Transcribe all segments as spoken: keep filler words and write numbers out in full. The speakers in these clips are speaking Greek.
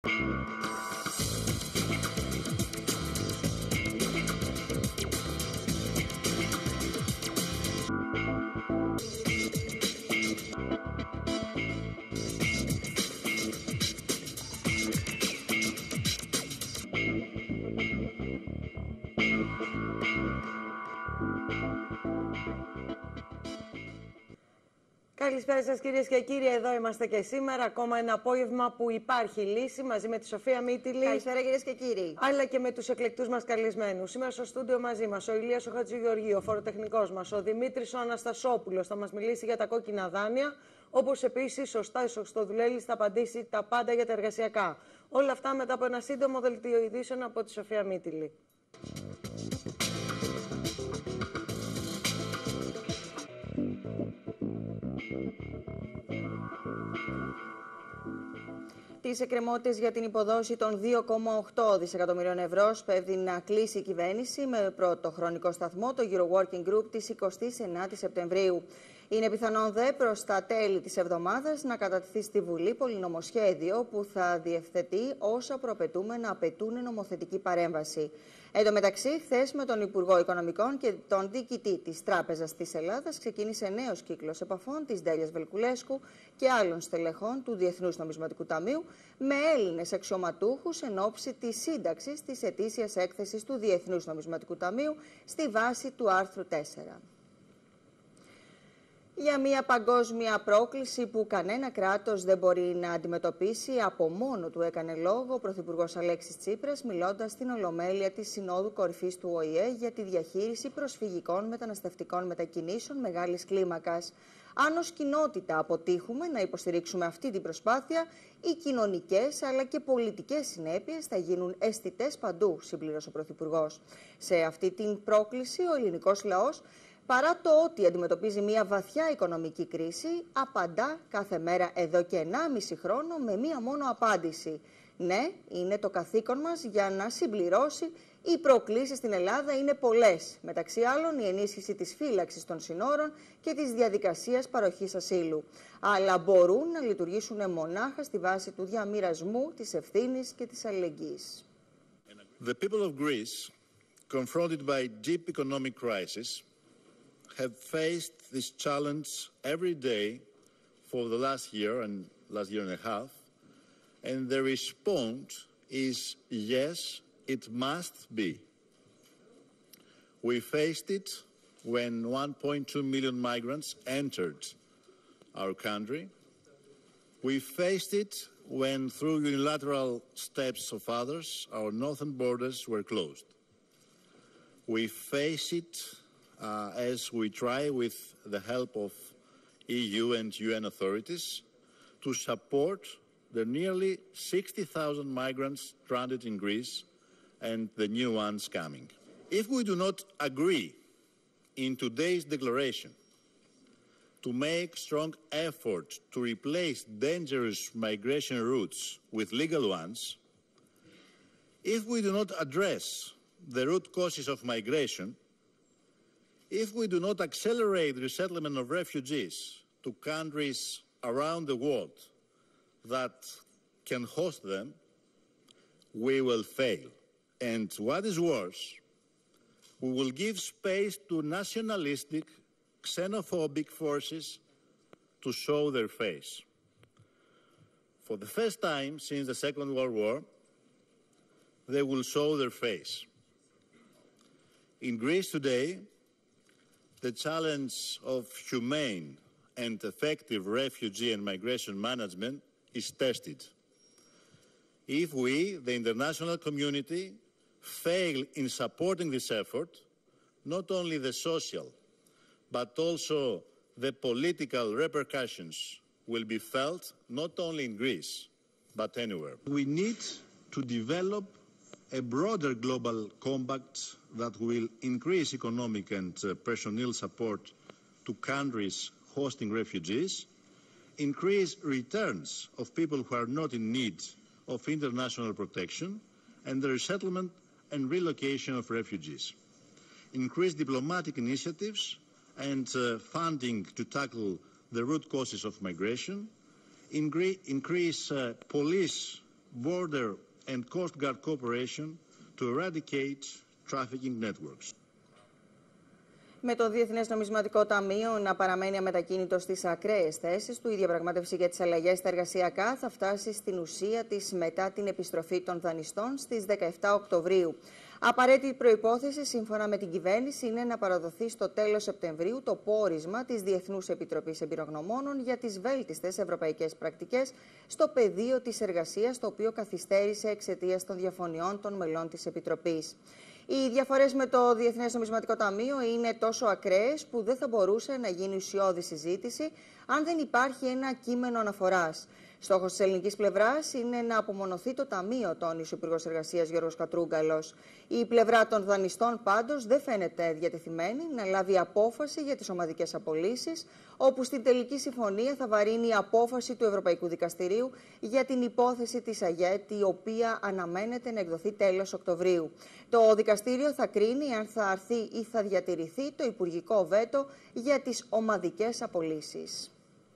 Καλησπέρα σας κυρίες και κύριοι, εδώ είμαστε και σήμερα. Ακόμα ένα απόγευμα που υπάρχει λύση μαζί με τη Σοφία Μήτυλη. Καλησπέρα κυρίες και κύριοι. Αλλά και με τους εκλεκτούς μας καλεσμένους. Σήμερα στο στούντιο μαζί μας ο Ηλίας ο Χατζηγεωργίου, ο φοροτεχνικός μας, ο Δημήτρης ο Αναστασόπουλος θα μας μιλήσει για τα κόκκινα δάνεια. Όπως επίσης σωστά ο Χρυστοδουλέλης θα απαντήσει τα πάντα για τα εργασιακά. Όλα αυτά μετά από ένα σύντομο δελτίο ειδήσεων από τη Σοφία Μήτυλη. Τις εκκρεμότητες για την υποδόση των δύο κόμμα οκτώ δισεκατομμυρίων ευρώ σπέβδει να κλείσει η κυβέρνηση με πρώτο χρονικό σταθμό το Euro Working Group της εικοστής ενάτης Σεπτεμβρίου. Είναι πιθανόν δε προς τα τέλη της εβδομάδας να κατατεθεί στη Βουλή πολυνομοσχέδιο που θα διευθετεί όσα προαπαιτούμενα απαιτούν νομοθετική παρέμβαση. Εν τω μεταξύ, χθες με τον Υπουργό Οικονομικών και τον διοικητή της Τράπεζας της Ελλάδας ξεκίνησε νέος κύκλος επαφών της Ντέλιας Βελκουλέσκου και άλλων στελεχών του Διεθνούς Νομισματικού Ταμείου με Έλληνες αξιωματούχους εν ώψη της σύνταξης της ετήσιας έκθεσης του Διεθνούς Νομισματικού Ταμείου στη βάση του άρθρου τέσσερα. Για μια παγκόσμια πρόκληση που κανένα κράτος δεν μπορεί να αντιμετωπίσει, από μόνο του έκανε λόγο ο Πρωθυπουργός Αλέξης Τσίπρας, μιλώντας στην Ολομέλεια της Συνόδου Κορυφής του Ο Η Ε για τη διαχείριση προσφυγικών μεταναστευτικών μετακινήσεων μεγάλης κλίμακας. Αν ως κοινότητα αποτύχουμε να υποστηρίξουμε αυτή την προσπάθεια, οι κοινωνικές αλλά και πολιτικές συνέπειες θα γίνουν αισθητές παντού, συμπλήρωσε ο Πρωθυπουργός. Σε αυτή την πρόκληση ο ελληνικός λαός, παρά το ότι αντιμετωπίζει μια βαθιά οικονομική κρίση, απαντά κάθε μέρα εδώ και ενάμιση χρόνο με μία μόνο απάντηση. Ναι, είναι το καθήκον μας για να συμπληρώσει. Οι προκλήσεις στην Ελλάδα είναι πολλές. Μεταξύ άλλων, η ενίσχυση της φύλαξης των συνόρων και της διαδικασίας παροχής ασύλου. Αλλά μπορούν να λειτουργήσουν μονάχα στη βάση του διαμοιρασμού, της ευθύνης και της αλληλεγγύης. The people of Greece, confronted by deep economic crisis, have faced this challenge every day for the last year and last year and a half, and the response is yes, it must be. We faced it when one point two million migrants entered our country. We faced it when, through unilateral steps of others, our northern borders were closed. We face it Uh, as we try, with the help of E U and U N authorities, to support the nearly sixty thousand migrants stranded in Greece and the new ones coming. If we do not agree in today's declaration to make strong effort to replace dangerous migration routes with legal ones, if we do not address the root causes of migration, if we do not accelerate the resettlement of refugees to countries around the world that can host them, we will fail. And what is worse, we will give space to nationalistic, xenophobic forces to show their face. For the first time since the Second World War, they will show their face. In Greece today, the challenge of humane and effective refugee and migration management is tested. If we, the international community, fail in supporting this effort, not only the social, but also the political repercussions will be felt not only in Greece, but anywhere. We need to develop a broader global compact that will increase economic and uh, personnel support to countries hosting refugees, increase returns of people who are not in need of international protection, and the resettlement and relocation of refugees. Increase diplomatic initiatives and uh, funding to tackle the root causes of migration, incre increase uh, police border and Coast Guard cooperation to eradicate trafficking networks. Με το Διεθνές Νομισματικό Ταμείο να παραμένει αμετακίνητο στις ακραίες θέσεις του, η διαπραγμάτευση για τις αλλαγές στα εργασιακά θα φτάσει στην ουσία της μετά την επιστροφή των δανειστών στις δεκαεφτά Οκτωβρίου. Απαραίτητη προϋπόθεση, σύμφωνα με την κυβέρνηση, είναι να παραδοθεί στο τέλος Σεπτεμβρίου το πόρισμα της Διεθνούς Επιτροπής Εμπειρογνωμόνων για τις βέλτιστες ευρωπαϊκές πρακτικές στο πεδίο της εργασίας, το οποίο καθυστέρησε εξαιτίας των διαφωνιών των μελών της Επιτροπής. Οι διαφορές με το Διεθνές Νομισματικό Ταμείο είναι τόσο ακραίες που δεν θα μπορούσε να γίνει ουσιώδη συζήτηση αν δεν υπάρχει ένα κείμενο αναφοράς. Στόχος της ελληνικής πλευράς είναι να απομονωθεί το Ταμείο, τόνισε ο Υπουργός Εργασίας Γιώργος Κατρούγκαλος. Η πλευρά των δανειστών πάντως δεν φαίνεται διατεθειμένη να λάβει απόφαση για τις ομαδικές απολύσεις, όπου στην τελική συμφωνία θα βαρύνει η απόφαση του Ευρωπαϊκού Δικαστηρίου για την υπόθεση της ΑΓΕΤ, η οποία αναμένεται να εκδοθεί τέλος Οκτωβρίου. Το δικαστήριο θα κρίνει αν θα αρθεί ή θα διατηρηθεί το υπουργικό βέτο για τις ομαδικές απολύσεις.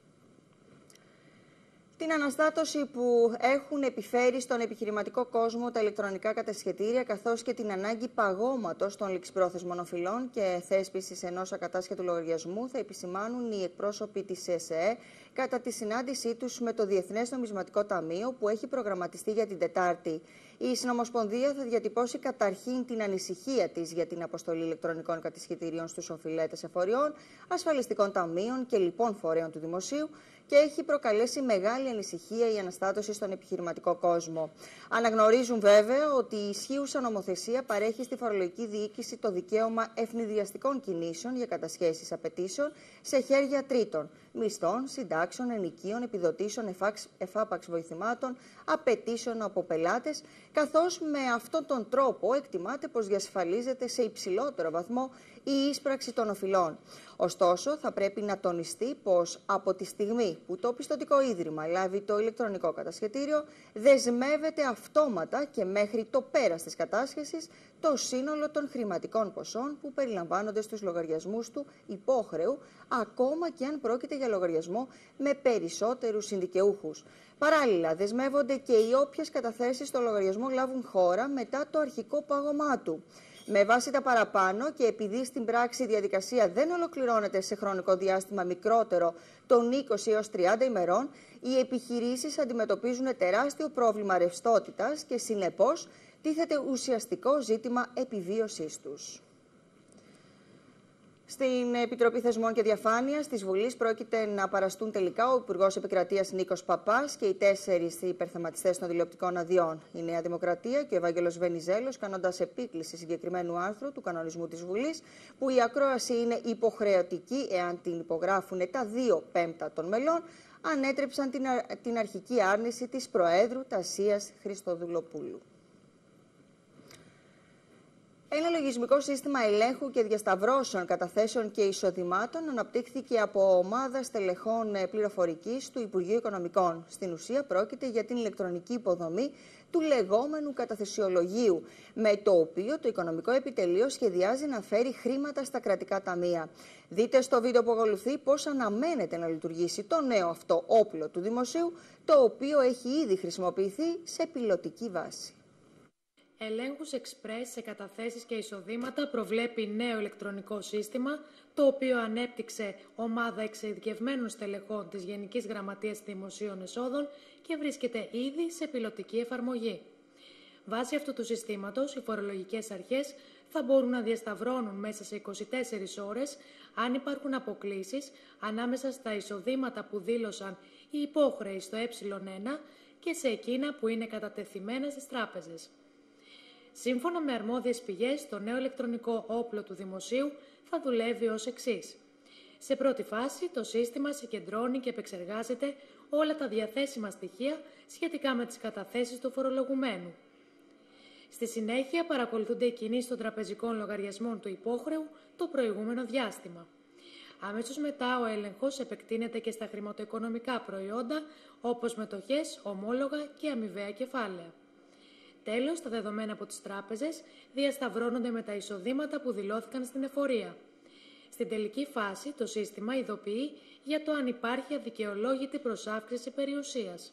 Την αναστάτωση που έχουν επιφέρει στον επιχειρηματικό κόσμο τα ηλεκτρονικά κατασχετήρια, καθώς και την ανάγκη παγώματος των ληξιπρόθεσμων οφειλών και θέσπισης ενός ακατάσχετου λογαριασμού, θα επισημάνουν οι εκπρόσωποι της ΕΣΕ κατά τη συνάντησή τους με το Διεθνές Νομισματικό Ταμείο, που έχει προγραμματιστεί για την Τετάρτη. Η Συνομοσπονδία θα διατυπώσει καταρχήν την ανησυχία της για την αποστολή ηλεκτρονικών κατασχετηρίων στους οφειλέτες εφοριών, ασφαλιστικών ταμείων και λοιπών φορέων του δημοσίου, και έχει προκαλέσει μεγάλη ανησυχία η αναστάτωση στον επιχειρηματικό κόσμο. Αναγνωρίζουν βέβαια ότι η ισχύουσα νομοθεσία παρέχει στη φορολογική διοίκηση το δικαίωμα ευνηδιαστικών κινήσεων για κατασχέσεις απαιτήσεων σε χέρια τρίτων, μισθών, συντάξεων, ενοικίων, επιδοτήσεων, εφάπαξ βοηθημάτων, απαιτήσεων από πελάτες, καθώς με αυτόν τον τρόπο εκτιμάται πως διασφαλίζεται σε υψηλότερο βαθμό η ίσπραξη των οφειλών. Ωστόσο, θα πρέπει να τονιστεί πως από τη στιγμή που το πιστωτικό ίδρυμα λάβει το ηλεκτρονικό κατασχετήριο, δεσμεύεται αυτόματα και μέχρι το πέρας της κατάσχεσης το σύνολο των χρηματικών ποσών που περιλαμβάνονται στους λογαριασμούς του υπόχρεου, ακόμα και αν πρόκειται για λογαριασμό με περισσότερους συνδικαιούχους. Παράλληλα, δεσμεύονται και οι όποιες καταθέσεις στο λογαριασμό λάβουν χώρα μετά το αρχικό πάγωμά του. Με βάση τα παραπάνω και επειδή στην πράξη η διαδικασία δεν ολοκληρώνεται σε χρονικό διάστημα μικρότερο των είκοσι έως τριάντα ημερών, οι επιχειρήσεις αντιμετωπίζουν τεράστιο πρόβλημα ρευστότητας και συνεπώς τίθεται ουσιαστικό ζήτημα επιβίωσής τους. Στην Επιτροπή Θεσμών και Διαφάνειας της Βουλής πρόκειται να παραστούν τελικά ο Υπουργός Επικρατείας Νίκος Παπάς και οι τέσσερις υπερθεματιστές των τηλεοπτικών αδειών. Η Νέα Δημοκρατία και ο Ευάγγελος Βενιζέλος, κάνοντας επίκληση συγκεκριμένου άρθρου του κανονισμού της Βουλής, που η ακρόαση είναι υποχρεωτική εάν την υπογράφουν τα δύο πέμπτα των μελών, ανέτρεψαν την, την αρχική άρνηση της Προέδρου Τασίας Χριστοδουλοπούλου. Ένα λογισμικό σύστημα ελέγχου και διασταυρώσεων καταθέσεων και εισοδημάτων αναπτύχθηκε από ομάδα στελεχών πληροφορικής του Υπουργείου Οικονομικών. Στην ουσία πρόκειται για την ηλεκτρονική υποδομή του λεγόμενου καταθεσιολογίου, με το οποίο το Οικονομικό Επιτελείο σχεδιάζει να φέρει χρήματα στα κρατικά ταμεία. Δείτε στο βίντεο που ακολουθεί πώς αναμένεται να λειτουργήσει το νέο αυτό όπλο του δημοσίου, το οποίο έχει ήδη χρησιμοποιηθεί σε πιλωτική βάση. Ελέγχους εξπρές σε καταθέσεις και εισοδήματα προβλέπει νέο ηλεκτρονικό σύστημα, το οποίο ανέπτυξε ομάδα εξειδικευμένων στελεχών της Γενικής Γραμματείας Δημοσίων Εσόδων και βρίσκεται ήδη σε πιλωτική εφαρμογή. Βάσει αυτού του συστήματος, οι φορολογικές αρχές θα μπορούν να διασταυρώνουν μέσα σε είκοσι τέσσερις ώρες αν υπάρχουν αποκλίσεις ανάμεσα στα εισοδήματα που δήλωσαν οι υπόχρεοι στο ε ένα και σε εκείνα που είναι κατατεθειμένα στις τράπεζες. Σύμφωνα με αρμόδιες πηγές, το νέο ηλεκτρονικό όπλο του δημοσίου θα δουλεύει ως εξής. Σε πρώτη φάση, το σύστημα συγκεντρώνει και επεξεργάζεται όλα τα διαθέσιμα στοιχεία σχετικά με τις καταθέσεις του φορολογουμένου. Στη συνέχεια, παρακολουθούνται οι κινήσεις των τραπεζικών λογαριασμών του υπόχρεου το προηγούμενο διάστημα. Αμέσως μετά, ο έλεγχος επεκτείνεται και στα χρηματοοικονομικά προϊόντα, όπως μετοχές, ομόλογα και αμοιβαία κεφάλαια. Τέλος, τα δεδομένα από τις τράπεζες διασταυρώνονται με τα εισοδήματα που δηλώθηκαν στην εφορία. Στην τελική φάση, το σύστημα ειδοποιεί για το αν υπάρχει αδικαιολόγητη προσάυξηση περιουσίας.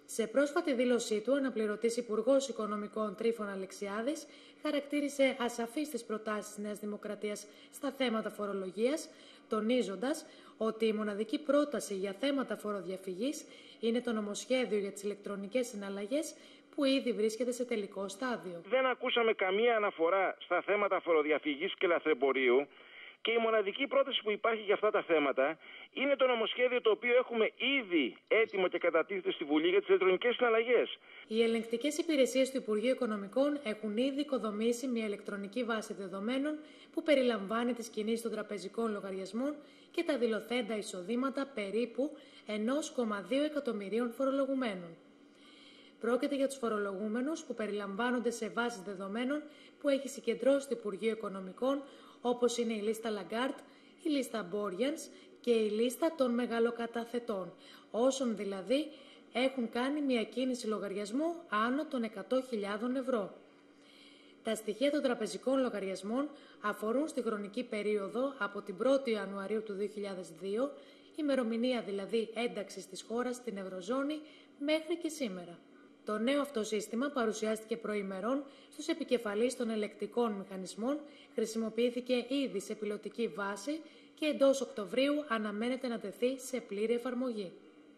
Σε πρόσφατη δήλωσή του, ο αναπληρωτής Υπουργός Οικονομικών Τρίφων Αλεξιάδης χαρακτήρισε ασαφείς τις προτάσεις της Νέας Δημοκρατίας στα θέματα φορολογίας, τονίζοντας ότι η μοναδική πρόταση για θέματα φοροδιαφυγής είναι το νομοσχέδιο για τις ηλεκτρονικές συναλλαγές που ήδη βρίσκεται σε τελικό στάδιο. Δεν ακούσαμε καμία αναφορά στα θέματα φοροδιαφυγής και λαθρεμπορίου. Και η μοναδική πρόταση που υπάρχει για αυτά τα θέματα είναι το νομοσχέδιο το οποίο έχουμε ήδη έτοιμο και κατατίθεται στη Βουλή για τις ηλεκτρονικές συναλλαγές. Οι ελεγκτικές υπηρεσίες του Υπουργείου Οικονομικών έχουν ήδη οικοδομήσει μια ηλεκτρονική βάση δεδομένων που περιλαμβάνει τις κινήσεις των τραπεζικών λογαριασμών και τα δηλωθέντα εισοδήματα περίπου ένα κόμμα δύο εκατομμυρίων φορολογουμένων. Πρόκειται για τους φορολογούμενους που περιλαμβάνονται σε βάσεις δεδομένων που έχει συγκεντρώσει το Υπουργείο Οικονομικών, όπως είναι η λίστα Lagarde, η λίστα Borjans και η λίστα των μεγαλοκαταθετών, όσων δηλαδή έχουν κάνει μια κίνηση λογαριασμού άνω των εκατό χιλιάδων ευρώ. Τα στοιχεία των τραπεζικών λογαριασμών αφορούν στη χρονική περίοδο από την πρώτη Ιανουαρίου του δύο χιλιάδες δύο, ημερομηνία δηλαδή ένταξης της χώρας στην Ευρωζώνη, μέχρι και σήμερα. Το νέο αυτό σύστημα παρουσιάστηκε προημερών στους επικεφαλείς των ελεκτικών μηχανισμών, χρησιμοποιήθηκε ήδη σε πιλωτική βάση και εντός Οκτωβρίου αναμένεται να τεθεί σε πλήρη εφαρμογή.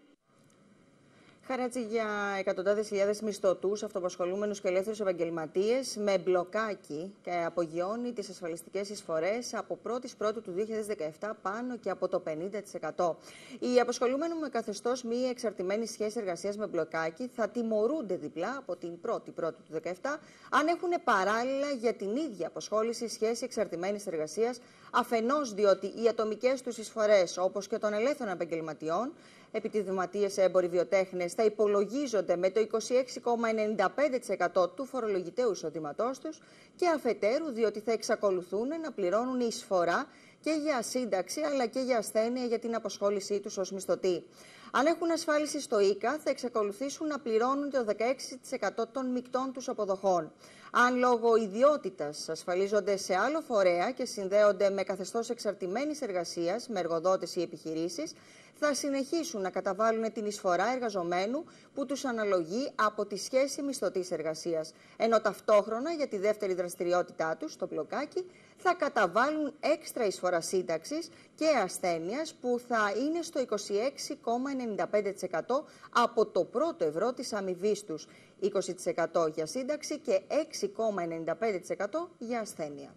Χαράτσι για εκατοντάδες χιλιάδες μισθωτούς, αυτοαπασχολούμενους και ελεύθερους επαγγελματίες με μπλοκάκι και απογειώνει τις ασφαλιστικές εισφορές από πρώτη Πρώτου του δύο χιλιάδες δεκαεπτά πάνω και από το πενήντα τοις εκατό. Οι απασχολούμενοι με καθεστώς μη εξαρτημένη σχέση εργασίας με μπλοκάκι θα τιμωρούνται διπλά από την πρώτη Πρώτου του δύο χιλιάδες δεκαεπτά αν έχουν παράλληλα για την ίδια απασχόληση σχέση εξαρτημένης εργασίας, αφενός διότι οι ατομικές τους εισφορές όπως και των ελεύθερων επαγγελματιών, επιδημματίες, έμποροι, βιοτέχνες, θα υπολογίζονται με το είκοσι έξι κόμμα ενενήντα πέντε τοις εκατό του φορολογητέου εισοδήματός τους και αφετέρου διότι θα εξακολουθούν να πληρώνουν εισφορά και για σύνταξη αλλά και για ασθένεια για την απασχόλησή τους ως μισθωτοί. Αν έχουν ασφάλιση στο ΙΚΑ, θα εξακολουθήσουν να πληρώνουν το δεκαέξι τοις εκατό των μεικτών τους αποδοχών. Αν λόγω ιδιότητας ασφαλίζονται σε άλλο φορέα και συνδέονται με καθεστώς εξαρτημένης εργασίας, με εργοδότες ή επιχειρήσεις, θα συνεχίσουν να καταβάλουν την εισφορά εργαζομένου που τους αναλογεί από τη σχέση μισθωτής εργασίας, ενώ ταυτόχρονα για τη δεύτερη δραστηριότητά τους, το μπλοκάκι, θα καταβάλουν έξτρα εισφορά σύνταξης και ασθένειας που θα είναι στο είκοσι έξι κόμμα ενενήντα πέντε τοις εκατό από το πρώτο ευρώ της αμοιβής τους, είκοσι τοις εκατό για σύνταξη και έξι κόμμα ενενήντα πέντε τοις εκατό για ασθένεια.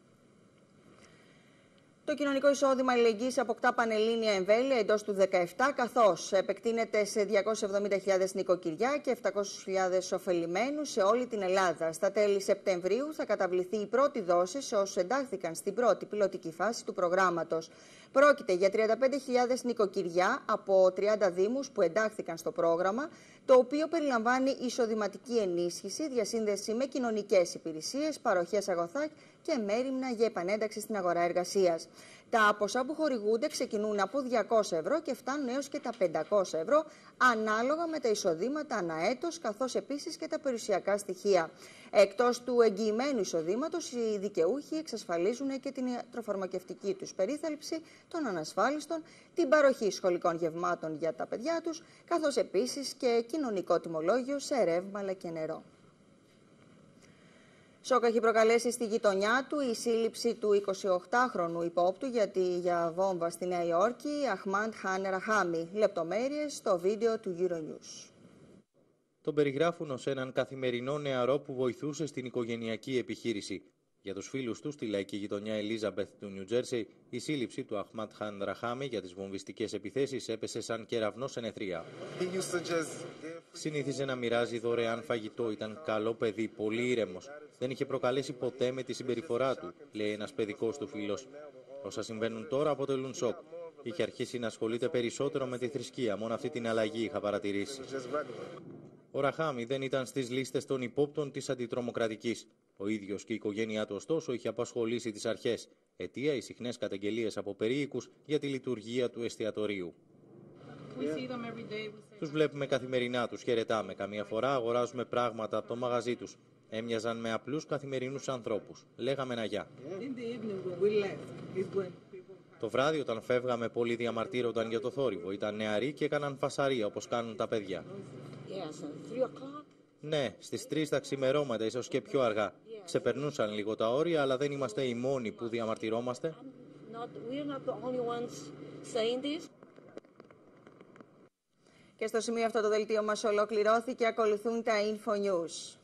Το κοινωνικό εισόδημα αλληλεγγύης αποκτά πανελλήνια εμβέλεια εντός του δύο χιλιάδες δεκαεπτά, καθώς επεκτείνεται σε διακόσιες εβδομήντα χιλιάδες νοικοκυριά και επτακόσιες χιλιάδες ωφελημένους σε όλη την Ελλάδα. Στα τέλη Σεπτεμβρίου θα καταβληθεί η πρώτη δόση σε όσους εντάχθηκαν στην πρώτη πιλωτική φάση του προγράμματος. Πρόκειται για τριάντα πέντε χιλιάδες νοικοκυριά από τριάντα δήμους που εντάχθηκαν στο πρόγραμμα, το οποίο περιλαμβάνει εισοδηματική ενίσχυση, διασύνδεση με κοινωνικές υπηρεσίες, παροχές αγαθά και μέριμνα για επανένταξη στην αγορά εργασίας. Τα ποσά που χορηγούνται ξεκινούν από διακόσια ευρώ και φτάνουν έως και τα πεντακόσια ευρώ, ανάλογα με τα εισοδήματα ανά έτος, καθώς επίσης και τα περιουσιακά στοιχεία. Εκτός του εγγυημένου εισοδήματος, οι δικαιούχοι εξασφαλίζουν και την ιατροφαρμακευτική τους περίθαλψη των ανασφάλιστων, την παροχή σχολικών γευμάτων για τα παιδιά τους, καθώς επίσης και κοινωνικό τιμολόγιο σε ρεύμα αλλά και νερό. Σοκ έχει προκαλέσει στη γειτονιά του η σύλληψη του εικοσιοκτάχρονου υπόπτου γιατί για βόμβα στη Νέα Υόρκη, Αχμάντ Χάν Ραχάμι. Λεπτομέρειες στο βίντεο του Euronews. Τον περιγράφουν ως έναν καθημερινό νεαρό που βοηθούσε στην οικογενειακή επιχείρηση. Για τους φίλους του στη λαϊκή γειτονιά Ελίζαμπεθ του Νιου Τζέρσεϊ, η σύλληψη του Αχμάντ Χάν Ραχάμι για τις βομβιστικές επιθέσεις έπεσε σαν κεραυνό σε νεθρία. Συνήθιζε να μοιράζει δωρεάν φαγητό, ήταν καλό παιδί, πολύ ήρεμος. Δεν είχε προκαλέσει ποτέ με τη συμπεριφορά του, λέει ένας παιδικός του φίλος. Όσα συμβαίνουν τώρα αποτελούν σοκ. Είχε αρχίσει να ασχολείται περισσότερο με τη θρησκεία, μόνο αυτή την αλλαγή είχα παρατηρήσει. Ο Ραχάμι δεν ήταν στις λίστες των υπόπτων της αντιτρομοκρατικής. Ο ίδιος και η οικογένειά του, ωστόσο, είχε απασχολήσει τις αρχές. Αιτία οι συχνές καταγγελίες από περίοικους για τη λειτουργία του εστιατορίου. Τους βλέπουμε καθημερινά, τους χαιρετάμε. Καμία φορά αγοράζουμε πράγματα από το μαγαζί τους. Έμοιαζαν με απλούς καθημερινούς ανθρώπους. Λέγαμε ένα γεια. Το βράδυ, όταν φεύγαμε, πολλοί διαμαρτύρονταν για το θόρυβο. Ήταν νεαροί και έκαναν φασαρία όπως κάνουν τα παιδιά. Yes, three o'clock. Ναι, στις τρεις τα ξημερώματα, ίσως και πιο αργά. Ξεπερνούσαν λίγο τα όρια, αλλά δεν είμαστε οι μόνοι που διαμαρτυρόμαστε. Not, we're not the only ones saying this. Και στο σημείο αυτό το δελτίο μας ολοκληρώθηκε. Ακολουθούν τα Info News.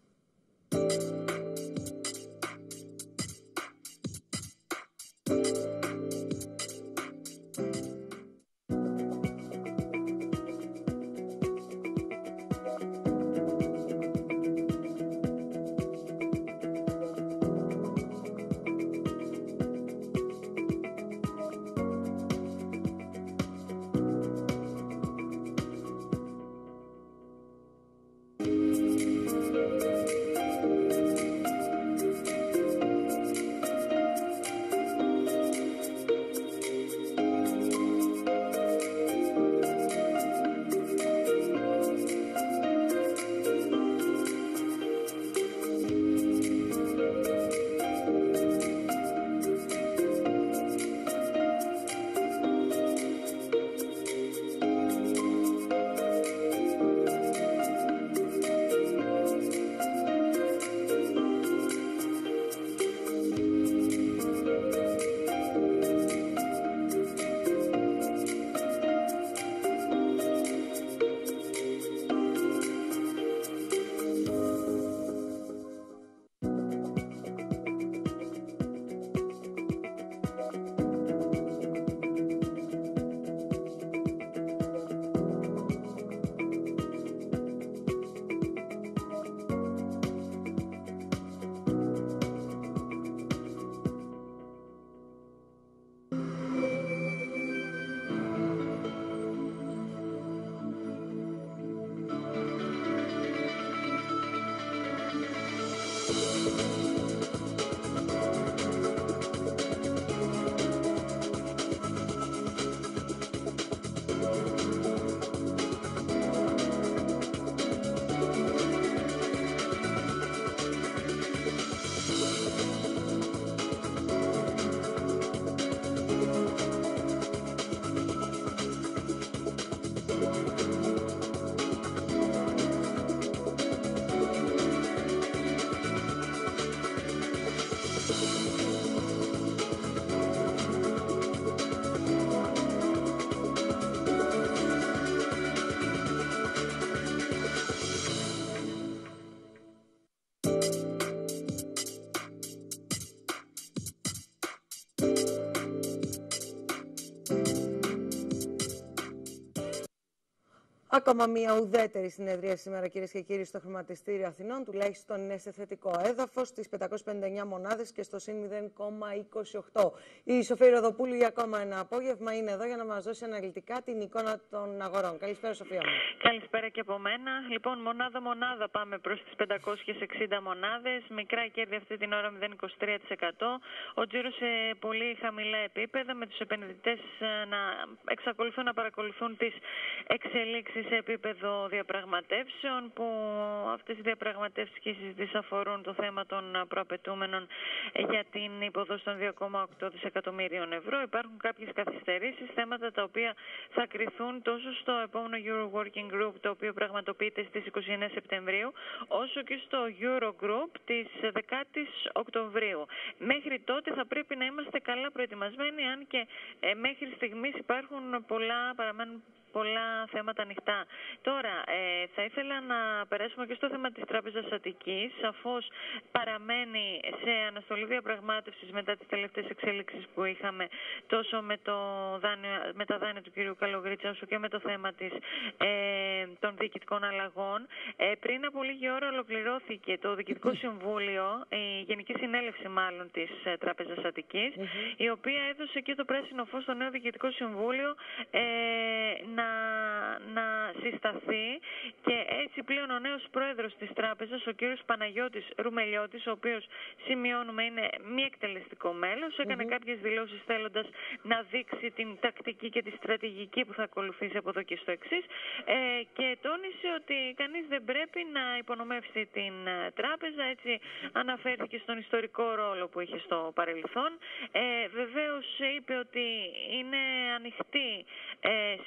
Ακόμα μια ουδέτερη συνεδρία σήμερα, κυρίες και κύριοι, στο Χρηματιστήριο Αθηνών. Τουλάχιστον είναι σε θετικό έδαφος, στις πεντακόσιες πενήντα εννέα μονάδες και στο συν μηδέν κόμμα είκοσι οκτώ. Η Σοφία Ροδοπούλου για ακόμα ένα απόγευμα είναι εδώ για να μας δώσει αναλυτικά την εικόνα των αγορών. Καλησπέρα, Σοφία μου. Καλησπέρα και από μένα. Λοιπόν, μονάδα-μονάδα πάμε προς τις πεντακόσιες εξήντα μονάδες. Μικρά κέρδη αυτή την ώρα μηδέν κόμμα είκοσι τρία τοις εκατό. Ο τζίρος σε πολύ χαμηλά επίπεδα, με τους επενδυτές να εξακολουθούν να παρακολουθούν τις εξελίξεις σε επίπεδο διαπραγματεύσεων, που αυτές οι διαπραγματεύσεις και οι συζητήσεις αφορούν το θέμα των προαπαιτούμενων για την υποδόση των δύο κόμμα οκτώ δισεκατομμύριων ευρώ. Υπάρχουν κάποιες καθυστερήσεις, θέματα τα οποία θα κριθούν τόσο στο επόμενο Euro Working Group, το οποίο πραγματοποιείται στις είκοσι εννέα Σεπτεμβρίου, όσο και στο Eurogroup της δέκατης Οκτωβρίου. Μέχρι τότε θα πρέπει να είμαστε καλά προετοιμασμένοι, αν και ε, μέχρι στιγμής υπάρχουν πολλά, παραμένουν πολλά θέματα ανοιχτά. Τώρα, ε, θα ήθελα να περάσουμε και στο θέμα της Τράπεζας Αττικής. Σαφώς παραμένει σε αναστολή διαπραγμάτευσης μετά τις τελευταίες εξέλιξεις που είχαμε, τόσο με, το δάνειο, με τα δάνεια του κ. Καλογρίτσα, όσο και με το θέμα της, ε, των διοικητικών αλλαγών. Ε, πριν από λίγη ώρα ολοκληρώθηκε το Διοικητικό Συμβούλιο, η Γενική Συνέλευση μάλλον της ε, Τράπεζας Αττικής, mm-hmm. η οποία έδωσε και το πράσινο φως στο νέο Διοικητικό Συμβούλιο ε, να Να, να συσταθεί, και έτσι πλέον ο νέος πρόεδρος της τράπεζας, ο κύριος Παναγιώτης Ρουμελιώτης, ο οποίος σημειώνουμε είναι μη εκτελεστικό μέλος, έκανε mm-hmm. κάποιες δηλώσεις θέλοντας να δείξει την τακτική και τη στρατηγική που θα ακολουθήσει από εδώ και στο εξής, ε, και τόνισε ότι κανείς δεν πρέπει να υπονομεύσει την τράπεζα. Έτσι αναφέρθηκε στον ιστορικό ρόλο που είχε στο παρελθόν. Ε, βεβαίως είπε ότι είναι ανοιχτή ε, σε οποιονδήποτε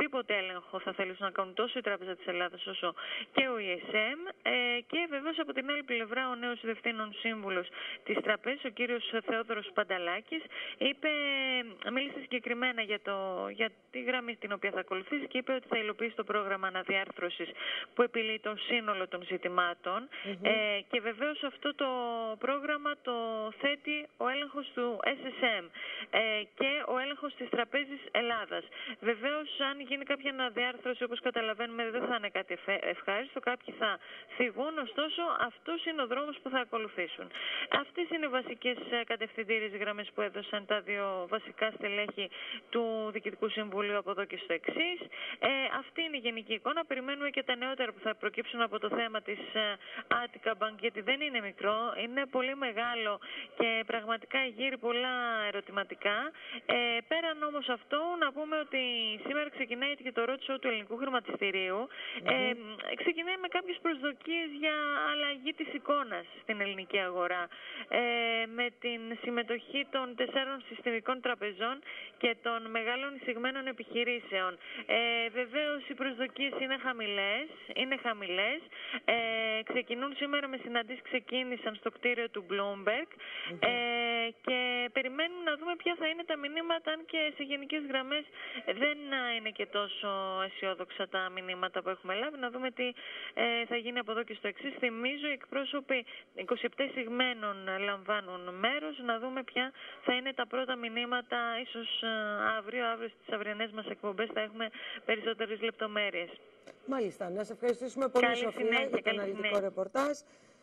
οποιοδήποτε έλεγχο θα θέλουν να κάνουν τόσο η Τράπεζα της Ελλάδας όσο και ο ι ες εμ. Ε, και βεβαίως από την άλλη πλευρά ο νέος διευθύνων σύμβουλος της τραπέζης, ο κύριος Θεόδωρος Πανταλάκης, είπε, μίλησε συγκεκριμένα για, το, για τη γραμμή την οποία θα ακολουθήσει και είπε ότι θα υλοποιήσει το πρόγραμμα αναδιάρθρωσης που επιλύει το σύνολο των ζητημάτων. Mm-hmm. Ε, και βεβαίως αυτό το πρόγραμμα το θέτει ο έλεγχος του ες ες εμ ε, και ο έλεγχος της Τραπέζης Ελλάδας. Βεβαίως, αν γίνει κάποια αναδιάρθρωση, όπως καταλαβαίνουμε, δεν θα είναι κάτι ευχάριστο. Κάποιοι θα θυγούν, ωστόσο, αυτός είναι ο δρόμος που θα ακολουθήσουν. Αυτές είναι οι βασικές κατευθυντήριες γραμμές που έδωσαν τα δύο βασικά στελέχη του Διοικητικού Συμβουλίου από εδώ και στο εξής. Ε, αυτή είναι η γενική εικόνα. Περιμένουμε και τα νεότερα που θα προκύψουν από το θέμα της Attica Bank, γιατί δεν είναι μικρό, είναι πολύ μεγάλο και πραγματικά γύρει πολλά ερωτηματικά. Ε, πέραν όμως αυτό, να πούμε ότι σήμερα ξεκινάει και το roadshow του ελληνικού χρηματιστηρίου. Mm-hmm. Ε, ξεκινάει με κάποιες προσδοκίες για αλλαγή της εικόνας στην ελληνική αγορά. Ε, με την συμμετοχή των τεσσάρων συστημικών τραπεζών και των μεγάλων εισηγμένων επιχειρήσεων. Ε, βεβαίως οι προσδοκίες είναι χαμηλές. Είναι χαμηλές. Ε, ξεκινούν σήμερα με συναντήσεις, ξεκίνησαν στο κτίριο του Bloomberg. Mm-hmm. ε, και περιμένουν να δούμε ποια θα είναι τα μηνύματα, αν και σε γενικές γραμμές δεν είναι και τόσο αισιόδοξα τα μηνύματα που έχουμε λάβει. Να δούμε τι ε, θα γίνει από εδώ και στο εξής. Θυμίζω, οι εκπρόσωποι είκοσι επτά εισηγμένων λαμβάνουν μέρος. Να δούμε ποια θα είναι τα πρώτα μηνύματα. Ίσως αύριο, αύριο στις αυριανές μας εκπομπές θα έχουμε περισσότερες λεπτομέρειες. Μάλιστα. Να σε ευχαριστήσουμε πολύ, καλή Σοφία, συνέχεια, για το αναλυτικό συνέχεια. ρεπορτάζ.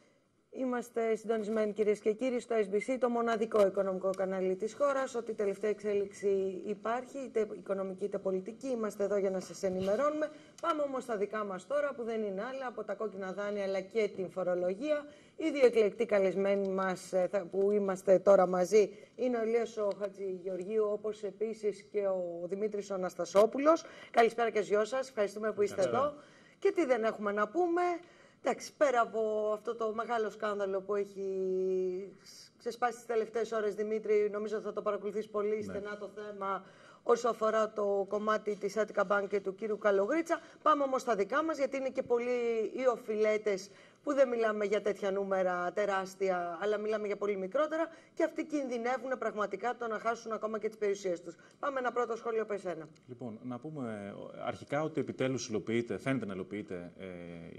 Είμαστε συντονισμένοι, κυρίες και κύριοι, στο ες μπι σι, το μοναδικό οικονομικό κανάλι της χώρας. Ό,τι τελευταία εξέλιξη υπάρχει, είτε οικονομική είτε πολιτική, είμαστε εδώ για να σας ενημερώνουμε. Πάμε όμως στα δικά μας τώρα, που δεν είναι άλλα από τα κόκκινα δάνεια αλλά και την φορολογία. Οι δύο εκλεκτοί καλεσμένοι μας που είμαστε τώρα μαζί είναι ο Ηλίας ο Χατζηγεωργίου, όπως επίσης και ο Δημήτρης ο Αναστασόπουλος. Καλησπέρα και δυο σας. Ευχαριστούμε που είστε εδώ. Και τι δεν έχουμε να πούμε. Εντάξει, πέρα από αυτό το μεγάλο σκάνδαλο που έχει ξεσπάσει τις τελευταίες ώρες, Δημήτρη, νομίζω θα το παρακολουθείς πολύ ναι. στενά το θέμα όσο αφορά το κομμάτι της Attica Bank και του κύριου Καλογρίτσα. Πάμε όμως στα δικά μας, γιατί είναι και πολλοί οι οφειλέτες που δεν μιλάμε για τέτοια νούμερα τεράστια, αλλά μιλάμε για πολύ μικρότερα και αυτοί κινδυνεύουν πραγματικά το να χάσουν ακόμα και τις περιουσίες τους. Πάμε ένα πρώτο σχόλιο από εσένα. Λοιπόν, να πούμε αρχικά ότι επιτέλους υλοποιείται, φαίνεται να υλοποιείται ε,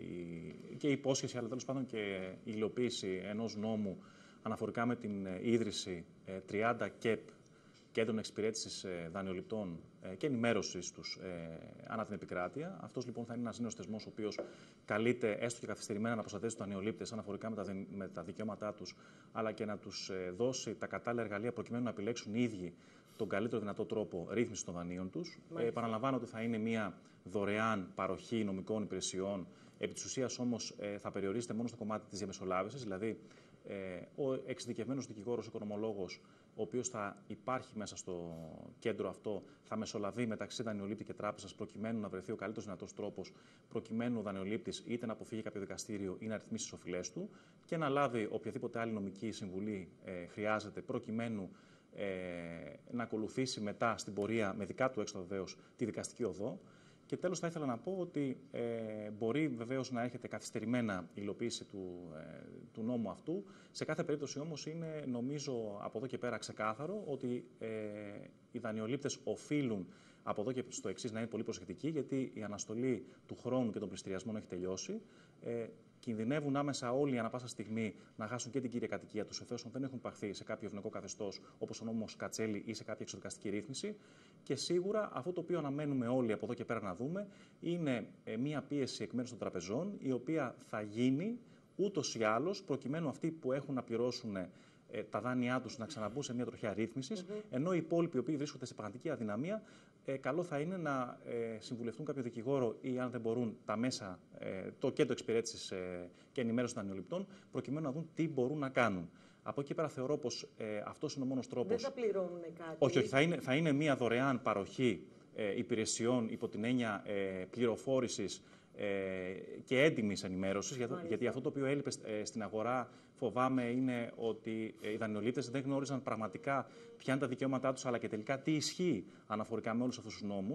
η, και η υπόσχεση, αλλά τέλος πάντων και η υλοποίηση ενός νόμου αναφορικά με την ε, ίδρυση ε, τριάντα κεπ, κέντρων εξυπηρέτησης ε, δανειοληπτών ε, και ενημέρωσης τους ε, ανά την επικράτεια. Αυτός λοιπόν θα είναι ένας νέος θεσμός, ο οποίος καλείται έστω και καθυστερημένα να προστατεύσει τους δανειολήπτες αναφορικά με τα, με τα δικαιώματά τους, αλλά και να τους ε, δώσει τα κατάλληλα εργαλεία προκειμένου να επιλέξουν οι ίδιοι τον καλύτερο δυνατό τρόπο ρύθμισης των δανείων τους. Ε, επαναλαμβάνω ότι θα είναι μια δωρεάν παροχή νομικών υπηρεσιών. Επί της ουσίας όμως ε, θα περιορίζεται μόνο στο κομμάτι της διαμεσολάβησης, δηλαδή ε, ο εξειδικευμένος δικηγόρος, οικονομολόγος, ο οποίος θα υπάρχει μέσα στο κέντρο αυτό, θα μεσολαβεί μεταξύ δανειολήπτη και τράπεζας, προκειμένου να βρεθεί ο καλύτερος δυνατός τρόπος, προκειμένου ο δανειολήπτης είτε να αποφύγει κάποιο δικαστήριο ή να ρυθμίσει τις οφειλές του και να λάβει οποιαδήποτε άλλη νομική συμβουλή ε, χρειάζεται, προκειμένου ε, να ακολουθήσει μετά στην πορεία, με δικά του έξοδα βεβαίως, τη δικαστική οδό. Και τέλος, θα ήθελα να πω ότι ε, μπορεί βεβαίως να έχετε καθυστερημένα υλοποίηση του, ε, του νόμου αυτού. Σε κάθε περίπτωση όμως είναι, νομίζω, από εδώ και πέρα ξεκάθαρο ότι ε, οι δανειολήπτες οφείλουν από εδώ και στο εξής να είναι πολύ προσεκτικοί, γιατί η αναστολή του χρόνου και των πληστηριασμών έχει τελειώσει. Ε, κινδυνεύουν άμεσα όλοι ανά πάσα στιγμή να χάσουν και την κύρια κατοικία τους, εφόσον δεν έχουν παχθεί σε κάποιο ευνοϊκό καθεστώς, όπως ο νόμος Κατσέλη ή σε κάποια εξοδικαστική ρύθμιση. Και σίγουρα αυτό το οποίο αναμένουμε όλοι από εδώ και πέρα να δούμε είναι ε, μία πίεση εκ μέρους των τραπεζών, η οποία θα γίνει ούτως ή άλλως, προκειμένου αυτοί που έχουν να πληρώσουν ε, τα δάνειά τους να ξαναμπούν σε μια τροχιά ρύθμισης, mm-hmm. ενώ οι υπόλοιποι οι οποίοι βρίσκονται σε πραγματική αδυναμία, ε, καλό θα είναι να ε, συμβουλευτούν κάποιο δικηγόρο ή, αν δεν μπορούν, τα μέσα, ε, το κέντρο εξυπηρέτησης ε, και ενημέρωσης των δανειοληπτών, προκειμένου να δουν τι μπορούν να κάνουν. Από εκεί πέρα θεωρώ πως ε, αυτός είναι ο μόνος τρόπος. Δεν θα πληρώνουν κάτι. Όχι, όχι. Θα είναι, θα είναι μια δωρεάν παροχή ε, υπηρεσιών υπό την έννοια ε, πληροφόρησης ε, και έντιμης ενημέρωσης. Για, γιατί αυτό το οποίο έλειπε ε, στην αγορά, φοβάμαι, είναι ότι ε, οι δανειολήπτες δεν γνώριζαν πραγματικά ποια είναι τα δικαιώματά τους, αλλά και τελικά τι ισχύει αναφορικά με όλους αυτούς τους νόμους.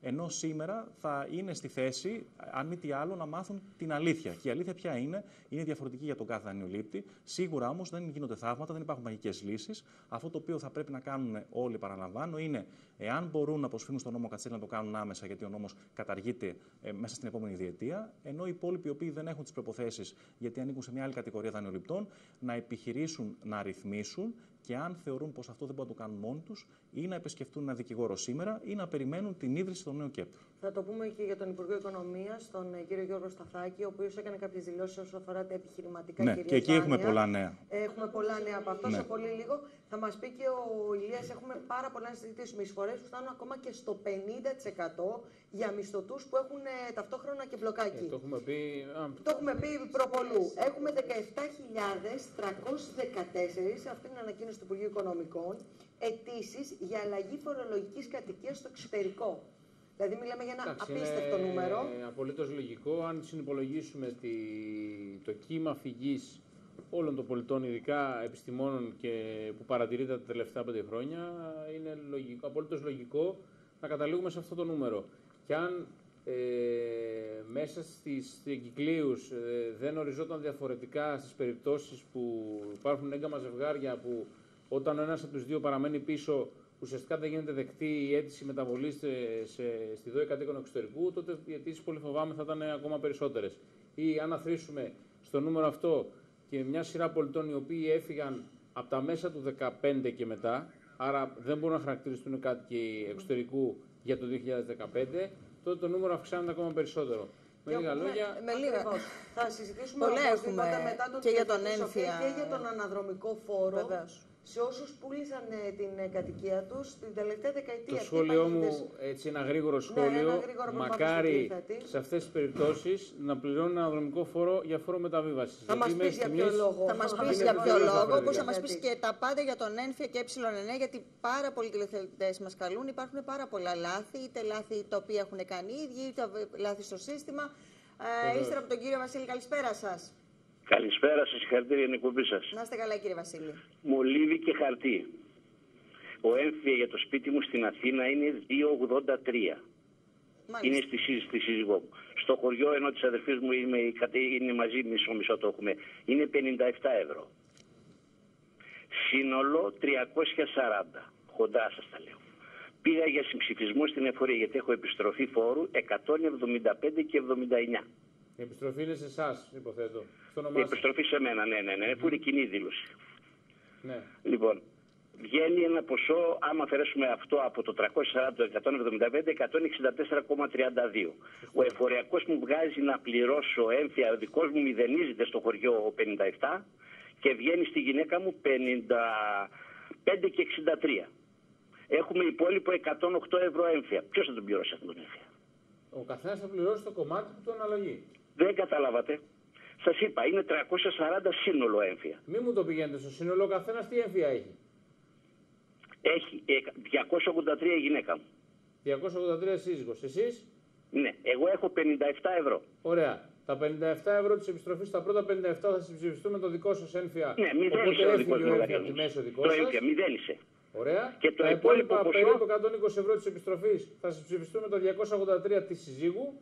Ενώ σήμερα θα είναι στη θέση, αν μη τι άλλο, να μάθουν την αλήθεια. Και η αλήθεια ποια είναι, είναι διαφορετική για τον κάθε δανειολήπτη. Σίγουρα όμως δεν γίνονται θαύματα, δεν υπάρχουν μαγικές λύσεις. Αυτό το οποίο θα πρέπει να κάνουν όλοι, παραλαμβάνω, είναι εάν μπορούν να προσφύγουν στον νόμο Κατσέλη να το κάνουν άμεσα, γιατί ο νόμος καταργείται ε, μέσα στην επόμενη διετία. Ενώ οι υπόλοιποι, οι οποίοι δεν έχουν τις προϋποθέσεις, γιατί ανήκουν σε μια άλλη κατηγορία δανειοληπτών, να επιχειρήσουν να ρυθμίσουν. Και αν θεωρούν πως αυτό δεν μπορούν να το κάνουν μόνοι τους, ή να επισκεφτούν ένα δικηγόρο σήμερα, ή να περιμένουν την ίδρυση των νέων ΚΕΠ. Θα το πούμε και για τον Υπουργό Οικονομίας, τον κύριο Γιώργο Σταθάκη, ο οποίος έκανε κάποιες δηλώσεις όσον αφορά τα επιχειρηματικά ναι, και εκεί έχουμε πολλά νέα. Έχουμε πολλά νέα από αυτό. Ναι. Σε πολύ λίγο θα μας πει και ο Ηλίας, έχουμε πάρα πολλά να συζητήσουμε. Οι εισφορές που φτάνουν ακόμα και στο πενήντα τοις εκατό για μισθωτούς που έχουν ε, ταυτόχρονα και μπλοκάκι. Ε, το έχουμε πει, α, το έχουμε πει προπολού. Έχουμε δεκαεπτά χιλιάδες τριακόσιες δεκατέσσερα, αυτή είναι η ανακοίνωση του Υπουργείου Οικονομικών, αιτήσεις για αλλαγή φορολογικής κατοικίας στο εξωτερικό. Δηλαδή, μιλάμε για ένα εντάξει, απίστευτο είναι νούμερο. Είναι απολύτως λογικό. Αν συνυπολογίσουμε τη, το κύμα φυγής όλων των πολιτών, ειδικά επιστημόνων, και που παρατηρείται τα τελευταία πέντε χρόνια, είναι λογικό, απολύτως λογικό να καταλήγουμε σε αυτό το νούμερο. Και αν ε, μέσα στις εγκυκλίους ε, δεν οριζόταν διαφορετικά στις περιπτώσεις που υπάρχουν έγκαμα ζευγάρια, που όταν ο ένας από τους δύο παραμένει πίσω, ουσιαστικά δεν γίνεται δεκτή η αίτηση μεταβολής σε, σε, στη ΔΟΕ κατοίκων εξωτερικού, τότε οι αιτήσεις, πολύ φοβάμαι, θα ήταν ακόμα περισσότερες. Ή αν αθροίσουμε στο νούμερο αυτό και μια σειρά πολιτών οι οποίοι έφυγαν από τα μέσα του δεκαπέντε και μετά, άρα δεν μπορούν να χαρακτηριστούν κάτοικοι εξωτερικού για το δύο χιλιάδες δεκαπέντε, τότε το νούμερο αυξάνεται ακόμα περισσότερο. Με λίγα λόγια. Με λίγα. Θα συζητήσουμε πολλά έχουμε μετά τον και για τον έμφυα και για τον αναδρομικό φόρο. Βεβαίως. Σε όσους πούλησαν την κατοικία τους την τελευταία δεκαετία. Το σχόλιο μου, έτσι ένα γρήγορο σχόλιο, ναι, ένα γρήγορο μακάρι σε αυτές τις περιπτώσεις να πληρώνουν ένα αναδρομικό φόρο για φόρο μεταβίβασης. Θα μας πεις για ποιο λόγο. Θα μας πεις για ποιο λόγο, όπως θα μας πεις και τα πάντα για τον έμφυα και ε9, γιατί πάρα πολλοί τηλεθεατές μας καλούν. Υπάρχουν πάρα πολλά λάθη, είτε λάθη τα οποία έχουν κάνει οι ίδιοι, είτε λάθη στο σύστημα. Ε, ύστερα από τον κύριο Βασίλη, καλησπέρα σας. Καλησπέρα σας, συγχαρητήρια για την εκπομπή σας. Να είστε καλά, κύριε Βασίλη. Μολύβι και χαρτί. Ο έμφυα για το σπίτι μου στην Αθήνα είναι δύο ογδόντα τρία. Είναι στη, στη σύζυγό μου. Στο χωριό, ενώ της αδερφής μου είναι, είναι μαζί, μισό-μισό το έχουμε, είναι πενήντα επτά ευρώ. Σύνολο τριακόσια σαράντα. Χοντρά σας τα λέω. Πήγα για συμψηφισμό στην εφορία, γιατί έχω επιστροφή φόρου εκατόν εβδομήντα πέντε και εβδομήντα εννιά. Η επιστροφή είναι σε εσάς, υποθέτω. Η επιστροφή σε μένα, ναι, ναι, ναι, mm. που είναι κοινή δήλωση. Ναι. Λοιπόν, βγαίνει ένα ποσό, άμα αφαιρέσουμε αυτό από το τριακόσια σαράντα, το εκατόν εβδομήντα πέντε, εκατόν εξήντα τέσσερα κόμμα τριάντα δύο. Ο εφοριακός μου βγάζει να πληρώσω έμφυα, ο δικός μου μηδενίζεται στο χωριό πενήντα επτά και βγαίνει στη γυναίκα μου πενήντα πέντε και εξήντα τρία. Έχουμε υπόλοιπο εκατόν οκτώ ευρώ έμφυα. Ποιος θα τον πληρώσει αυτόν τον έμφυα? Ο καθένας θα πληρώσει το κομμάτι που τον αναλογεί. Δεν καταλάβατε. Σας είπα, είναι τριακόσια σαράντα σύνολο έμφυα. Μη μου το πηγαίνετε στο σύνολο, ο καθένας τι έμφυα έχει? Έχει διακόσια ογδόντα τρία η γυναίκα μου. διακόσια ογδόντα τρία σύζυγος. Εσείς? Ναι, εγώ έχω πενήντα επτά ευρώ. Ωραία. Τα πενήντα επτά ευρώ της επιστροφής, τα πρώτα πενήντα επτά θα συμψηφιστούν με το δικό σας έμφυα. Ναι, μηδένισε ο δικός μου λογαριασμός. Το έμφυα μηδένισε. Ωραία. Και το τα υπόλοιπο ποσό... περίπου εκατόν είκοσι ευρώ της επιστροφής θα συμψηφιστούν με το διακόσια ογδόντα τρία της συζύγου.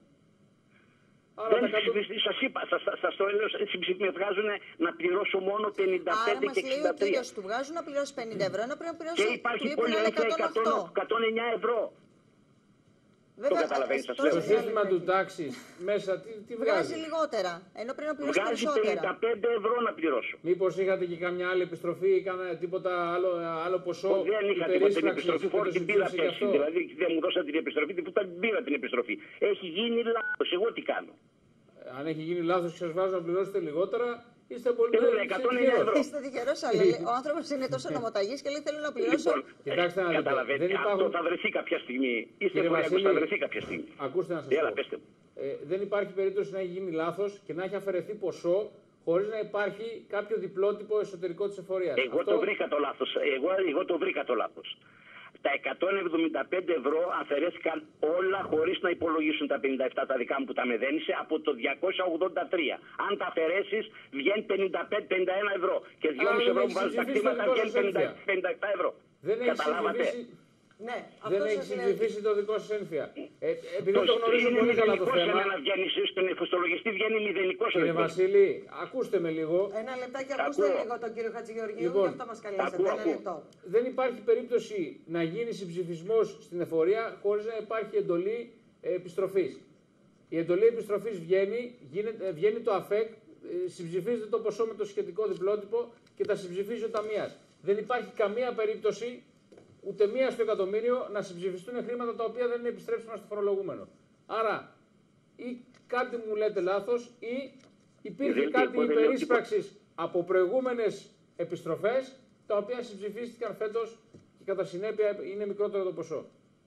Άρα δεν εκατό... σας είπα, σας, σας το λέω, με βγάζουν να πληρώσω μόνο πενήντα πέντε και εξήντα τρία. Άρα μας λέει ο κύριος, του βγάζουν να πληρώσει πενήντα ευρώ, ενώ πρέπει να πληρώσει και υπάρχει πολύ εκατόν εννιά ευρώ. Βέβαια, το καταλαβαίνεις, σας λέω. Το σύστημα του τάξης μέσα τι, τι βγάζει? Βγάζει λιγότερα, ενώ πρέπει να πληρώσει βγάζει περισσότερα. Βγάζει πενήντα πέντε ευρώ να πληρώσω. Μήπως είχατε και καμιά άλλη επιστροφή ή κάνα τίποτα άλλο, άλλο ποσό? Ο, δεν είχα τίποτα την επιστροφή, φόρο την πήρα πέρσι. Δηλαδή δεν μου δώσατε την επιστροφή, την πήρα την επιστροφή. Έχει γίνει λάθος, εγώ τι κάνω? Αν έχει γίνει λάθος και σας βάζω να πληρώσετε λιγότερα, είστε πολύ τυχερός. Είστε τυχερός, αλλά ο άνθρωπος είναι τόσο νομοταγής και λέει θέλω να πληρώσω. Λοιπόν, κοιτάξτε να δείτε. Δεν υπάρχουν... Αυτό θα βρεθεί κάποια στιγμή. Είστε Βασίλη, θα βρεθεί κάποια στιγμή. Ακούστε να σας Έλα, πω. πέστε μου. Ε, δεν υπάρχει περίπτωση να έχει γίνει λάθος και να έχει αφαιρεθεί ποσό χωρίς να υπάρχει κάποιο διπλότυπο εσωτερικό της εφορίας. Εγώ Αυτό... το βρήκα το λάθος. Εγώ, εγώ το βρήκα το λάθος. Τα εκατόν εβδομήντα πέντε ευρώ αφαιρέθηκαν όλα χωρίς να υπολογίσουν τα πενήντα επτά τα δικά μου που τα μεδένισε από το διακόσια ογδόντα τρία. Αν τα αφαιρέσεις βγαίνει πενήντα πέντε πενήντα ένα ευρώ. Και δυόμισι ευρώ που βάζεις τα κτήματα βγαίνει πενήντα επτά ευρώ. Δεν Καταλάβατε? Ναι, δεν έχει συμψηφίσει το δικό σας έμφυα. Ε, επειδή το, το γνωρίζω πολύ καλά το θέμα. Να βγαίνει στον εφοστολογιστή, βγαίνει μηδενικός. Κύριε Βασίλη, ακούστε με λίγο. Ένα λεπτάκι, ακούστε ακούω. λίγο τον κύριο Χατζηγεωργίου, λοιπόν, γι' αυτό μας καλέσατε. Ακούω, ένα ακούω. λεπτό. Δεν υπάρχει περίπτωση να γίνει συμψηφισμός στην εφορία χωρίς να υπάρχει εντολή επιστροφής. Η εντολή επιστροφής βγαίνει, γίνεται, βγαίνει το ΑΦΕΚ, συμψηφίζεται το ποσό με το σχετικό διπλότυπο και τα συμψηφίζει ο ταμείας. Δεν υπάρχει καμία περίπτωση, ούτε μία στο εκατομμύριο, να συμψηφιστούν χρήματα τα οποία δεν είναι επιστρέψιμα στο φορολογούμενο. Άρα, ή κάτι μου λέτε λάθος, ή υπήρχε δεν κάτι υπερίσπραξης από προηγούμενες επιστροφές, τα οποία συμψηφίστηκαν φέτος και κατά συνέπεια είναι μικρότερο το ποσό.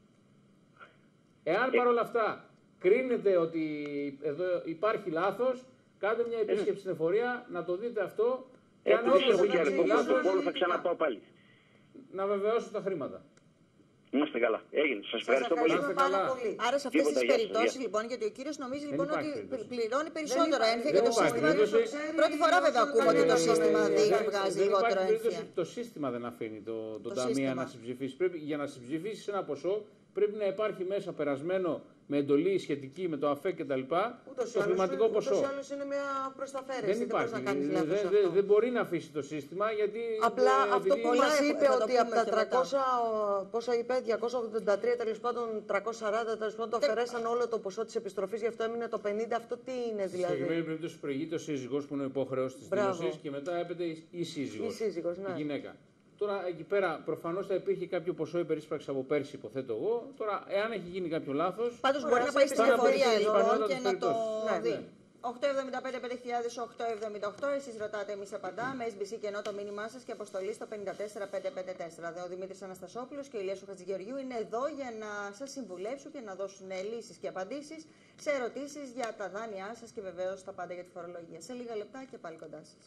Εάν παρόλα αυτά κρίνετε ότι εδώ υπάρχει λάθος, κάντε μια επίσκεψη στην εφορία, να το δείτε αυτό και αν όντως υπάρχει λάθος, θα ξαναπάω πάλι. Να βεβαιώσω τα χρήματα. Είμαστε καλά. Έγινε. Σας ευχαριστώ πολύ. Πάρα πολύ. Άρα σε αυτές τις περιπτώσεις λοιπόν, γιατί ο κύριος νομίζει λοιπόν ότι πληρώνει περισσότερο έμφυα και το σύστημα. Πρώτη φορά βέβαια ακούμε ότι το σύστημα δεν βγάζει λιγότερο έμφυα. Το σύστημα δεν αφήνει το ταμείο να συμψηφίσει. Για να συμψηφίσει ένα ποσό πρέπει να υπάρχει μέσα περασμένο με εντολή σχετική με το ΑΦΕ κτλ. Το χρηματικό ποσό. Ούτως ή άλλως είναι μια προσταφαίρεση. Δεν υπάρχει. Δεν, δεν, δεν, δεν, δεν μπορεί να αφήσει το σύστημα γιατί. Απλά ε, αυτό που μας είπε ότι από τα τριακόσια, μετά. πόσα είπε, διακόσια ογδόντα τρία τέλος πάντων, τριακόσια σαράντα τέλος πάντων, το αφαιρέσαν όλο το ποσό της επιστροφής, γι' αυτό έμεινε το πενήντα. Αυτό τι είναι δηλαδή? Στη συγκεκριμένη περίπτωση προηγείται ο σύζυγος που είναι ο υπόχρεος της δήλωσης και μετά έπεται η σύζυγος. Η σύζυγος, ναι. Η γυναίκα. Τώρα εκεί πέρα προφανώς θα υπήρχε κάποιο ποσό υπερίσπραξη από πέρσι, υποθέτω εγώ. Τώρα, εάν έχει γίνει κάποιο λάθος. Πάντως μπορεί να πάει στην εφορία λοιπόν και να το ναι, δει. Ναι. οκτώ εβδομήντα πέντε πέντε χιλιάδες οκτώ εβδομήντα οκτώ, εσείς ρωτάτε, εμείς απαντάμε. ες μπι σι και ενώ το μήνυμά σας και αποστολή στο πέντε τέσσερα πέντε πέντε τέσσερα. Ο Δημήτρης Αναστασόπουλος και ο Ηλίας Χατζηγεωργίου είναι εδώ για να σας συμβουλεύσουν και να δώσουν λύσεις και απαντήσεις σε ερωτήσεις για τα δάνειά σας και βεβαίως τα πάντα για τη φορολογία. Σε λίγα λεπτά και πάλι κοντά σας.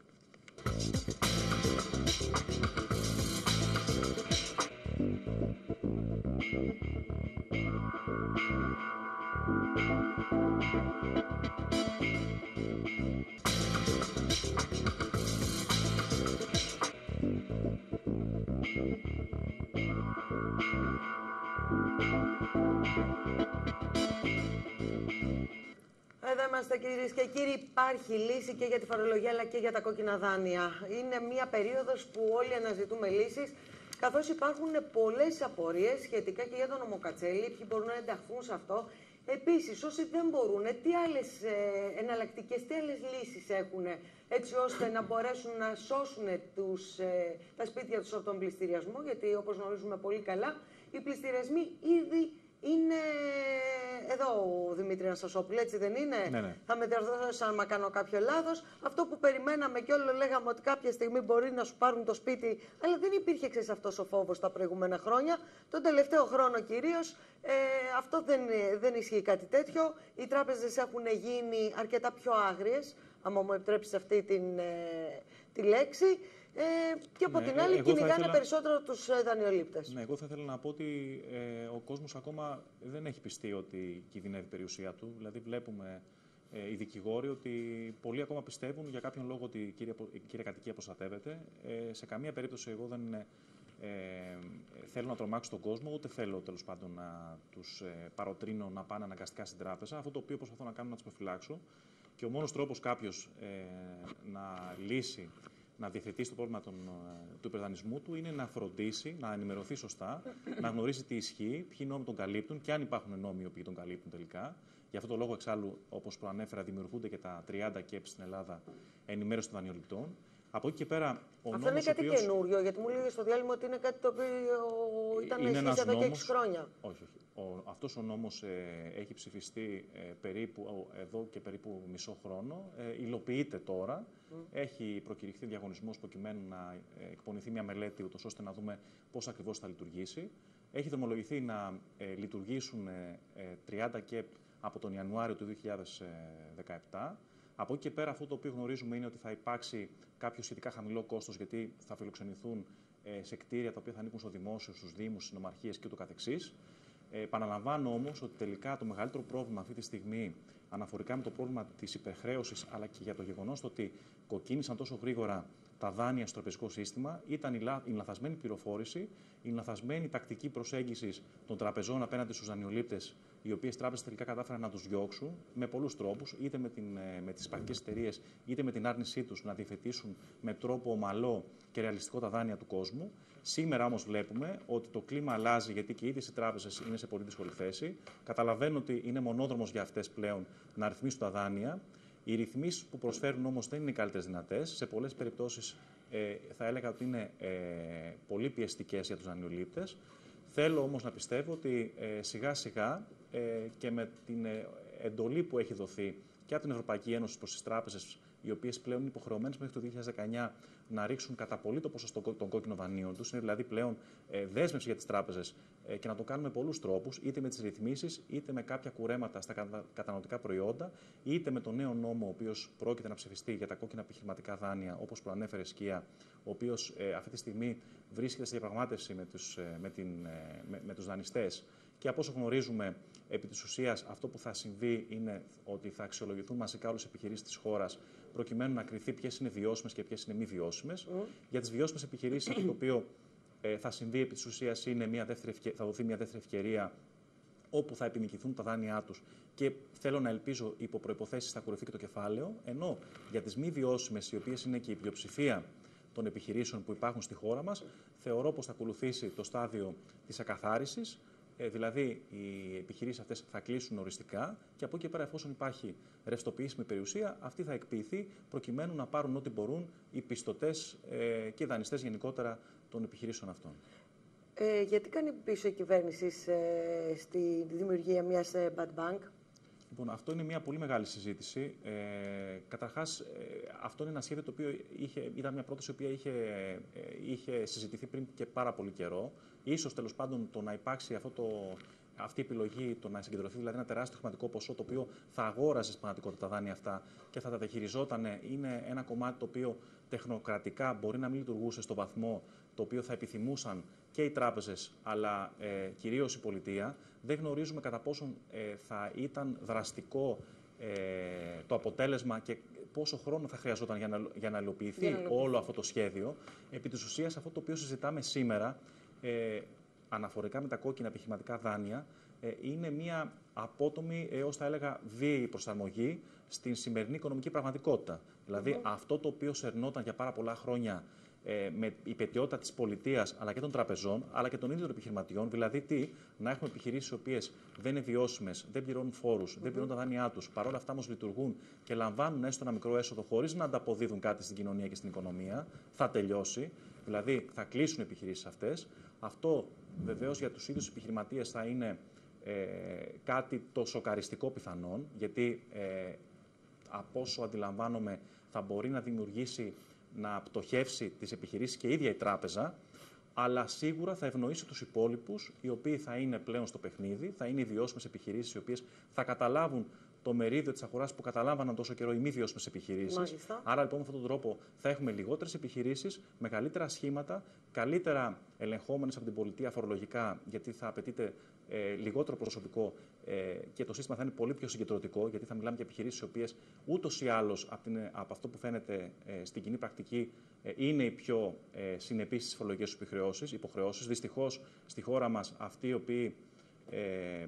Εδώ είμαστε κυρίες και κύριοι. Υπάρχει λύση και για τη φορολογία αλλά και για τα κόκκινα δάνεια. Είναι μια περίοδος που όλοι αναζητούμε λύσεις, καθώς υπάρχουν πολλές απορίες σχετικά και για τον νομοκατσέλη, ποιοι μπορούν να ενταχθούν σε αυτό. Επίσης, όσοι δεν μπορούν, τι άλλες ε, εναλλακτικές, τι άλλες λύσεις έχουν, έτσι ώστε να μπορέσουν να σώσουν τους, ε, τα σπίτια τους από τον πληστηριασμό, γιατί όπως γνωρίζουμε πολύ καλά, οι πληστηριασμοί ήδη είναι εδώ ο Δημήτρη Αναστασόπουλου, έτσι δεν είναι? Ναι, ναι. Θα με διορθώσω αν κάνω κάποιο λάθος. Αυτό που περιμέναμε και όλο λέγαμε ότι κάποια στιγμή μπορεί να σου πάρουν το σπίτι, αλλά δεν υπήρχε ξέρεις αυτός ο φόβος τα προηγούμενα χρόνια. Τον τελευταίο χρόνο κυρίως ε, αυτό δεν, δεν ισχύει κάτι τέτοιο. Οι τράπεζες έχουν γίνει αρκετά πιο άγριες, άμα μου επιτρέψεις αυτή την, ε, τη λέξη. Ε, και από ναι, την άλλη κυνηγάνε ήθελα... περισσότερο τους ε, δανειολήπτες. Ναι, εγώ θα ήθελα να πω ότι ε, ο κόσμος ακόμα δεν έχει πιστεί ότι κινδυνεύει η περιουσία του. Δηλαδή βλέπουμε ε, οι δικηγόροι ότι πολλοί ακόμα πιστεύουν για κάποιον λόγο ότι η κύρια, η κύρια κατοικία προστατεύεται. Ε, σε καμία περίπτωση εγώ δεν ε, θέλω να τρομάξω τον κόσμο, ούτε θέλω τέλος πάντων να τους ε, παροτρύνω να πάνε αναγκαστικά στην τράπεζα. Αυτό το οποίο προσπαθώ να κάνω να τους προφυλάξω. Και ο μόνος τρόπος κάποιος ε, να λύσει, να διευθετήσει το πρόβλημα των, του υπερδανισμού του είναι να φροντίσει, να ενημερωθεί σωστά, να γνωρίσει τι ισχύει, ποιοι νόμοι τον καλύπτουν και αν υπάρχουν νόμοι οι οποίοι τον καλύπτουν τελικά. Γι' αυτό το λόγο, εξάλλου, όπως προανέφερα, δημιουργούνται και τα τριάντα κέι στην Ελλάδα ενημέρωση των δανειοληπτών. Από εκεί και πέρα, ο αυτό είναι κάτι οποίος... καινούριο, γιατί μου λέγε στο διάλειμμα ότι είναι κάτι το οποίο ήταν να ισχύσει εδώ και έξι χρόνια. Όχι, όχι. Ο, αυτός ο νόμος ε, έχει ψηφιστεί ε, περίπου, εδώ και περίπου μισό χρόνο. Ε, υλοποιείται τώρα. Mm. Έχει προκηρυχθεί διαγωνισμός προκειμένου να ε, εκπονηθεί μια μελέτη, ούτως ώστε να δούμε πώς ακριβώς θα λειτουργήσει. Έχει δρομολογηθεί να ε, λειτουργήσουν ε, τριάντα κέι από τον Ιανουάριο του δύο χιλιάδες δεκαεπτά. Από εκεί και πέρα, αυτό το οποίο γνωρίζουμε είναι ότι θα υπάρξει κάποιο σχετικά χαμηλό κόστος, γιατί θα φιλοξενηθούν ε, σε κτίρια τα οποία θα ανήκουν στο δημόσιο, στους δήμους, στις νομαρχίες και ούτω καθεξής. Ε, επαναλαμβάνω όμως ότι τελικά το μεγαλύτερο πρόβλημα αυτή τη στιγμή, αναφορικά με το πρόβλημα της υπερχρέωσης, αλλά και για το γεγονός ότι κοκκίνησαν τόσο γρήγορα τα δάνεια στο τραπεζικό σύστημα ήταν η, λα... η λαθασμένη πληροφόρηση, η λαθασμένη τακτική προσέγγιση των τραπεζών απέναντι στους δανειολήπτες, οι οποίες τράπεζες τελικά κατάφεραν να τους διώξουν με πολλούς τρόπους, είτε με, την, με τις υπαρχικές εταιρείες, είτε με την άρνησή τους να διευθετήσουν με τρόπο ομαλό και ρεαλιστικό τα δάνεια του κόσμου. Σήμερα όμως βλέπουμε ότι το κλίμα αλλάζει, γιατί και οι ίδιες οι τράπεζες είναι σε πολύ δύσκολη θέση. Καταλαβαίνω ότι είναι μονόδρομος για αυτές πλέον να ρυθμίσουν τα δάνεια. Οι ρυθμίσεις που προσφέρουν όμως δεν είναι οι καλύτερες δυνατές. Σε πολλές περιπτώσεις ε, θα έλεγα ότι είναι ε, πολύ πιεστικές για τους δανειολήπτες. Θέλω όμως να πιστεύω ότι ε, σιγά σιγά ε, και με την ε, εντολή που έχει δοθεί και από την Ευρωπαϊκή Ένωση προς τις τράπεζες, οι οποίες πλέον είναι υποχρεωμένες μέχρι το δύο χιλιάδες δεκαεννιά να ρίξουν κατά πολύ το ποσοστό των κόκκινων δανείων τους. Είναι δηλαδή πλέον ε, δέσμευση για τις τράπεζες ε, και να το κάνουν με πολλούς τρόπους, είτε με τις ρυθμίσεις, είτε με κάποια κουρέματα στα κατα... καταναλωτικά προϊόντα, είτε με τον νέο νόμο, ο οποίος πρόκειται να ψηφιστεί για τα κόκκινα επιχειρηματικά δάνεια, όπως προανέφερε Σκία, ο οποίος ε, αυτή τη στιγμή βρίσκεται σε διαπραγμάτευση με τους, ε, με την, ε, με, με τους δανειστές. Και από όσο γνωρίζουμε, επί της ουσίας, αυτό που θα συμβεί είναι ότι θα αξιολογηθούν μαζικά όλες οι επιχειρήσεις της χώρας, προκειμένου να κριθεί ποιες είναι βιώσιμες και ποιες είναι μη βιώσιμες. Mm. Για τις βιώσιμες επιχειρήσεις, αυτό το οποίο ε, θα συμβεί επί της ουσίας είναι μια δεύτερη ευκαι... θα δοθεί μια δεύτερη ευκαιρία, όπου θα επιμικηθούν τα δάνειά τους και θέλω να ελπίζω υπό προϋποθέσεις θα ακολουθεί και το κεφάλαιο. Ενώ για τις μη βιώσιμες, οι οποίες είναι και η πλειοψηφία των επιχειρήσεων που υπάρχουν στη χώρα μας, θεωρώ πως θα ακολουθήσει το στάδιο της ακαθάρισης. Ε, δηλαδή, οι επιχειρήσεις αυτές θα κλείσουν οριστικά και από εκεί και πέρα, εφόσον υπάρχει ρευστοποιήσιμη περιουσία, αυτή θα εκποιηθεί προκειμένου να πάρουν ό,τι μπορούν οι πιστωτές ε, και οι δανειστές γενικότερα των επιχειρήσεων αυτών. Ε, γιατί κάνει πίσω η κυβέρνηση ε, στη δημιουργία μιας ε, bad bank? Λοιπόν, αυτό είναι μια πολύ μεγάλη συζήτηση. Ε, καταρχάς, ε, αυτό είναι ένα σχέδιο το οποίο είχε, ήταν μια πρόταση η οποία είχε, ε, είχε συζητηθεί πριν και πάρα πολύ καιρό. Ίσως, τέλος πάντων, το να υπάρξει αυτό το, αυτή η επιλογή, το να συγκεντρωθεί δηλαδή ένα τεράστιο χρηματικό ποσό, το οποίο θα αγόραζε στην πραγματικότητα τα δάνεια αυτά και θα τα διαχειριζόταν, είναι ένα κομμάτι το οποίο τεχνοκρατικά μπορεί να μην λειτουργούσε στο βαθμό το οποίο θα επιθυμούσαν και οι τράπεζες, αλλά ε, κυρίως η πολιτεία. Δεν γνωρίζουμε κατά πόσον ε, θα ήταν δραστικό ε, το αποτέλεσμα και πόσο χρόνο θα χρειαζόταν για να, για να υλοποιηθεί για να όλο αυτό το σχέδιο. Επί της ουσίας, αυτό το οποίο συζητάμε σήμερα, ε, αναφορικά με τα κόκκινα επιχειρηματικά δάνεια, ε, είναι μια απότομη, έως θα έλεγα βίαιη προσαρμογή στην σημερινή οικονομική πραγματικότητα. Δηλαδή, mm-hmm. αυτό το οποίο σερνόταν για πάρα πολλά χρόνια ε, με υπαιτιότητα της πολιτείας, αλλά και των τραπεζών, αλλά και των ίδιων των επιχειρηματιών, δηλαδή τι, να έχουμε επιχειρήσεις οι οποίες δεν είναι βιώσιμες, δεν πληρώνουν φόρους, mm-hmm. δεν πληρώνουν τα δάνειά τους, παρόλα αυτά όμως λειτουργούν και λαμβάνουν έστω ένα μικρό έσοδο χωρίς να ανταποδίδουν κάτι στην κοινωνία και στην οικονομία, θα τελειώσει. Δηλαδή, θα κλείσουν οι επιχειρήσεις αυτές. Αυτό βεβαίως για τους ίδιους επιχειρηματίες θα είναι ε, κάτι το σοκαριστικό πιθανόν, γιατί ε, από όσο αντιλαμβάνομαι θα μπορεί να δημιουργήσει, να πτωχεύσει τις επιχειρήσεις και η ίδια η τράπεζα, αλλά σίγουρα θα ευνοήσει τους υπόλοιπους, οι οποίοι θα είναι πλέον στο παιχνίδι, θα είναι οι βιώσιμες επιχειρήσεις, οι οποίες θα καταλάβουν το μερίδιο της αγοράς που καταλάβαναν τόσο καιρό οι μη βιώσιμες επιχειρήσεις. Μάλιστα. Άρα, λοιπόν, με αυτόν τον τρόπο θα έχουμε λιγότερες επιχειρήσεις, μεγαλύτερα σχήματα, καλύτερα ελεγχόμενες από την πολιτεία φορολογικά, γιατί θα απαιτείται ε, λιγότερο προσωπικό ε, και το σύστημα θα είναι πολύ πιο συγκεντρωτικό, γιατί θα μιλάμε για επιχειρήσεις οι οποίες ούτως ή άλλως από, την, από αυτό που φαίνεται ε, στην κοινή πρακτική ε, είναι οι πιο ε, συνεπείς στις φορολογικές υποχρεώσεις. Δυστυχώς, στη χώρα μας αυτοί οι οποίοι ε,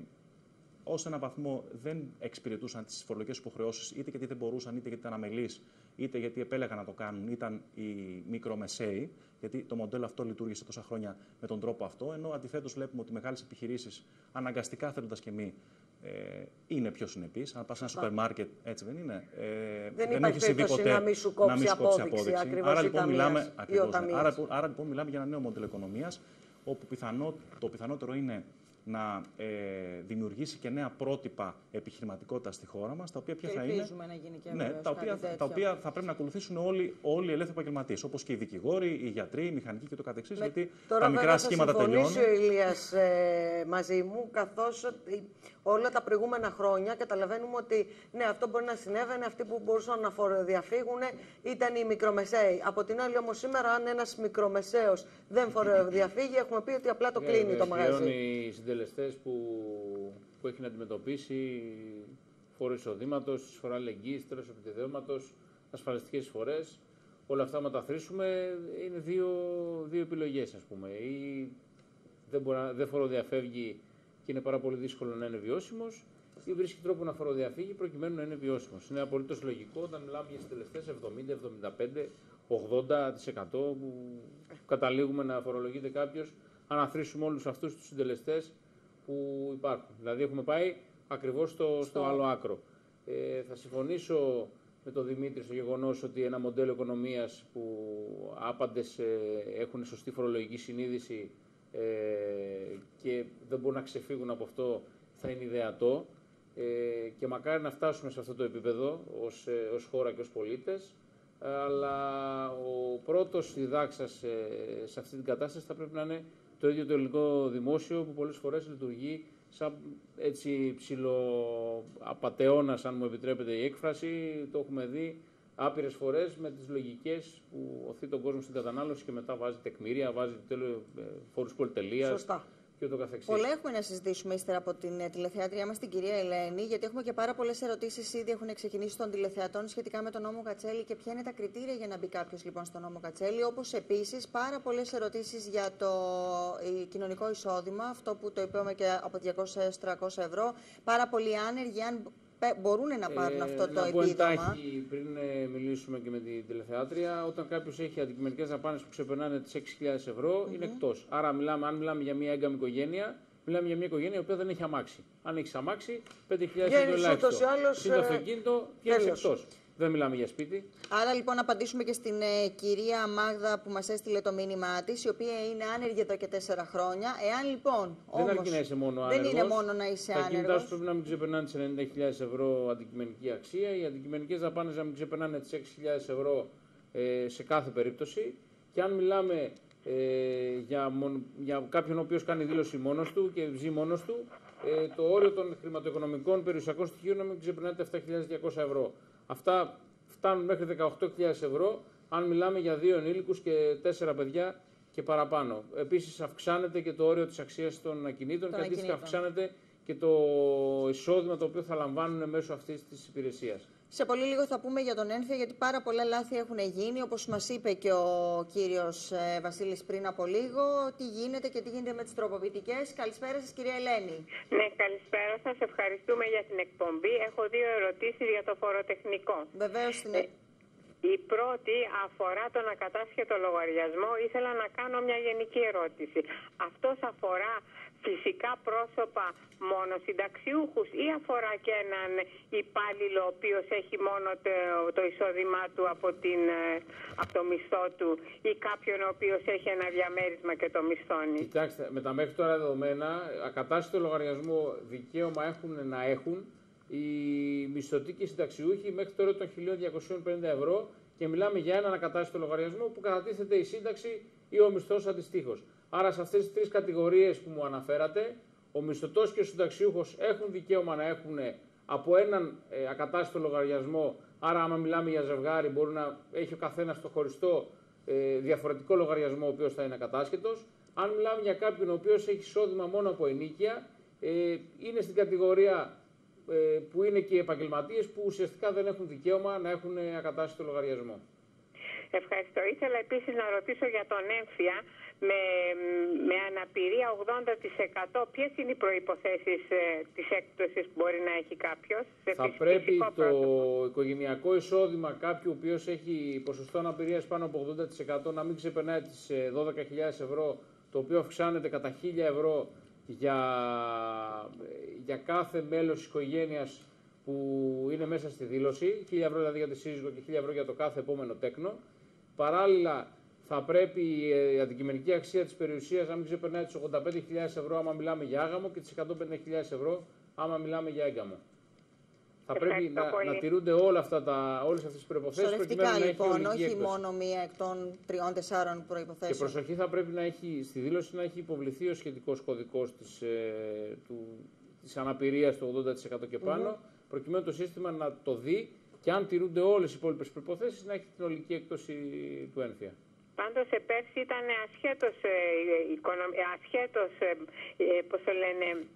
ως έναν βαθμό δεν εξυπηρετούσαν τις φορολογικές υποχρεώσεις, είτε γιατί δεν μπορούσαν, είτε γιατί ήταν αμελείς, είτε γιατί επέλεγαν να το κάνουν, ήταν οι μικρομεσαίοι, γιατί το μοντέλο αυτό λειτουργήσε τόσα χρόνια με τον τρόπο αυτό, ενώ αντιθέτως βλέπουμε ότι μεγάλες επιχειρήσεις, αναγκαστικά θέλοντας και μη, ε, είναι πιο συνεπείς. Αν πας σε ένα σούπερ μάρκετ, έτσι δεν είναι. Ε, δεν, δεν έχει συμβεί ποτέ να μην σου κόψει, να μην σου κόψει απόδειξη, απόδειξη. Ακριβώς Άρα, λοιπόν, μιλάμε, ακριβώς, άρα, άρα λοιπόν μιλάμε για ένα νέο μοντέλο οικονομίας, όπου πιθανό, το πιθανότερο είναι να ε, δημιουργήσει και νέα πρότυπα επιχειρηματικότητα στη χώρα μας, τα οποία ποια θα είναι. Να γίνει και ναι, τα οποία, τα οποία θα πρέπει να ακολουθήσουν όλοι, όλοι οι ελεύθεροι επαγγελματίες, όπως και οι δικηγόροι, οι γιατροί, οι μηχανικοί και το καθεξής. Με, γιατί τα μικρά σχήματα τελειώνουν. Τώρα θα συμφωνήσει ο Ηλίας ε, μαζί μου, καθώς όλα τα προηγούμενα χρόνια καταλαβαίνουμε ότι ναι, αυτό μπορεί να συνέβαινε, αυτοί που μπορούσαν να φοροδιαφύγουν ήταν οι μικρομεσαίοι. Από την άλλη, όμως, σήμερα, αν ένας μικρομεσαίος δεν φοροδιαφύγει, έχουμε πει ότι απλά το κλείνει το μαγαζί. Οι συντελεστές που, που έχει να αντιμετωπίσει, φόρο εισοδήματος, φορά αλληλεγγύης, τέλος επιτεδέματος, ασφαλιστικές εισφορές, όλα αυτά μεταθρήσουμε, είναι δύο, δύο επιλογές, ας πούμε. Ή δεν, μπορεί, δεν φοροδιαφεύγει και είναι πάρα πολύ δύσκολο να είναι βιώσιμος, ή βρίσκει τρόπο να φοροδιαφύγει προκειμένου να είναι βιώσιμος. Είναι απολύτως λογικό όταν μιλάμε για συντελεστές εβδομήντα, εβδομήντα πέντε, ογδόντα τοις εκατό που καταλήγουμε να φορολογείται κάποιος, αν αθροίσουμε όλους αυτούς τους συντελεστές που υπάρχουν. Δηλαδή έχουμε πάει ακριβώς στο, στο άλλο άκρο. Ε, θα συμφωνήσω με τον Δημήτρη στο γεγονός ότι ένα μοντέλο οικονομίας που άπαντες ε, έχουν σωστή φορολογική συνείδηση ε, και δεν μπορούν να ξεφύγουν από αυτό θα είναι ιδεατό ε, και μακάρι να φτάσουμε σε αυτό το επίπεδο ως, ε, ως χώρα και ως πολίτες, αλλά ο πρώτος διδάξας ε, σε αυτή την κατάσταση θα πρέπει να είναι το ίδιο το ελληνικό δημόσιο που πολλές φορές λειτουργεί σαν έτσι ψιλοαπατεώνας, αν μου επιτρέπετε η έκφραση. Το έχουμε δει άπειρες φορές με τις λογικές που οθεί τον κόσμο στην κατανάλωση και μετά βάζει τεκμήρια, βάζει τέλος, φόρους πολυτελείας. Σωστά. Και ούτω καθεξής. Πολλά έχουμε να συζητήσουμε ύστερα από την τηλεθεάτριά μας, την κυρία Ελένη, γιατί έχουμε και πάρα πολλές ερωτήσεις ήδη έχουν ξεκινήσει των τηλεθεατών σχετικά με τον νόμο Κατσέλη και ποια είναι τα κριτήρια για να μπει κάποιος λοιπόν στον νόμο Κατσέλη. Όπως επίσης πάρα πολλές ερωτήσεις για το κοινωνικό εισόδημα, αυτό που το είπαμε και από διακόσια έως τριακόσια ευρώ. Πάρα πολλοί άνεργοι, αν μπορούν να πάρουν ε, αυτό το να επίδομα. Εντάχει, πριν ε, μιλήσουμε και με την τηλεθεάτρια, όταν κάποιος έχει αντικειμενικές δαπάνες που ξεπερνάνε τις έξι χιλιάδες ευρώ, mm-hmm. είναι εκτός. Άρα, μιλάμε, αν μιλάμε για μια έγκαμη οικογένεια, μιλάμε για μια οικογένεια η οποία δεν έχει αμάξι. Αν έχει αμάξι, πέντε χιλιάδες ευρώ ελάχιστο. Συν το αυτοκίνητο, βγαίνεις εκτός. Δεν μιλάμε για σπίτι. Άρα λοιπόν να απαντήσουμε και στην ε, κυρία Μάγδα που μας έστειλε το μήνυμά της, η οποία είναι άνεργη εδώ και τέσσερα χρόνια. Εάν λοιπόν δεν όμως, αρκεί να είσαι μόνο δεν άνεργος, είναι μόνο να είσαι άνεργος. Τα κινητά σου πρέπει να μην ξεπερνάνε τις ενενήντα χιλιάδες ευρώ αντικειμενική αξία, οι αντικειμενικές δαπάνες να μην ξεπερνάνε τις έξι χιλιάδες ευρώ ε, σε κάθε περίπτωση. Και αν μιλάμε ε, για, μον, για κάποιον ο οποίος κάνει δήλωση μόνος του και ζει μόνος του, ε, το όριο των χρηματοοικονομικών περιουσιακών στοιχείων να μην ξεπερνάνε επτά χιλιάδες διακόσια ευρώ. Αυτά φτάνουν μέχρι δεκαοκτώ χιλιάδες ευρώ αν μιλάμε για δύο ενήλικους και τέσσερα παιδιά και παραπάνω. Επίσης αυξάνεται και το όριο της αξίας των ακινήτων και αντίστοιχα αυξάνεται και το εισόδημα το οποίο θα λαμβάνουν μέσω αυτής της υπηρεσίας. Σε πολύ λίγο θα πούμε για τον ένφια, γιατί πάρα πολλά λάθη έχουν γίνει, όπως μας είπε και ο κύριος ε, Βασίλης πριν από λίγο, τι γίνεται και τι γίνεται με τις τροποποιητικές. Καλησπέρα σας, κυρία Ελένη. Ναι, καλησπέρα σας. Ευχαριστούμε για την εκπομπή. Έχω δύο ερωτήσεις για το φοροτεχνικό. Βεβαίως. Την... Ε, η πρώτη αφορά τον ακατάσχετο λογαριασμό. Ήθελα να κάνω μια γενική ερώτηση. Αυτός αφορά φυσικά πρόσωπα μόνο συνταξιούχους ή αφορά και έναν υπάλληλο ο οποίος έχει μόνο το, το εισόδημά του από, την, από το μισθό του ή κάποιον ο οποίος έχει ένα διαμέρισμα και το μισθώνει? Κοιτάξτε, με τα μέχρι τώρα δεδομένα, ακατάσχετο λογαριασμό δικαίωμα έχουν να έχουν οι μισθωτοί και οι συνταξιούχοι μέχρι τώρα των χίλια διακόσια πενήντα ευρώ και μιλάμε για έναν ακατάσχετο λογαριασμό που κατατίθεται η σύνταξη ή ο μισθός αντιστοίχως. Άρα σε αυτές τις τρεις κατηγορίες που μου αναφέρατε, ο μισθωτός και ο συνταξιούχος έχουν δικαίωμα να έχουν από έναν ε, ακατάσχετο λογαριασμό. Άρα άμα μιλάμε για ζευγάρι μπορεί να έχει ο καθένας το χωριστό ε, διαφορετικό λογαριασμό ο οποίος θα είναι ακατάσχετος. Αν μιλάμε για κάποιον ο οποίος έχει εισόδημα μόνο από ενοίκια, ε, είναι στην κατηγορία ε, που είναι και οι επαγγελματίες που ουσιαστικά δεν έχουν δικαίωμα να έχουν ακατάσχετο λογαριασμό. Ευχαριστώ. Ήθελα επίσης να ρωτήσω για τον έμφυα. Με, με αναπηρία ογδόντα τοις εκατό, ποιες είναι οι προϋποθέσεις ε, της έκπτωσης που μπορεί να έχει κάποιος? Θα πρέπει το πρόσωπο. Οικογενειακό εισόδημα κάποιου ο οποίος έχει ποσοστό αναπηρίας πάνω από ογδόντα τοις εκατό να μην ξεπερνάει τις ε, δώδεκα χιλιάδες ευρώ, το οποίο αυξάνεται κατά χίλια ευρώ για, για κάθε μέλος της οικογένειας που είναι μέσα στη δήλωση, χίλια ευρώ δηλαδή για τη σύζυγο και χίλια ευρώ για το κάθε επόμενο τέκνο. Παράλληλα, θα πρέπει η αντικειμενική αξία της περιουσίας να μην ξεπερνάει τις ογδόντα πέντε χιλιάδες ευρώ άμα μιλάμε για άγαμο και τις εκατόν πενήντα χιλιάδες ευρώ άμα μιλάμε για έγκαμο. Θα πρέπει να, να τηρούνται όλα αυτά τα, όλες αυτές τις προϋποθέσεις. Σωρευτικά λοιπόν, όχι έκδοση. Μόνο μία εκ των τριών-τεσσάρων προϋποθέσεων. Και προσοχή, θα πρέπει να έχει, στη δήλωση να έχει υποβληθεί ο σχετικός κωδικός της, ε, του, της αναπηρίας του ογδόντα τοις εκατό και πάνω, mm-hmm. προκειμένου το σύστημα να το δει και αν τηρούνται όλες οι υπόλοιπες προϋποθέσεις να έχει την ολική έκπτωση του ένφια. Πάντως πέρσι ήταν ασχέτως, ε, οικονομ... ασχέτως ε, πώς το λένε,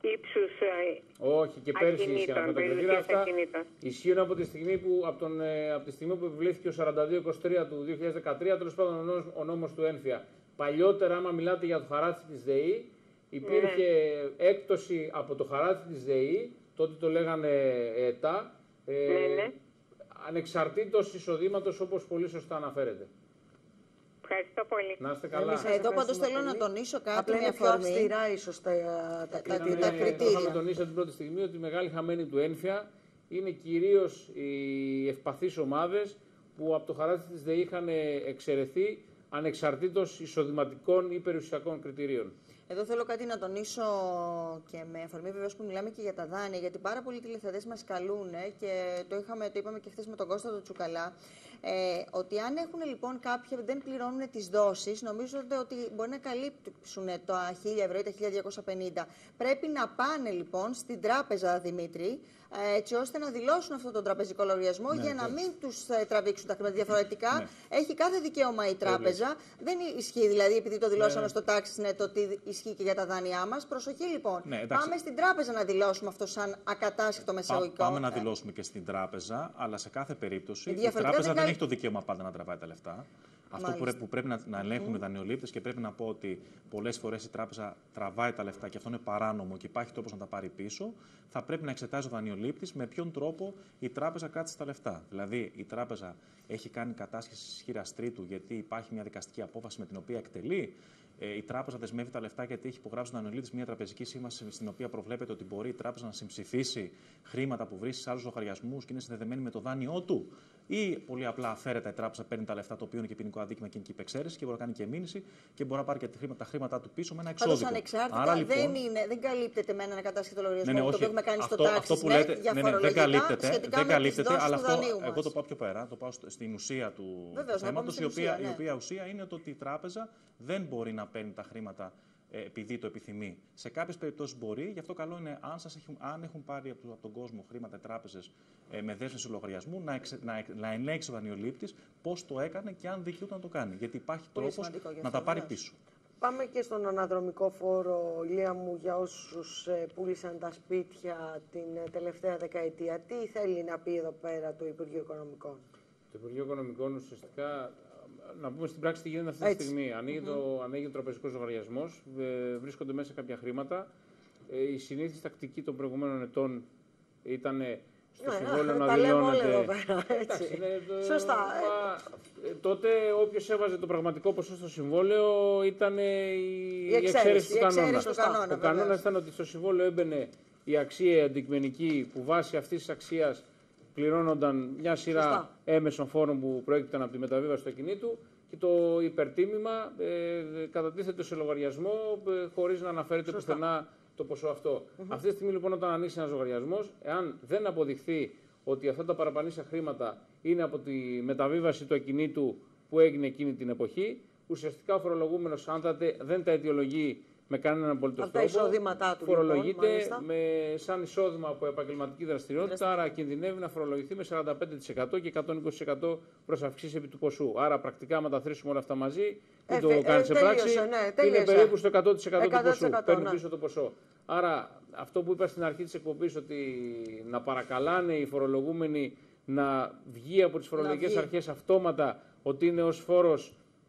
ύψους Όχι, και πέρσι ίσχυαν αυτά τα κριτήρια. Αυτά ακινήτων. Ισχύουν από τη στιγμή που, από τον, από τη στιγμή που επιβλήθηκε ο σαράντα δύο είκοσι τρία του δύο χιλιάδες δεκατρία, τέλος πάντων ο νόμος, ο νόμος του ΕΝΦΙΑ. Παλιότερα, άμα μιλάτε για το χαράτσι της ΔΕΗ, υπήρχε ναι. έκπτωση από το χαράτσι της ΔΕΗ, τότε το λέγανε ΕΤΑ, ε, ναι, ναι. ανεξαρτήτως εισοδήματος, όπως πολύ σωστά αναφέρεται. Ευχαριστώ πολύ. Να είστε καλά. Εμείς εδώ πάντως θέλω να τονίσω κάτι με πιο αυστηρά ίσως τα, τα, τα, τα, τα κριτήρια. Είχαμε τονίσει από την πρώτη στιγμή ότι η μεγάλη χαμένη του ΕΝΦΙΑ είναι κυρίως οι ευπαθείς ομάδες που από το χαράτσι της ΔΕΗ είχαν εξαιρεθεί ανεξαρτήτως εισοδηματικών ή περιουσιακών κριτηρίων. Εδώ θέλω κάτι να τονίσω και με αφορμή βεβαίως που μιλάμε και για τα δάνεια, γιατί πάρα πολλοί τηλεθεατές μας καλούν και το, είχαμε, το είπαμε και χθες με τον Κώστα τον Τσουκαλά, ε, ότι αν έχουν λοιπόν κάποιοι δεν πληρώνουν τις δόσεις, νομίζω ότι μπορεί να καλύψουν τα χίλια ευρώ ή τα χίλια διακόσια πενήντα. Πρέπει να πάνε λοιπόν στην τράπεζα, Δημήτρη, έτσι ώστε να δηλώσουν αυτόν τον τραπεζικό λογαριασμό ναι, για να μην τους τραβήξουν τα χρήματα. Διαφορετικά ναι. έχει κάθε δικαίωμα η τράπεζα. Έλες. Δεν ισχύει δηλαδή, επειδή το δηλώσαμε ναι. στο TaxNet, ότι ισχύει και για τα δάνειά μας. Προσοχή λοιπόν. Ναι, πάμε στην τράπεζα να δηλώσουμε αυτό σαν ακατάσχετο μεσαγωγικό. Πάμε να δηλώσουμε και στην τράπεζα, αλλά σε κάθε περίπτωση η τράπεζα δεν έχει το δικαίωμα πάντα να τραβάει τα λεφτά. Αυτό που πρέπει, που πρέπει να, να ελέγχουν οι δανειολήπτες και πρέπει να πω ότι πολλές φορές η τράπεζα τραβάει τα λεφτά και αυτό είναι παράνομο και υπάρχει τρόπος να τα πάρει πίσω, θα πρέπει να εξετάζει ο δανειολήπτης με ποιον τρόπο η τράπεζα κράτησε τα λεφτά. Δηλαδή, η τράπεζα έχει κάνει κατάσχεση ισχύρας τρίτου γιατί υπάρχει μια δικαστική απόφαση με την οποία εκτελεί. Η τράπεζα δεσμεύει τα λεφτά γιατί έχει υπογράψει ο δανειολήπτης μια τραπεζική σύμβαση στην οποία προβλέπεται ότι μπορεί η τράπεζα να συμψηφίσει χρήματα που βρίσκει σε άλλους λογαριασμούς και είναι συνδεδεμένη με το δάνειό του. Ή πολύ απλά αφαίρετα η τράπεζα παίρνει τα λεφτά, το οποίο είναι και ποινικό αδίκημα και είναι και υπεξαίρεση και μπορεί να κάνει και μήνυση και μπορεί να πάρει και τα χρήματα του πίσω με ένα εξώδικο. Πάντως ανεξάρτητα Άρα, λοιπόν, δεν, είναι, δεν καλύπτεται με έναν κατάσχετο λογαριασμό ναι, ναι, το οποίο έχουμε κάνει αυτό, στο TaxNet αυτό που λέτε, για ναι, ναι, δεν καλύπτεται, δεν καλύπτεται αλλά αυτό εγώ το πάω πιο πέρα, το πάω στην ουσία του Βεβαίως, θέματος, η, ουσία, ναι. η οποία ουσία είναι ότι η τράπεζα δεν μπορεί να παίρνει τα χρήματα επειδή το επιθυμεί. Σε κάποιες περιπτώσεις μπορεί, γι' αυτό καλό είναι αν, σας έχουν, αν έχουν πάρει από, από τον κόσμο χρήματα τράπεζες ε, με δέσμευση λογαριασμού, να, εξε, να, να ελέγξει ο δανειολήπτης πώς το έκανε και αν δικαιούται να το κάνει. Γιατί υπάρχει τρόπος να τα πάρει πίσω. Πάμε και στον αναδρομικό φόρο, Ηλία μου, για όσους ε, πούλησαν τα σπίτια την ε, τελευταία δεκαετία. Τι θέλει να πει εδώ πέρα το Υπουργείο Οικονομικών? Το Υπουργείο Οικονομικών ουσιαστικά, να πούμε στην πράξη τι γίνεται αυτή τη στιγμή. Ανοίγει, mm-hmm. το, ανοίγει ο τραπεζικός λογαριασμός, ε, βρίσκονται μέσα κάποια χρήματα. Ε, η συνήθις τακτική των προηγούμενων ετών ήταν στο ναι, συμβόλαιο να τα δηλώνεται. Λέμε όλα εδώ πέρα, έτσι. Είναι, Σωστά. Μα, ε, τότε όποιος έβαζε το πραγματικό ποσό στο συμβόλαιο ήταν η, η εξαίρεση του κανόνα. του κανόνα. Ο κανόνας ήταν ότι στο συμβόλαιο έμπαινε η αξία αντικειμενική που βάσει αυτής της αξίας πληρώνονταν μια σειρά Σωστά. έμεσων φόρων που προέκυπταν από τη μεταβίβαση του ακινήτου και το υπερτίμημα ε, κατατίθεται σε λογαριασμό ε, χωρίς να αναφέρεται Σωστά. πουθενά το ποσό αυτό. Mm-hmm. Αυτή τη στιγμή λοιπόν όταν ανοίξει ένας λογαριασμός, εάν δεν αποδειχθεί ότι αυτά τα παραπανήσια χρήματα είναι από τη μεταβίβαση του ακινήτου που έγινε εκείνη την εποχή, ουσιαστικά ο φορολογούμενος αν δεν τα αιτιολογεί με κανέναν απολύτως τρόπο, του, φορολογείται λοιπόν, με, σαν εισόδημα από επαγγελματική δραστηριότητα, άρα κινδυνεύει να φορολογηθεί με σαράντα πέντε τοις εκατό και εκατόν είκοσι τοις εκατό προς αυξήσεις επί του ποσού. Άρα πρακτικά μεταθρήσουμε όλα αυτά μαζί, δεν το κάνει σε πράξη, ναι, είναι περίπου στο εκατό τοις εκατό του ποσού, παίρνει ναι. πίσω το ποσό. Άρα αυτό που είπα στην αρχή της εκπομπής, ότι να παρακαλάνε οι φορολογούμενοι να βγει από τις φορολογικές αρχές αυτόματα ότι είναι ως φόρος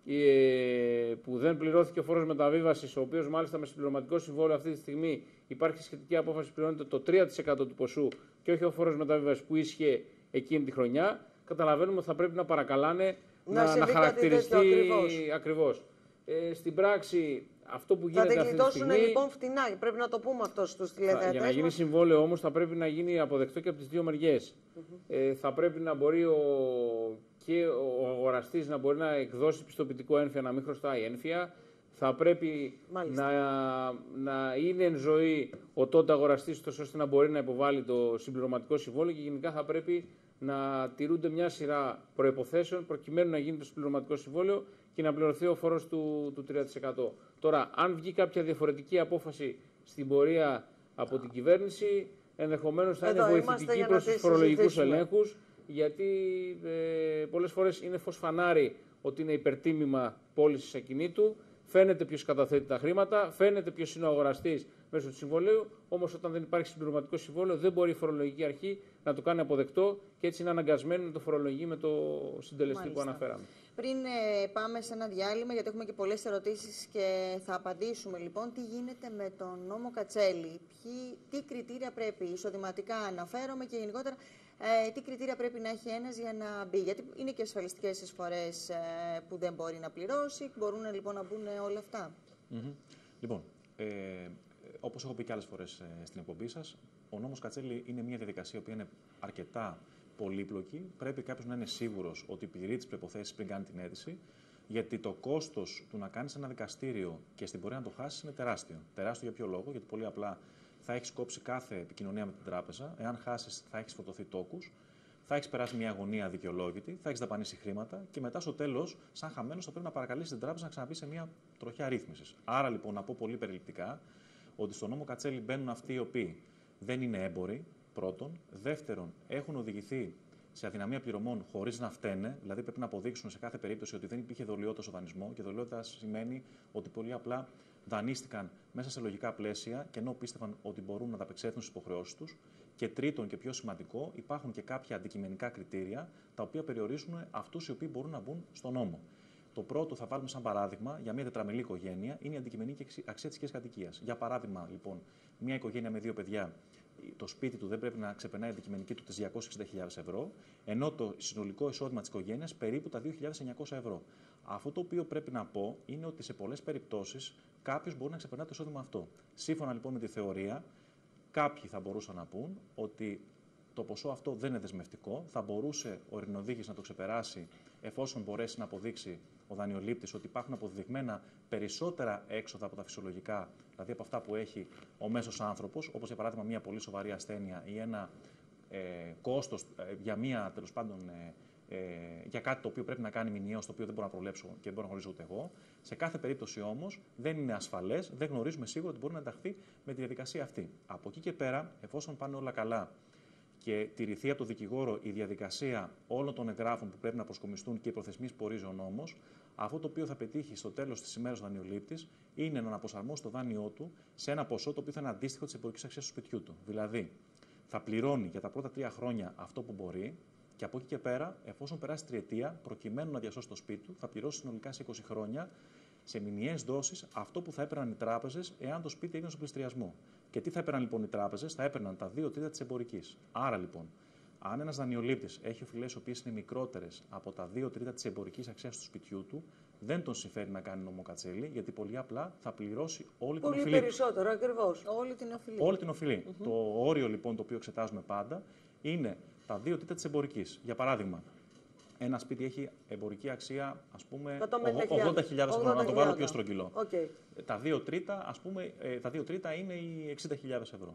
που δεν πληρώθηκε ο φόρος μεταβίβασης, ο οποίος μάλιστα με συμπληρωματικό συμβόλαιο αυτή τη στιγμή υπάρχει σχετική απόφαση που πληρώνεται το τρία τοις εκατό του ποσού και όχι ο φόρος μεταβίβασης που ίσχυε εκείνη τη χρονιά, καταλαβαίνουμε ότι θα πρέπει να παρακαλάνε να, να, να χαρακτηριστεί ακριβώς. ακριβώς. Ε, στην πράξη αυτό που γίνεται αυτή τη στιγμή... Θα την λοιπόν φτηνά, πρέπει να το πούμε αυτό στους τηλεθεατές. Για να γίνει συμβόλαιο όμως θα πρέπει να γίνει αποδεκτό και από τις δύο μεριές. Mm-hmm. Ε, θα πρέπει να μπορεί ο... και ο αγοραστής να μπορεί να εκδώσει πιστοποιητικό έμφυα, να μην χρωστάει έμφυα. Θα πρέπει να, να είναι εν ζωή ο τότε αγοραστής, ώστε να μπορεί να υποβάλει το συμπληρωματικό συμβόλαιο και γενικά θα πρέπει να τηρούνται μια σειρά προϋποθέσεων προκειμένου να γίνει το συμπληρωματικό συμβόλαιο και να πληρωθεί ο φόρος του, του τρία τοις εκατό. Τώρα, αν βγει κάποια διαφορετική απόφαση στην πορεία από την κυβέρνηση, ενδεχομένως θα Εδώ είναι βοηθητική προς τους φορολογικούς ελέγχους, γιατί ε, πολλές φορές είναι φως φανάρι ότι είναι υπερτίμημα πώλησης ακινήτου, φαίνεται ποιος καταθέτει τα χρήματα, φαίνεται ποιος είναι ο αγοραστής μέσω του συμβολέου. Όμως, όταν δεν υπάρχει συμπληρωματικό συμβόλαιο, δεν μπορεί η φορολογική αρχή να το κάνει αποδεκτό και έτσι είναι αναγκασμένο να το φορολογεί με το συντελεστή Μάλιστα. που αναφέραμε. Πριν ε, πάμε σε ένα διάλειμμα, γιατί έχουμε και πολλές ερωτήσεις και θα απαντήσουμε λοιπόν, τι γίνεται με τον νόμο Κατσέλη, ποιοι, τι κριτήρια πρέπει εισοδηματικά αναφέρομαι και γενικότερα ε, τι κριτήρια πρέπει να έχει ένας για να μπει. Γιατί είναι και ασφαλιστικές εισφορές ε, που δεν μπορεί να πληρώσει, μπορούν λοιπόν να μπουν όλα αυτά. Mm-hmm. Λοιπόν, ε, όπως έχω πει και άλλες φορές ε, στην εκπομπή σας, ο νόμος Κατσέλη είναι μια διαδικασία που είναι αρκετά πολύπλοκη. Πρέπει κάποιος να είναι σίγουρος ότι πληρεί τις προϋποθέσεις πριν κάνει την αίτηση, γιατί το κόστος του να κάνεις ένα δικαστήριο και στην πορεία να το χάσεις είναι τεράστιο. Τεράστιο για ποιο λόγο? Γιατί πολύ απλά θα έχεις κόψει κάθε επικοινωνία με την τράπεζα. Εάν χάσεις, θα έχεις φορτωθεί τόκους, θα έχεις περάσει μια αγωνία αδικαιολόγητη, θα έχεις δαπανίσει χρήματα και μετά στο τέλος, σαν χαμένος, θα πρέπει να παρακαλείς την τράπεζα να ξαναμπεί σε μια τροχιά ρύθμισης. Άρα λοιπόν, να πω πολύ περιληπτικά ότι στο νόμο Κατσέλη μπαίνουν αυτοί οι οποίοι δεν είναι έμποροι. Πρώτον. Δεύτερον, έχουν οδηγηθεί σε αδυναμία πληρωμών χωρίς να φταίνε, δηλαδή πρέπει να αποδείξουν σε κάθε περίπτωση ότι δεν υπήρχε δολιότητα στο δανεισμό. Και δολιότητα σημαίνει ότι πολύ απλά δανείστηκαν μέσα σε λογικά πλαίσια και ενώ πίστευαν ότι μπορούν να ανταπεξέλθουν στις υποχρεώσεις τους. Και τρίτον και πιο σημαντικό, υπάρχουν και κάποια αντικειμενικά κριτήρια τα οποία περιορίζουν αυτούς οι οποίοι μπορούν να μπουν στον νόμο. Το πρώτο, θα βάλουμε σαν παράδειγμα, για μια τετραμελή οικογένεια, είναι η αντικειμενική αξία της κατοικίας. Για παράδειγμα, λοιπόν, μια οικογένεια με δύο παιδιά, το σπίτι του δεν πρέπει να ξεπερνάει η αντικειμενική του τις διακόσιες εξήντα χιλιάδες ευρώ, ενώ το συνολικό εισόδημα της οικογένειας περίπου τα δύο χιλιάδες εννιακόσια ευρώ. Αυτό το οποίο πρέπει να πω είναι ότι σε πολλές περιπτώσεις κάποιος μπορεί να ξεπερνά το εισόδημα αυτό. Σύμφωνα λοιπόν με τη θεωρία, κάποιοι θα μπορούσαν να πούν ότι το ποσό αυτό δεν είναι δεσμευτικό, θα μπορούσε ο ειρηνοδίκης να το ξεπεράσει εφόσον μπορέσει να αποδείξει ο δανειολήπτης ότι υπάρχουν αποδεδειγμένα περισσότερα έξοδα από τα φυσιολογικά, δηλαδή από αυτά που έχει ο μέσος άνθρωπος, όπως για παράδειγμα μια πολύ σοβαρή ασθένεια ή ένα ε, κόστος ε, για, μια, τέλος πάντων, ε, ε, για κάτι το οποίο πρέπει να κάνει μηνιαίως, το οποίο δεν μπορώ να προβλέψω και δεν μπορώ να γνωρίζω ούτε εγώ. Σε κάθε περίπτωση όμως δεν είναι ασφαλές, δεν γνωρίζουμε σίγουρα ότι μπορεί να ενταχθεί με τη διαδικασία αυτή. Από εκεί και πέρα, εφόσον πάνε όλα καλά και τηρηθεί από τον δικηγόρο η διαδικασία όλων των εγγράφων που πρέπει να προσκομιστούν και οι προθεσμίες που ορίζει ο νόμος, αυτό το οποίο θα πετύχει στο τέλος της ημέρας ο δανειολήπτης είναι να αναπροσαρμόσει το δάνειό του σε ένα ποσό το οποίο θα είναι αντίστοιχο της εμπορικής αξίας του σπιτιού του. Δηλαδή, θα πληρώνει για τα πρώτα τρία χρόνια αυτό που μπορεί και από εκεί και πέρα, εφόσον περάσει τριετία, προκειμένου να διασώσει το σπίτι του, θα πληρώσει συνολικά σε είκοσι χρόνια σε μηνιαίες δόσεις αυτό που θα έπαιρναν οι τράπεζες εάν το σπίτι έγινε στον πληστηριασμό. Και τι θα έπαιρναν λοιπόν οι τράπεζες? Θα έπαιρναν τα δύο τρίτα της εμπορικής. Άρα λοιπόν, αν ένας δανειολήπτης έχει οφειλές οι οποίες είναι μικρότερες από τα δύο τρίτα της εμπορικής αξίας του σπιτιού του, δεν τον συμφέρει να κάνει νόμο Κατσέλη, γιατί πολύ απλά θα πληρώσει όλη την οφειλή. Πολύ περισσότερο, ακριβώς. Όλη την οφειλή. Όλη την οφειλή. Mm-hmm. Το όριο λοιπόν το οποίο εξετάζουμε πάντα είναι τα δύο τρίτα της εμπορικής. Για παράδειγμα, ένα σπίτι έχει εμπορική αξία, ας πούμε, ογδόντα χιλιάδες ευρώ, να το βάλω πιο στρογγυλό. Okay. Τα δύο τρίτα, ας πούμε, τα δύο τρίτα είναι οι εξήντα χιλιάδες ευρώ.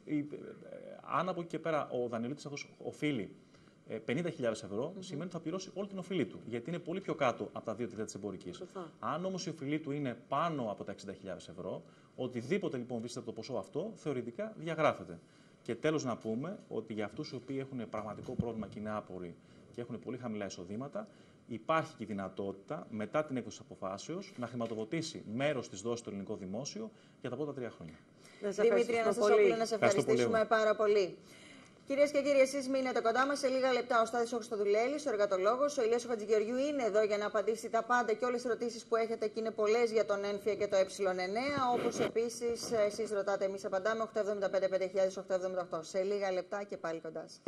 Αν από εκεί και πέρα ο δανειολήπτης αυτός οφείλει πενήντα χιλιάδες ευρώ, mm-hmm. σημαίνει ότι θα πληρώσει όλη την οφειλή του, γιατί είναι πολύ πιο κάτω από τα δύο τρίτα της εμπορικής. Mm-hmm. Αν όμως η οφειλή του είναι πάνω από τα εξήντα χιλιάδες ευρώ, οτιδήποτε λοιπόν βρίσκεται από το ποσό αυτό, θεωρητικά διαγράφεται. Και τέλος να πούμε ότι για αυτούς οι οποίοι έχουν πραγματικό πρόβλημα και είναι άποροι και έχουν πολύ χαμηλά εισοδήματα, υπάρχει και η δυνατότητα μετά την έκδοση αποφάσεως να χρηματοδοτήσει μέρος της δόσης στο ελληνικό δημόσιο για τα πρώτα τρία χρόνια. Δημήτρη Αναστασόπουλε, να σε ευχαριστήσουμε πάρα πολύ. Κυρίες και κύριοι, εσείς μείνετε κοντά μας. Σε λίγα λεπτά ο Στάθης Χριστοδουλέλης, ο εργατολόγος, ο Ηλίας Χατζηγεωργιού είναι εδώ για να απαντήσει τα πάντα και όλες τις ερωτήσεις που έχετε και είναι πολλές για τον έμφυα και το ε εννέα. Όπως επίσης εσείς ρωτάτε, εμείς απαντάμε. οκτώ εβδομήντα πέντε πέντε χιλιάδες οκτακόσια εβδομήντα οκτώ. Σε λίγα λεπτά και πάλι κοντά σας.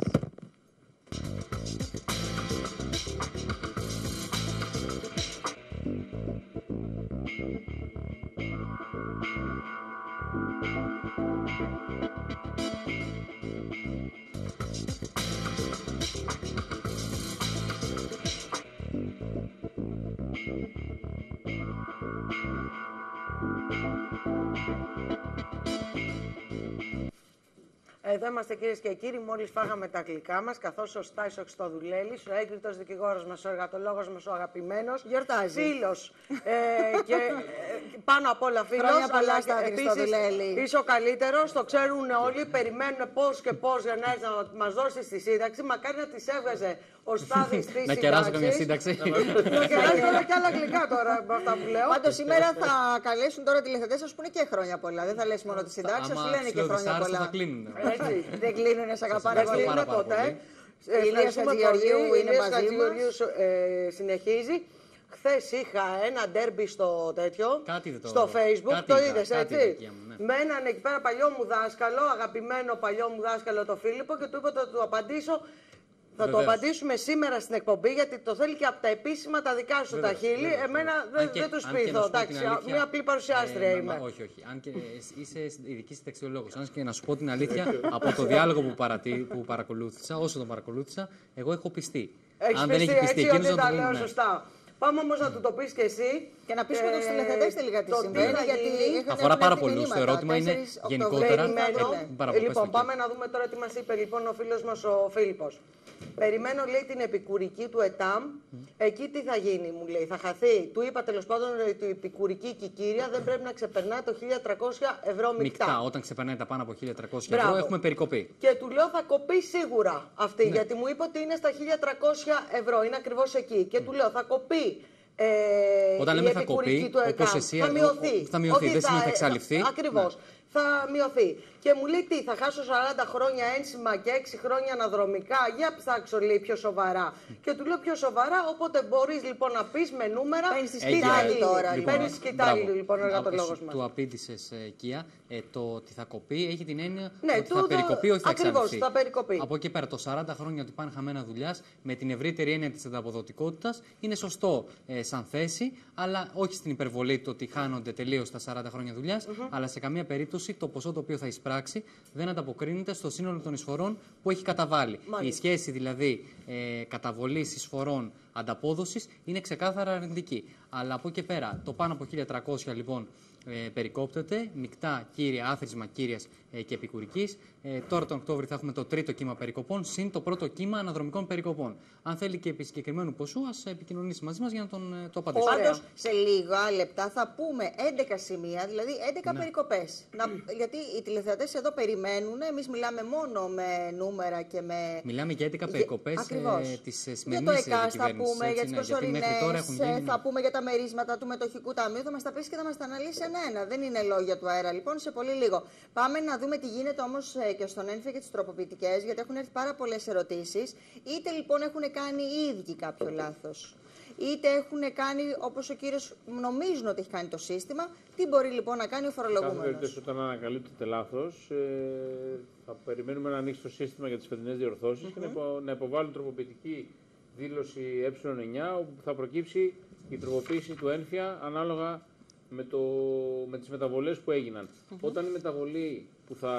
Εδώ είμαστε κυρίες και κύριοι, μόλις φάγαμε τα γλυκά μας, καθώς ο Στάις Χριστοδουλέλης, ο έγκριτος δικηγόρος μας, ο εργατολόγος μας, ο αγαπημένος, γιορτάζει. Φίλος ε, και ε, πάνω απ' όλα φίλος, αλλά και επίσης είσαι ο καλύτερος, το ξέρουν όλοι, περιμένουν πώς και πώς για να έρθει να μας δώσει τη σύνταξη, μακάρι να τις έβγαζε ο Στάδης της να κεράσω καμία σύνταξη. Να κεράσω τώρα και άλλα γλυκά τώρα με αυτά που λέω. Πάντως σήμερα θα καλέσουν τώρα τηλεθεατές, θα σου πούνε και χρόνια πολλά. Δεν θα λες μόνο τη συντάξη, θα σου λένε και χρόνια πολλά. Θα κλείνουν. Δεν κλείνουνε, σε αγαπάνε πολύ. Δεν κλείνουν ποτέ. Η Ηλίας Χατζηγεωργίου είναι μαζί μας. Συνεχίζει. Χθες είχα ένα ντέρμπι στο τέτοιο, το... στο Facebook, κάτι το είδες κάτι έτσι. μου, ναι. Με έναν εκεί πέρα παλιό μου δάσκαλο, αγαπημένο παλιό μου δάσκαλο το Φίλιππο και του είπα θα του απαντήσω. Θα Βεβαίως. το απαντήσουμε σήμερα στην εκπομπή, γιατί το θέλει και από τα επίσημα τα δικά σου Βεβαίως. τα χείλη. Βεβαίως. Εμένα δεν δε του πείθω. Εντάξει, μια απλή παρουσιάστρια ε, είμαι. Όχι, όχι. Αν και είσαι ειδική συνταξιολόγος. Αν και να σου πω την αλήθεια, από το διάλογο που, παρατή, που παρακολούθησα, όσο τον παρακολούθησα, εγώ έχω πιστεί. Έχεις αν πιστεί, δεν έχει πιστεί έτσι εκείνος, ότι τα λέω ναι. σωστά. Πάμε όμως να του το πεις και εσύ. Και να πεις και τους τηλεθεατές τελικά τι συμβαίνει. Αφορά πάρα πολλούς. Το ερώτημα είναι γενικότερα. Λοιπόν, πάμε να δούμε τώρα τι μας είπε λοιπόν ο φίλος μας ο Φίλιππος. Περιμένω, λέει, την επικουρική του ΕΤΑΜ. Mm. Εκεί τι θα γίνει, μου λέει, θα χαθεί. Του είπα τέλος πάντων ότι η επικουρική κικήρια δεν πρέπει να ξεπερνά το χίλια τριακόσια ευρώ μεικτά. Μεικτά, όταν ξεπερνάει τα πάνω από χίλια τριακόσια ευρώ έχουμε περικοπή. Και του λέω θα κοπεί σίγουρα αυτή, ναι. γιατί μου είπε ότι είναι στα χίλια τριακόσια ευρώ, είναι ακριβώς εκεί. Και mm. του λέω θα κοπεί. Ε, όταν λέμε θα κοπεί, όπως εσύ, θα μειωθεί. Θα μειωθεί, δεν σημαίνει θα εξαλειφθεί. Ακριβώς. Ναι. Θα μειωθεί. Και μου λέει τι, θα χάσω σαράντα χρόνια ένσημα και έξι χρόνια αναδρομικά. Για ψάξω, λέει, πιο σοβαρά. Mm. Και του λέω πιο σοβαρά, οπότε μπορείς λοιπόν να πεις με νούμερα. Παίρνεις τη σκητάλη τώρα. Λοιπόν, παίρνεις τη σκητάλη, λοιπόν, ο εργατολόγος μας. Του απήντησες, ε, Κία, ε, το ότι θα κοπεί έχει την έννοια ναι, ότι θα περικοπεί, όχι θα εξαλειφθεί. Ακριβώς, θα περικοπεί. Από εκεί πέρα, το σαράντα χρόνια ότι πάνε χαμένα δουλειάς, με την ευρύτερη έννοια της ανταποδοτικότητας, είναι σωστό ε, σαν θέση, αλλά όχι στην υπερβολή το ότι χάνονται τελείως τα σαράντα χρόνια δουλειάς, mm-hmm. αλλά σε καμία περίπτωση το ποσό το οποίο θα εισπράξει δεν ανταποκρίνεται στο σύνολο των εισφορών που έχει καταβάλει. Μάλιστα. Η σχέση δηλαδή ε, καταβολής εισφορών ανταπόδοσης είναι ξεκάθαρα αρνητική. Αλλά από εκεί πέρα, το πάνω από χίλια τριακόσια λοιπόν ε, περικόπτεται, μεικτά κύρια, άθροισμα κύριας ε, και επικουρικής. Ε, τώρα τον Οκτώβριο θα έχουμε το τρίτο κύμα περικοπών, συν το πρώτο κύμα αναδρομικών περικοπών. Αν θέλει και επί συγκεκριμένου ποσού, ας επικοινωνήσει μαζί μας για να τον ε, το απαντήσουμε. Πάντως, σε λίγα λεπτά θα πούμε έντεκα σημεία, δηλαδή έντεκα ναι. περικοπές. Να, γιατί οι τηλεθεατές εδώ περιμένουν, εμείς μιλάμε μόνο με νούμερα και με. Μιλάμε για έντεκα περικοπές ε, της σημερινής κυβέρνησης. Για το ΕΚΑΣ θα πούμε, έτσι, για τις ναι, προσωρινές, γίνει... θα πούμε για τα μερίσματα του μετοχικού ταμείου, θα μας τα πεις και θα μας τα αναλύσει ένα-ένα. Δεν είναι λόγια του αέρα, λοιπόν, σε πολύ λίγο. Πάμε να δούμε τι γίνεται όμως και στον ΕΝΦΙ και τις τροποποιητικές, γιατί έχουν έρθει πάρα πολλές ερωτήσεις. Είτε λοιπόν έχουν κάνει οι ίδιοι κάποιο λάθος, είτε έχουν κάνει, όπως ο κύριος νομίζουν ότι έχει κάνει το σύστημα. Τι μπορεί λοιπόν να κάνει ο φορολογούμενος? Κάθε περίπτωση, όταν ανακαλύπτεται λάθος, ε, θα περιμένουμε να ανοίξει το σύστημα για τις φετινές διορθώσεις mm-hmm. και να, υπο, να υποβάλουν τροποποιητική δήλωση ε εννιά, όπου θα προκύψει η τροποποίηση του ένφια ανάλογα με, το, με τις μεταβολές που έγιναν. Mm-hmm. Όταν η μεταβολή που θα...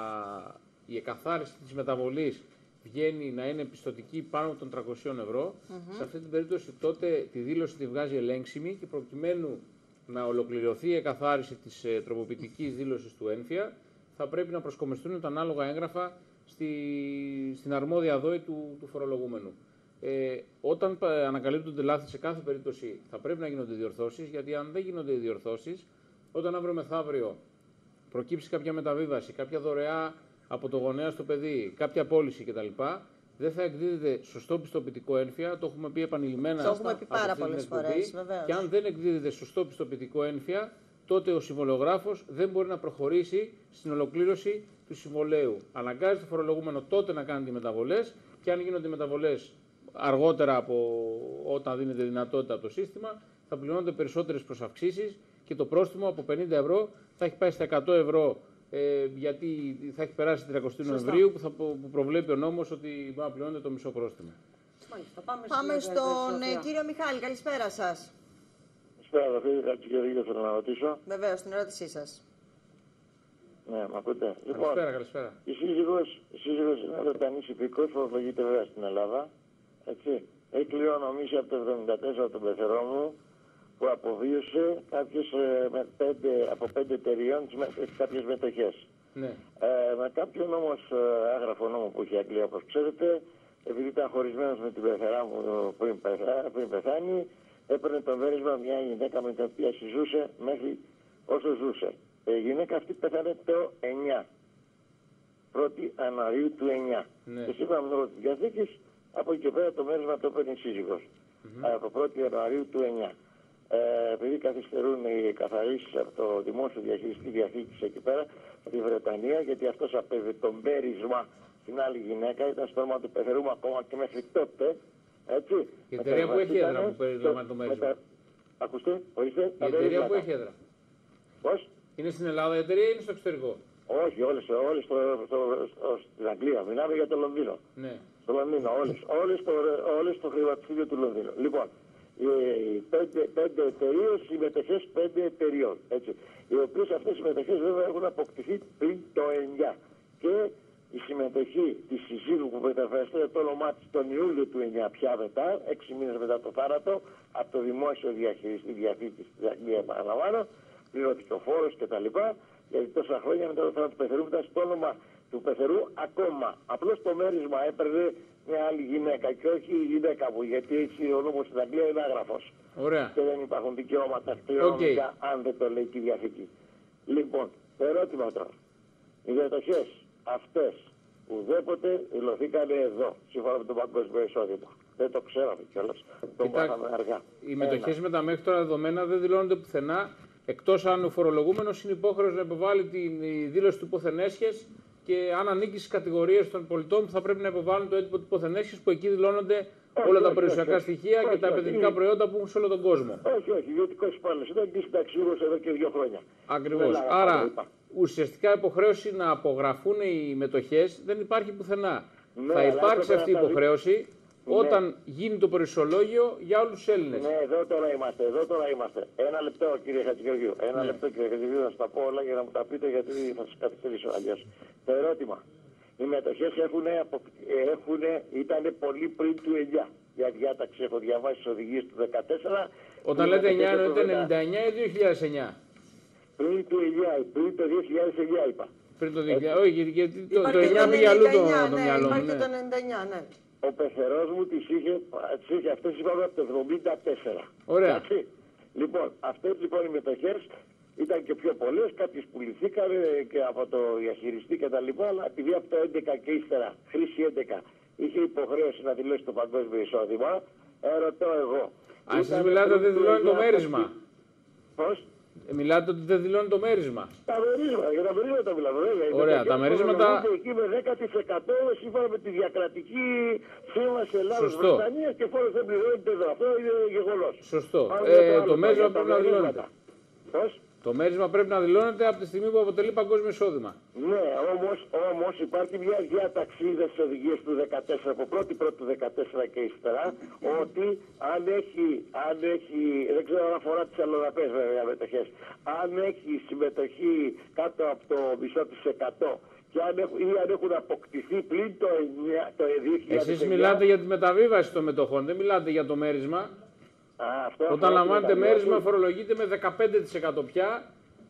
η εκαθάριση της μεταβολής βγαίνει να είναι πιστωτική πάνω των τριακοσίων ευρώ, mm-hmm. σε αυτή την περίπτωση τότε τη δήλωση τη βγάζει ελέγξιμη και προκειμένου να ολοκληρωθεί η εκαθάριση της ε, τροποποιητικής δήλωσης του ένφια, θα πρέπει να προσκομιστούν τα ανάλογα έγγραφα στη, στην αρμόδια δόη του, του φορολογούμενου. Ε, όταν ανακαλύπτονται λάθη σε κάθε περίπτωση θα πρέπει να γίνονται διορθώσεις, γιατί αν δεν γίνονται οι διορθώσεις, όταν αύριο μεθαύριο προκύψει κάποια μεταβίβαση, κάποια δωρεά από το γονέα στο παιδί, κάποια πώληση κτλ., δεν θα εκδίδεται σωστό πιστοποιητικό ένφια. Το έχουμε πει επανειλημμένα. Το έχουμε πει πάρα πολλές φορές, βεβαίως. Και αν δεν εκδίδεται σωστό πιστοποιητικό ένφια, τότε ο συμβολογράφος δεν μπορεί να προχωρήσει στην ολοκλήρωση του συμβολέου. Αναγκάζει το φορολογούμενο τότε να κάνει τις μεταβολές, και αν γίνονται μεταβολές αργότερα από όταν δίνεται δυνατότητα από το σύστημα, θα πληρώνονται περισσότερες προσαυξήσεις και το πρόστιμο από πενήντα ευρώ θα έχει πάει στα εκατό ευρώ. Ε, γιατί θα έχει περάσει την τριαντάη Νοεμβρίου που, θα, που προβλέπει ο νόμος ότι μπορεί να πληρώνεται το μισό πρόστιμο. Πάμε, Πάμε στον ε, κύριο Μιχάλη. Καλησπέρα σας. Καλησπέρα, κύριε Χατζηγεωργίου, θέλω να ρωτήσω. Βεβαίως, την ερώτησή σας. Ναι, μ' ακούτε. Καλησπέρα, λοιπόν, καλησπέρα. Η σύζυγος, η σύζυγος είναι Βρετανής υπηκός, φορολογείται βέβαια στην Ελλάδα. Έτσι. Έχει κληρονομήσει από το εβδομήντα τέσσερα τον πεθερό μου, που αποβίωσε κάποιες, με πέντε, από πέντε εταιρεών κάποιες μετοχές. Ναι. Ε, με κάποιον όμως άγραφο νόμο που είχε η Αγγλία, όπως ξέρετε, επειδή ήταν χωρισμένος με την πεθερά μου πριν, πεθά, πριν πεθάνει, έπαιρνε το μέρισμα μια γυναίκα με την οποία συζούσε μέχρι όσο ζούσε. Η γυναίκα αυτή πέθανε το εννιά. πρώτη Ιανουαρίου του εννιά. Ναι. Και σύμφωνα με το διαθήκης, από εκεί και πέρα το μέρισμα το έπαιρνε η σύζυγος. Mm-hmm. Από πρώτη Ιανουαρίου του εννιά. Ε, επειδή καθυστερούν οι καθαρίσεις από το δημόσιο διαχειριστή διαθήκης εκεί πέρα, στη Βρετανία, γιατί αυτός απέβη το μέρισμα στην άλλη γυναίκα, ήταν στο όνομα του πεθερού μου ακόμα και μέχρι τότε. Έτσι. Η εταιρεία που έχει έδρα που περιλαμβάνει το μέρισμα. Μετα... Ακούστε, ορίστε. Η εταιρεία που έχει έδρα. Πώς? Είναι στην Ελλάδα η εταιρεία ή είναι στο εξωτερικό? Όχι, όλες, όλες στο, στο, στο, στην Αγγλία. Μιλάμε για το Λονδίνο. Ναι. Στο Λονδίνο, όλες, όλες, στο, όλες στο χρηματιστήριο του Λονδίνου. Λοιπόν, οι πέντε, πέντε εταιρείες, συμμετοχές πέντε εταιρείων. Έτσι, οι οποίες αυτές οι συμμετοχές βέβαια έχουν αποκτηθεί πριν το εννιά. Και η συμμετοχή της συζύγου που μεταφραστεί το όνομά της τον Ιούλιο του εννιά, πια μετά, έξι μήνες μετά το θάνατο, από το δημόσιο διαχειριστή διαθήκης της Αγγλίας, επαναλαμβάνω, πληρώθηκε ο φόρος κτλ. Γιατί τόσα χρόνια μετά το θάνατο του πεθερού ήταν στο όνομα του πεθερού ακόμα. Απλώς το μέρισμα έπαιρνε μια άλλη γυναίκα και όχι η γυναίκα μου, γιατί έτσι ο νόμος στην Αγγλία είναι άγραφος. Ωραία. Και δεν υπάρχουν δικαιώματα κληρονομικά, okay, αν δεν το λέει και η διαθήκη. Λοιπόν, το ερώτημα τώρα. Οι μετοχές αυτές ουδέποτε δηλωθήκαν εδώ, σύμφωνα με το παγκόσμιο εισόδημα. Δεν το ξέραμε κιόλας. Το μάθαμε αργά. Οι μετοχές με τα μέχρι τώρα δεδομένα δεν δηλώνονται πουθενά, εκτός αν ο φορολογούμενος είναι υπόχρεος να υποβάλει τη δήλωση του ποθενέσχες και αν ανήκει στις κατηγορίες των πολιτών που θα πρέπει να υποβάλουν το έντυπο του ποθενέσχες, που εκεί δηλώνονται όχι, όλα όχι, τα περιουσιακά όχι, στοιχεία όχι, και όχι, τα επενδυτικά προϊόντα που έχουν σε όλο τον κόσμο. Όχι, όχι, ιδιωτικός υπάλληλος. Ήταν και συνταξιούχος εδώ και δύο χρόνια. Ακριβώς. Άρα, ουσιαστικά υποχρέωση να απογραφούν οι μετοχές δεν υπάρχει πουθενά. Ναι, θα υπάρξει αυτή η υποχρέωση όταν ναι. γίνει το περιουσιολόγιο για όλους τους Έλληνες. Ναι, εδώ τώρα είμαστε, εδώ τώρα είμαστε. Ένα λεπτό, κύριε Χατζηγεωργίου. Ένα ναι. λεπτό, κύριε Χατζηγεωργίου, να σας τα πω όλα για να μου τα πείτε, γιατί θα σας καθυστερήσω αλλιώς. Το ερώτημα. Οι μετοχές έχουν, έχουν, ήταν πολύ πριν του εννιά. Για διάταξη έχω διαβάσει τις οδηγίες του δεκατέσσερα. Όταν λέτε εννιά εννοείται ενενήντα εννιά ή δύο χιλιάδες εννιά. Πριν του εννιά, πριν το δύο χιλιάδες εννιά είπα. Πριν το δύο χιλιάδες, όχι, γιατί το, το εννιά πήγε αλλού το, ναι, το μυαλό μου. Υπάρχει ναι. το ενενήντα εννιά, ναι. Ο πεθερός μου τις είχε, τις είχε αυτές είπαμε από το εβδομήντα τέσσερα. Ωραία. Έτσι. Λοιπόν, αυτές λοιπόν οι μετοχές ήταν και πιο πολλές, κάποιες πουληθήκαν και από το διαχειριστή και τα λοιπά, αλλά επειδή από το έντεκα και ύστερα, χρήση έντεκα, είχε υποχρέωση να δηλώσει το παγκόσμιο εισόδημα, ερωτώ εγώ. Αν εσείς μιλάτε ότι δεν δηλώνει το μέρισμα. Πώς? Μιλάτε ότι δεν δηλώνει το μέρισμα. Τα μερίσματα, για τα μερίσματα μιλάμε βέβαια. Ωραία, τα μερίσματα. Εκεί με δέκα τοις εκατό σύμφωνα με τη διακρατική σύμβαση Ελλάδας-Βρετανίας και φόρος δεν πληρώνεται εδώ. Αυτό είναι γεγονός. Σωστό. Ε, το μέρισμα πρέπει να δηλώνεται. Πώς? Το μέρισμα πρέπει να δηλώνεται από τη στιγμή που αποτελεί παγκόσμιο εισόδημα. Ναι, όμως, όμως υπάρχει μια διάταξη στις οδηγίες του δεκατέσσερα, από πρώτη πρώτη του δεκατέσσερα και ύστερα, ότι αν έχει, αν έχει, δεν ξέρω αν αφορά τις αλλοδαπές βέβαια μετοχές, αν έχει συμμετοχή κάτω από το μισό της εκατό και αν έχουν, ή αν έχουν αποκτηθεί πλην το, το δύο χιλιάδες εννιά. Εσείς μιλάτε για τη μεταβίβαση των μετοχών, δεν μιλάτε για το μέρισμα. Α, αυτό όταν λαμβάνετε μέρισμα φορολογείται με δεκαπέντε τοις εκατό πια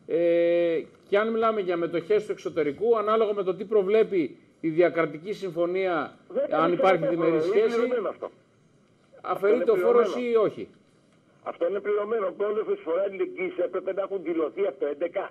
ε, και αν μιλάμε για μετοχές του εξωτερικού, ανάλογα με το τι προβλέπει η διακρατική συμφωνία, αν υπάρχει διμερή σχέση, αφαιρείται ο φόρος ή όχι. Αυτό είναι πληρωμένο. Όλες τις φορές εγγύηση έπρεπε να έχουν δηλωθεί από το έντεκα.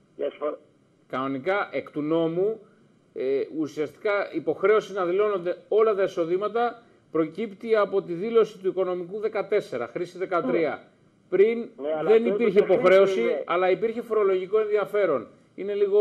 Κανονικά, εκ του νόμου, ε, ουσιαστικά υποχρέωση να δηλώνονται όλα τα εισοδήματα προκύπτει από τη δήλωση του οικονομικού δεκατέσσερα, χρήση δεκατρία. Mm. Πριν ναι, δεν υπήρχε υποχρέωση, είναι... αλλά υπήρχε φορολογικό ενδιαφέρον. Είναι λίγο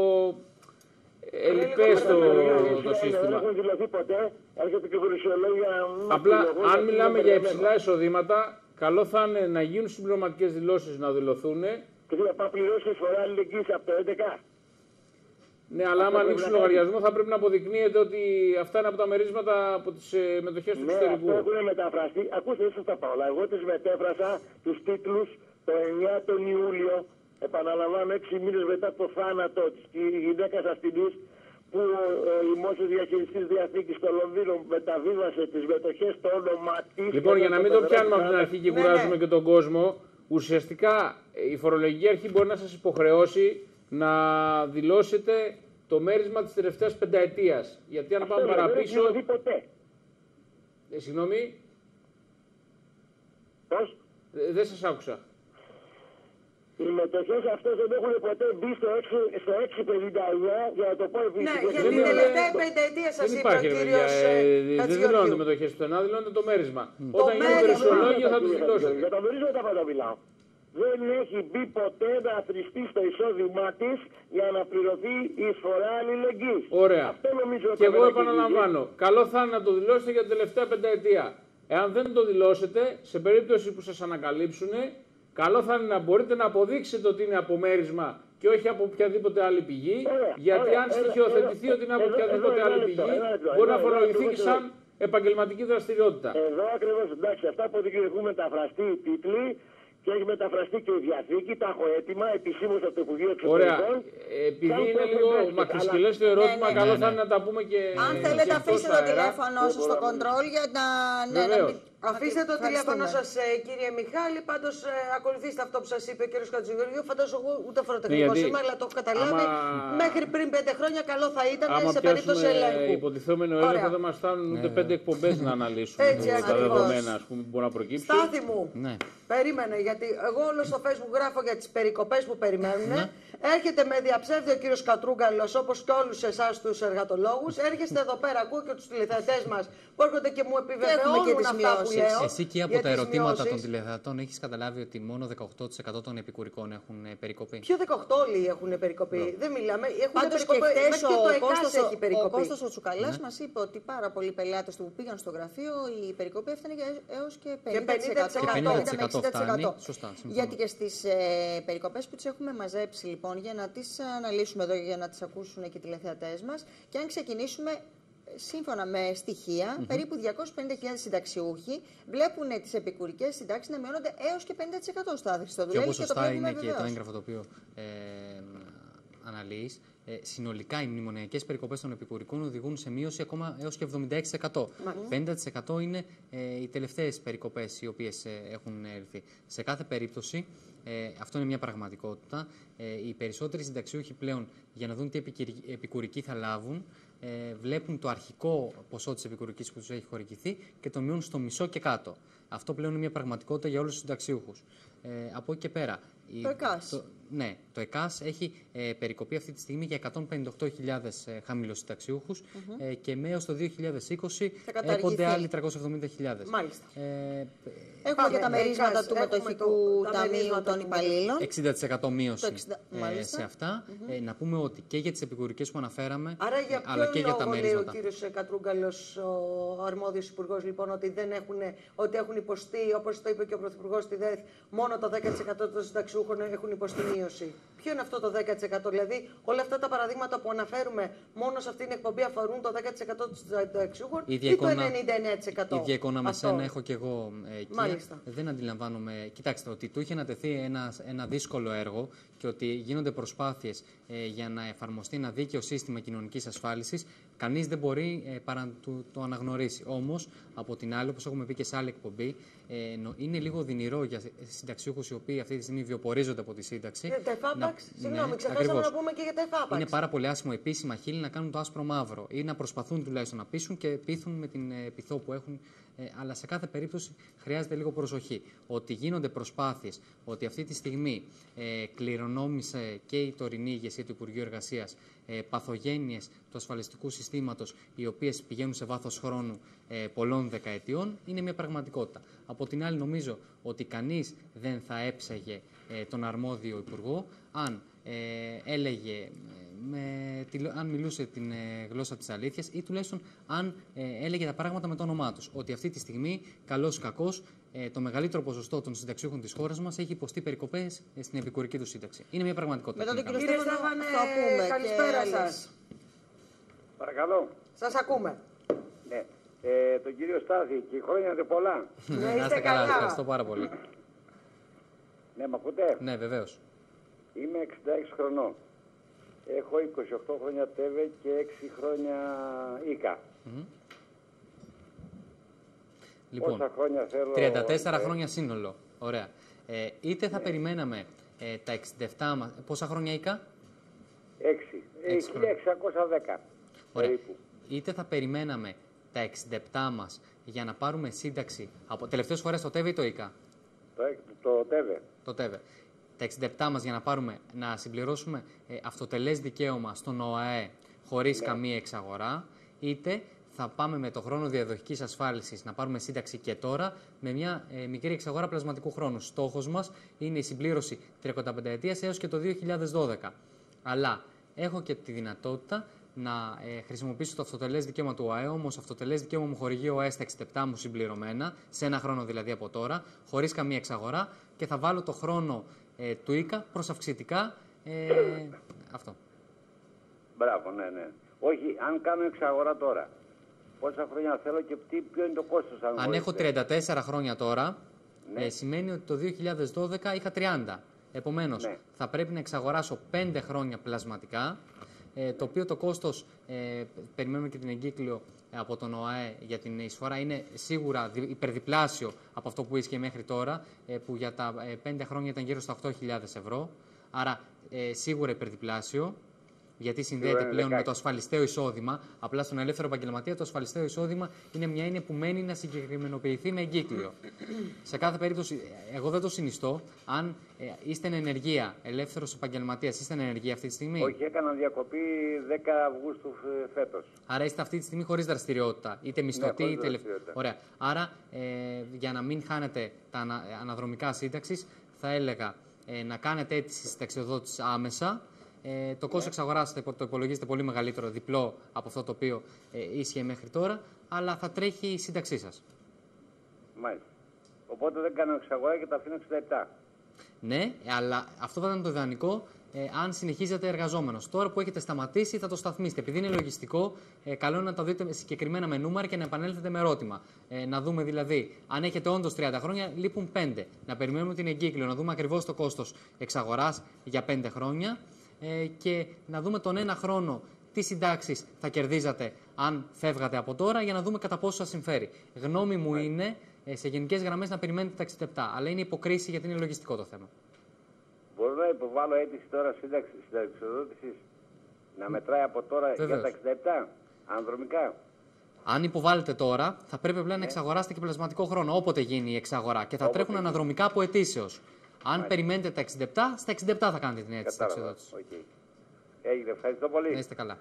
ελπές το, το σύστημα. Δεν έχουν δηλωθεί ποτέ, έρχεται και φορολογία. Απλά, αν μιλάμε για υψηλά εισοδήματα, καλό θα είναι να γίνουν συμπληρωματικές δηλώσεις να δηλωθούν. Και θα πάει πληρώσει φορά αλληλεγγύης από το έντεκα. Ναι, αλλά άμα ανοίξουν λογαριασμό θα πρέπει να αποδεικνύεται ότι αυτά είναι από τα μερίσματα από τις ε, μετοχές του ναι, εξωτερικού. Ναι, αυτό έχουν μεταφραστεί. Ακούστε, δεν σας τα πάω. Εγώ τις μετέφρασα τους τίτλους το εννιά τον Ιούλιο. Επαναλαμβάνω, έξι μήνες μετά το θάνατο της γυναίκας ασθενής, που ο δημόσιος διαχειριστής διαθήκης στο Λονδίνο μεταβίβασε τις μετοχές στο όνομα της. Λοιπόν, για να μην το πιάνουμε από την αρχή και κουράζουμε ναι, ναι. και τον κόσμο, ουσιαστικά η φορολογική αρχή μπορεί να σας υποχρεώσει να δηλώσετε το μέρισμα της τελευταίας πενταετίας. Γιατί αν Αυτό πάμε δεν παραπίσω... έχει δει ποτέ. Ε, συγγνώμη. Πώς? Ε, δεν σας άκουσα. Οι μετοχές αυτές δεν έχουν ποτέ μπει στο έξι πενήντα εννιά, για να το πω επίσης. Ναι, για την τελευταία πενταετία σας είπε ο κύριος Χατζηγεωργίου. Δεν δηλώνονται μετοχές πουθενά, δηλώνεται το μέρισμα. Όταν γίνει περισσολόγιο θα τους δηλώσετε. Για τα μερίσματα πάντα μιλάω. Δεν έχει μπει ποτέ να θρηστεί στο εισόδημά τη για να πληρωθεί η εισφορά αλληλεγγύης. Ωραία. Αυτό νομίζω και εγώ επαναλαμβάνω. Καλό θα είναι να το δηλώσετε για την τελευταία πενταετία. Εάν δεν το δηλώσετε, σε περίπτωση που σας ανακαλύψουν, καλό θα είναι να μπορείτε να αποδείξετε ότι είναι απομέρισμα και όχι από οποιαδήποτε άλλη πηγή. Ωραία, γιατί ωραία, αν στοιχειοθετηθεί ότι είναι από οποιαδήποτε άλλη πηγή, μπορεί να φορολογηθεί και σαν επαγγελματική δραστηριότητα. Εδώ ακριβώς, εντάξει, αυτά που έχουν μεταφραστεί οι τίτλοι και έχει μεταφραστεί και η διαθήκη, τα έχω έτοιμα επισήμως από το Υπουργείο Εξωτερικών. Ωραία. Επειδή είναι λίγο μακροσκελές το ερώτημα, ναι, ναι, καλό ναι, ναι. θα είναι να τα πούμε και. Αν θέλετε, αφήστε το τηλέφωνο σας στο κοντρόλ για να. Ναι, να μην... Αφήστε το τηλέφωνο σας, κύριε Μιχάλη. Πάντως, ε, ακολουθήστε αυτό που σας είπε ο κύριος Χατζηγεωργίου. Φαντάζομαι εγώ ούτε φοροτεχνικός ναι, είμαι, αλλά το έχω καταλάβει. Άμα... Μέχρι πριν πέντε χρόνια, καλό θα ήταν άμα σε περίπτωση ελέγχου. Υποτιθέμενο έλεγχο δεν μας φτάνουν ούτε πέντε εκπομπές να αναλύσουμε τα δεδομένα που μπορεί να προκύψουν. Στάθη μου, περίμενε, γιατί εγώ όλο στο Facebook γράφω για τις περικοπές που περιμένουν. Έρχεται με διαψεύδιο ο κύριος Κατρούγκαλος, όπως και όλους εσάς τους εργατολόγους. Έρχεστε εδώ πέρα, ακούω και τους τηλεθεατές μας που έρχονται και μου επιβεβαιώνουν αυτά που λέω. Εσύ και από τα ερωτήματα σημειώσεις. των τηλεθεατών έχεις καταλάβει ότι μόνο δεκαοκτώ τοις εκατό των επικουρικών έχουν περικοπεί. Ποιο δεκαοκτώ όλοι έχουν περικοπεί. Ναι. Δεν μιλάμε. Έχουν Πάντως περικοπεί. Και χτες και το ΕΚΑΣ έχει περικοπεί. Ο Κώστας ο Τσουκαλάς ναι. μας είπε ότι πάρα πολλοί πελάτες του που πήγαν στο γραφείο η περικοπή έφτανε έως και πενήντα τοις εκατό. Και πενήντα τοις εκατό φτάνει. Σωστά. Γιατί και στις ε, περικοπές που τις έχουμε μαζέψει λοιπόν για να τις αναλύσουμε εδώ, για να τις ακούσουν και οι τηλεθεατές μας και αν ξεκινήσουμε. Σύμφωνα με στοιχεία, mm-hmm. περίπου διακόσιες πενήντα χιλιάδες συνταξιούχοι βλέπουν τις επικουρικές συντάξεις να μειώνονται έως και πενήντα τοις εκατό στο άχρηστο δουλεύει. Και όπως σωστά είναι βεβαίως. Και το έγγραφο το οποίο ε, αναλύεις, ε, συνολικά οι μνημονιακές περικοπές των επικουρικών οδηγούν σε μείωση ακόμα έως και εβδομήντα έξι τοις εκατό. Mm-hmm. πενήντα τοις εκατό είναι ε, οι τελευταίες περικοπές οι οποίες ε, έχουν έρθει. Σε κάθε περίπτωση, ε, αυτό είναι μια πραγματικότητα, ε, οι περισσότεροι συνταξιούχοι πλέον για να δουν τι επικουρική θα λάβουν, Ε, βλέπουν το αρχικό ποσό της επικουρικής που τους έχει χορηγηθεί και το μειώνουν στο μισό και κάτω. Αυτό πλέον είναι μια πραγματικότητα για όλους τους συνταξιούχους. Ε, από εκεί και πέρα. Το ΕΚΑΣ. Το, ναι, το ΕΚΑΣ έχει ε, περικοπεί αυτή τη στιγμή για εκατόν πενήντα οκτώ χιλιάδες ε, χαμηλοσυνταξιούχους mm-hmm. ε, και έως το δύο χιλιάδες είκοσι έπονται άλλοι τριακόσιες εβδομήντα χιλιάδες. Μάλιστα. Ε, Έχουμε και τα μερίσματα του μετοχικού ταμείου των υπαλλήλων. εξήντα τοις εκατό μείωση εξήντα, ε, σε αυτά. Mm-hmm. Ε, να πούμε ότι και για τις επικουρικές που αναφέραμε, άρα για αλλά και για τα μερίσματα. Λέει ο κύριος Κατρούγκαλος, ο αρμόδιος υπουργός, λοιπόν, ότι, δεν έχουν, ότι έχουν υποστεί, όπως το είπε και ο πρωθυπουργός στη ΔΕΘ, μόνο το δέκα τοις εκατό των συνταξιούχων έχουν υποστεί μείωση. Ποιο είναι αυτό το δέκα τοις εκατό, δηλαδή όλα αυτά τα παραδείγματα που αναφέρουμε μόνο σε αυτήν την εκπομπή αφορούν το δέκα τοις εκατό των συνταξιούχων ή το ενενήντα εννέα τοις εκατό. Η ίδια εικόνα με σένα έχω και εγώ ε, εκεί. Μάλιστα. Δεν αντιλαμβάνομαι. Κοιτάξτε, ότι του είχε ανατεθεί ένα, ένα δύσκολο έργο και ότι γίνονται προσπάθειες ε, για να εφαρμοστεί ένα δίκαιο σύστημα κοινωνικής ασφάλισης, κανείς δεν μπορεί ε, παρά να το, το αναγνωρίσει. Όμως, από την άλλη, όπως έχουμε πει και σε άλλη εκπομπή, ε, είναι λίγο δυνηρό για συνταξιούχους οι οποίοι αυτή τη στιγμή βιοπορίζονται από τη σύνταξη. Για τα εφάπαξ, συγγνώμη, ξεχάσαμε να πούμε και για τα εφάπαξ. Είναι πάρα πολύ άσχημο επίσημα χείλη να κάνουν το άσπρο μαύρο ή να προσπαθούν τουλάχιστον να πείσουν και πείθουν με την ε, πειθό που έχουν. Ε, αλλά σε κάθε περίπτωση χρειάζεται λίγο προσοχή. Ότι γίνονται προσπάθειες, ότι αυτή τη στιγμή ε, κληρονόμησε και η τωρινή ηγεσία του Υπουργείου Εργασίας ε, παθογένειες του ασφαλιστικού συστήματος, οι οποίες πηγαίνουν σε βάθος χρόνου ε, πολλών δεκαετιών, είναι μια πραγματικότητα. Από την άλλη, νομίζω ότι κανείς δεν θα έψαγε ε, τον αρμόδιο Υπουργό αν ε, έλεγε. Με, αν μιλούσε την ε, γλώσσα της αλήθειας ή τουλάχιστον αν ε, έλεγε τα πράγματα με το όνομά τους. Ότι αυτή τη στιγμή, καλώς ή κακώς, ε, το μεγαλύτερο ποσοστό των συνταξιούχων της χώρας μας έχει υποστεί περικοπές ε, στην επικουρική του σύνταξη. Είναι μια πραγματικότητα. Μετά τον κύριο Στέφανε, καλησπέρα σας. Παρακαλώ. Σας ακούμε. Ναι. Ε, τον κύριο Στάθη, και χρόνια είναι πολλά. Ναι, είστε καλά. Ευχαριστώ πάρα πολύ. Ναι, μ' ακούτε? Ναι, βεβαίως. Είμαι εξήντα έξι χρονών. Έχω είκοσι οκτώ χρόνια ΤΕΒΕ και έξι χρόνια ΙΚΑ. Mm-hmm. Λοιπόν, πόσα χρόνια θέλω... τριάντα τέσσερα χρόνια σύνολο. Ωραία. Ε, είτε θα ναι. περιμέναμε ε, τα εξήντα επτά μας... Πόσα χρόνια ΙΚΑ? έξι. χίλια εξακόσια δέκα. Περίπου. Είτε θα περιμέναμε τα εξήντα επτά μας για να πάρουμε σύνταξη. Από... Τελευταίες φορές το ΤΕΒΕ ή το ΙΚΑ? Το, το ΤΕΒΕ. Το ΤΕΒΕ. Τα εξήντα επτά μας για να πάρουμε, να συμπληρώσουμε ε, αυτοτελές δικαίωμα στον ΟΑΕ χωρίς ναι. καμία εξαγορά, είτε θα πάμε με το χρόνο διαδοχικής ασφάλισης να πάρουμε σύνταξη και τώρα με μια ε, μικρή εξαγορά πλασματικού χρόνου. Στόχος μας είναι η συμπλήρωση τριακονταπενταετίας έως και το δύο χιλιάδες δώδεκα. Αλλά έχω και τη δυνατότητα να ε, χρησιμοποιήσω το αυτοτελές δικαίωμα του ΟΑΕ, όμως αυτοτελές δικαίωμα μου χορηγεί ο ΟΑΕ στα εξήντα επτά μου συμπληρωμένα, σε ένα χρόνο δηλαδή από τώρα, χωρίς καμία εξαγορά, και θα βάλω το χρόνο ε, του ΙΚΑ προς αυξητικά. Ε, αυτό. Μπράβο, ναι, ναι. Όχι, αν κάνω εξαγορά τώρα, πόσα χρόνια θέλω και τι, ποιο είναι το κόστος? Αν, αν έχω τριάντα τέσσερα χρόνια τώρα, ναι. ε, σημαίνει ότι το δύο χιλιάδες δώδεκα είχα τριάντα. Επομένως, ναι. θα πρέπει να εξαγοράσω πέντε χρόνια πλασματικά, ε, το οποίο το κόστος, ε, περιμένουμε και την εγκύκλιο από τον ΟΑΕ για την εισφορά, είναι σίγουρα υπερδιπλάσιο από αυτό που ίσχυε μέχρι τώρα, ε, που για τα ε, πέντε χρόνια ήταν γύρω στα οκτώ χιλιάδες ευρώ. Άρα, ε, σίγουρα υπερδιπλάσιο, γιατί συνδέεται πλέον με το ασφαλιστέο εισόδημα. Απλά στον ελεύθερο επαγγελματία το ασφαλιστέο εισόδημα είναι μια έννοια που μένει να συγκεκριμενοποιηθεί με εγκύκλιο. Σε κάθε περίπτωση, εγώ δεν το συνιστώ. Αν ε, είστε εν ενεργεία, ελεύθερος επαγγελματίας, είστε εν ενεργεία αυτή τη στιγμή? Όχι, έκανα διακοπή δέκα Αυγούστου φέτος. Άρα είστε αυτή τη στιγμή χωρίς δραστηριότητα, είτε μισθωτή ναι, είτε ελεύθερη. Ωραία. Άρα, ε, για να μην χάνετε τα ανα, αναδρομικά σύνταξης, θα έλεγα ε, να κάνετε αίτηση συνταξιοδότηση άμεσα. Ε, το κόστος εξαγοράς το υπολογίζεται πολύ μεγαλύτερο, διπλό από αυτό το οποίο ε, ίσχυε μέχρι τώρα, αλλά θα τρέχει η σύνταξή σας. Μάλιστα. Οπότε δεν κάνω εξαγορά και τα αφήνω εξήντα επτά. Ναι, αλλά αυτό θα ήταν το ιδανικό ε, αν συνεχίζετε εργαζόμενος. Τώρα που έχετε σταματήσει θα το σταθμίσετε. Επειδή είναι λογιστικό, ε, καλό είναι να το δείτε συγκεκριμένα με νούμερα και να επανέλθετε με ερώτημα. Ε, να δούμε δηλαδή, αν έχετε όντως τριάντα χρόνια, λείπουν πέντε. Να περιμένουμε την εγκύκλιο, να δούμε ακριβώς το κόστος εξαγοράς για πέντε χρόνια. Ε, και να δούμε τον ένα χρόνο τι συντάξεις θα κερδίζατε αν φεύγατε από τώρα, για να δούμε κατά πόσο σας συμφέρει. Γνώμη μου yeah. είναι ε, σε γενικές γραμμές να περιμένετε τα εξήντα επτά, αλλά είναι υποκρίση γιατί είναι λογιστικό το θέμα. Μπορώ να υποβάλω αίτηση τώρα συνταξιοδότησης να μετράει από τώρα Βεβαίως. για τα εξήντα επτά, ανδρομικά? Αν υποβάλλετε τώρα, θα πρέπει απλά yeah. να εξαγοράσετε και πλασματικό χρόνο, όποτε γίνει η εξαγορά, και θα όποτε τρέχουν γίνει. αναδρομικά από αιτήσεως. Αν Μάλιστα. περιμένετε τα εξήντα επτά, στα εξήντα επτά θα κάνετε την αίτηση συνταξιοδότηση. Okay. Έγινε, ευχαριστώ πολύ. Να είστε καλά.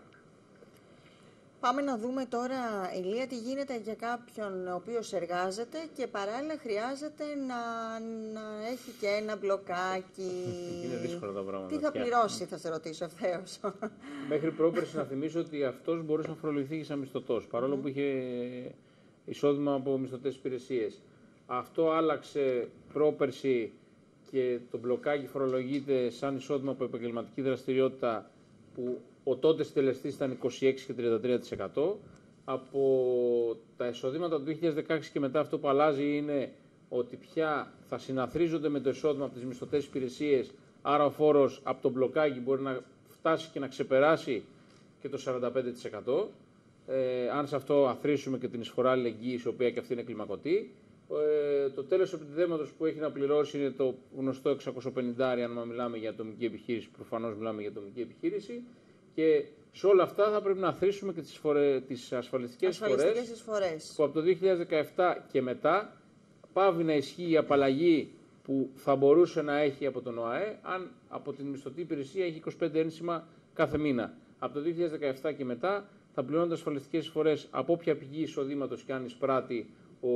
Πάμε να δούμε τώρα, Ηλία, τι γίνεται για κάποιον ο οποίος εργάζεται και παράλληλα χρειάζεται να, να έχει και ένα μπλοκάκι. Είναι δύσκολο τα πράγματα. Τι θα πληρώσει, θα σε ρωτήσω ευθέως. Μέχρι πρόπερση να θυμίσω ότι αυτός μπορούσε να φορολογηθεί και σαν μισθωτός, παρόλο mm. που είχε εισόδημα από μισθωτές υπηρεσίες. Αυτό άλλαξε πρόπερση και το μπλοκάκι φορολογείται σαν εισόδημα από επαγγελματική δραστηριότητα, που ο τότε συντελεστής ήταν είκοσι έξι και τριάντα τρία τοις εκατό. Από τα εισοδήματα του δύο χιλιάδες δεκαέξι και μετά αυτό που αλλάζει είναι ότι πια θα συναθρίζονται με το εισόδημα από τις μισθωτές υπηρεσίες, άρα ο φόρος από το μπλοκάκι μπορεί να φτάσει και να ξεπεράσει και το σαράντα πέντε τοις εκατό. Ε, αν σε αυτό αθροίσουμε και την εισφορά αλληλεγγύης, η οποία και αυτή είναι κλιμακωτή. Ε, το τέλος επιτιδέματος που έχει να πληρώσει είναι το γνωστό εξακόσια πενήντα, αν μιλάμε για ατομική επιχείρηση. Προφανώς μιλάμε για ατομική επιχείρηση. Και σε όλα αυτά θα πρέπει να αθροίσουμε και τις, φορε... τις ασφαλιστικές, ασφαλιστικές εισφορές, που από το δύο χιλιάδες δεκαεπτά και μετά πάβει να ισχύει η απαλλαγή που θα μπορούσε να έχει από τον ΟΑΕ, αν από την μισθωτή υπηρεσία έχει είκοσι πέντε ένσημα κάθε μήνα. Από το δύο χιλιάδες δεκαεπτά και μετά θα πληρώνονται ασφαλιστικές εισφορές από όποια πηγή εισοδήματος και αν εισπράττει ο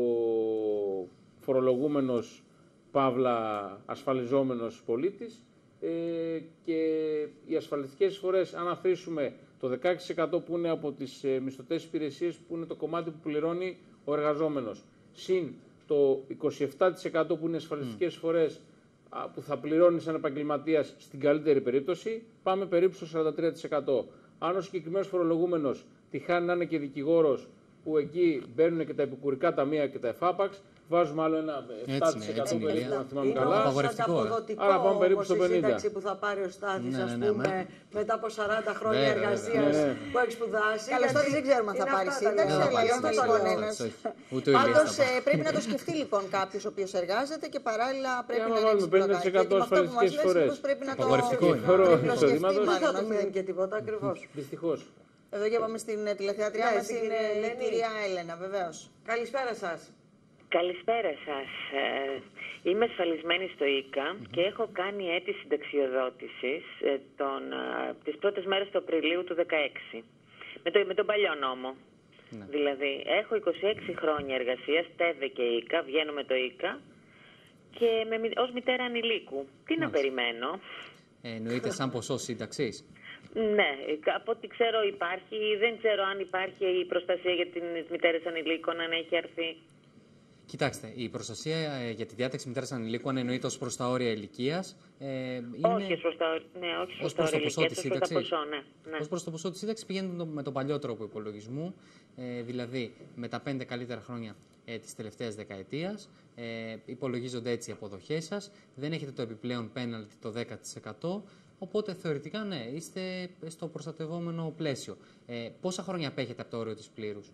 φορολογούμενος παύλα ασφαλιζόμενος πολίτης, ε, και οι ασφαλιστικές εισφορές, αν αφήσουμε το δεκαέξι τοις εκατό που είναι από τις ε, μισθωτές υπηρεσίες, που είναι το κομμάτι που πληρώνει ο εργαζόμενος, συν το είκοσι επτά τοις εκατό που είναι ασφαλιστικές mm. εισφορές α, που θα πληρώνει σαν επαγγελματίας στην καλύτερη περίπτωση, πάμε περίπου στο σαράντα τρία τοις εκατό. Αν ο συγκεκριμένος φορολογούμενος τυχάνει να είναι και δικηγόρος, που εκεί μπαίνουν και τα επικουρικά ταμεία και τα εφάπαξ, βάζουμε άλλο ένα επτά τοις εκατό περίπου, να θυμάμαι καλά. Άρα πάμε περίπου στο πενήντα. Η σύνταξη που θα πάρει ο Στάθης, ας πούμε, μετά από σαράντα χρόνια εργασίας που έχει σπουδάσει. Καλώς Στάθης δεν ξέρουμε αν θα πάρει σύνταξη, αλλά πάντως πρέπει να το σκεφτεί λοιπόν κάποιος ο οποίος εργάζεται και παράλληλα πρέπει να ρίξει πλοκάκι. Γιατί με αυτό που μας λες πρέπει να το τριπλοσκεφτεί μάλλον. Δεν θα το μείνει και τίποτα ακριβώς. Δυστυχώς. Εδώ και πάμε στην τηλεθεατριά μας, είναι η κυρία Έλενα, βεβαίως. Καλησπέρα σας. Καλησπέρα σας. Είμαι ασφαλισμένη στο ΙΚΑ mm-hmm. και έχω κάνει αίτηση συνταξιοδότησης τον, τις πρώτες μέρες του Απριλίου του δεκαέξι. Με, το, με τον παλιό νόμο. Ναι. Δηλαδή, έχω είκοσι έξι χρόνια εργασίας, ΤΕΒΕ και ΙΚΑ, βγαίνω με το ΙΚΑ και με, ως μητέρα ανηλίκου. Τι Μάλιστα. να περιμένω. Ε, εννοείται σαν ποσό σύνταξης. Ναι, από ό,τι ξέρω υπάρχει, δεν ξέρω αν υπάρχει η προστασία για τις μητέρες ανηλίκων, αν έχει αρθεί. Κοιτάξτε, η προστασία ε, για τη διάταξη μητέρας ανηλίκου, αν εννοείται ως προς τα όρια ηλικίας. Ε, είναι... Όχι ως προς τα, ναι, όχι ως προς τα όρια ηλικίας, ως προς τα ποσό, ναι. ναι. Ως προς το ποσό της σύνταξης πηγαίνουν με τον παλιό τρόπο υπολογισμού, ε, δηλαδή με τα πέντε καλύτερα χρόνια ε, της τελευταίας δεκαετίας. Ε, υπολογίζονται έτσι οι αποδοχές σας, δεν έχετε το επιπλέον πέναλτι το δέκα τοις εκατό. Οπότε θεωρητικά ναι, είστε στο προστατευόμενο πλαίσιο. Ε, πόσα χρόνια απέχετε από το όριο της πλήρους?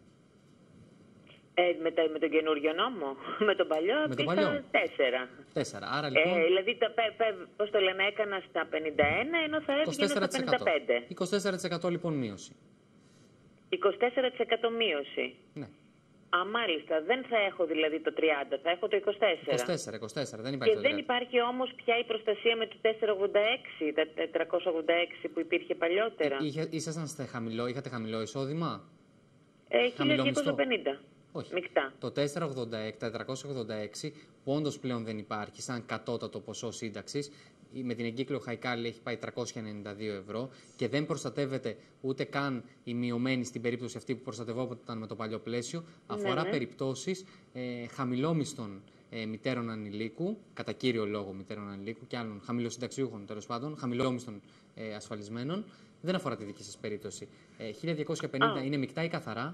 Ε, με, τα, με τον καινούριο νόμο, με τον παλιό, με τον παλιό. τέσσερα. Τέσσερα, άρα λοιπόν... Ε, δηλαδή, τα, πε, πε, πώς το λέμε, έκανα στα πενήντα ένα, ενώ θα έβγαινε στα πενήντα πέντε. είκοσι τέσσερα τοις εκατό λοιπόν μείωση. είκοσι τέσσερα τοις εκατό μείωση. Ναι. Α, μάλιστα. Δεν θα έχω δηλαδή το τριάντα, θα έχω το είκοσι τέσσερα. είκοσι τέσσερα, είκοσι τέσσερα, δεν υπάρχει. Και δεν υπάρχει όμως πια η προστασία με το τετρακόσια ογδόντα έξι, τα τετρακόσια ογδόντα έξι που υπήρχε παλιότερα. Ε, είχε, ήσασταν χαμηλό, είχατε χαμηλό εισόδημα? Ε, χίλια διακόσια πενήντα. Όχι. Μεικτά. Το τετρακόσια ογδόντα έξι, τετρακόσια ογδόντα έξι, που όντως πλέον δεν υπάρχει σαν κατώτατο ποσό σύνταξης, με την εγκύκλιο Χαϊκάλη έχει πάει τριακόσια ενενήντα δύο ευρώ και δεν προστατεύεται ούτε καν η μειωμένη στην περίπτωση αυτή που προστατευόταν με το παλιό πλαίσιο. Αφορά ναι, ναι. περιπτώσεις ε, χαμηλόμισθων ε, μητέρων ανηλίκου, κατά κύριο λόγο μητέρων ανηλίκου και άλλων χαμηλοσυνταξιούχων τέλος πάντων, χαμηλόμισθων ε, ασφαλισμένων. Δεν αφορά τη δική σας περίπτωση. Ε, χίλια διακόσια πενήντα oh. είναι μεικτά ή καθαρά?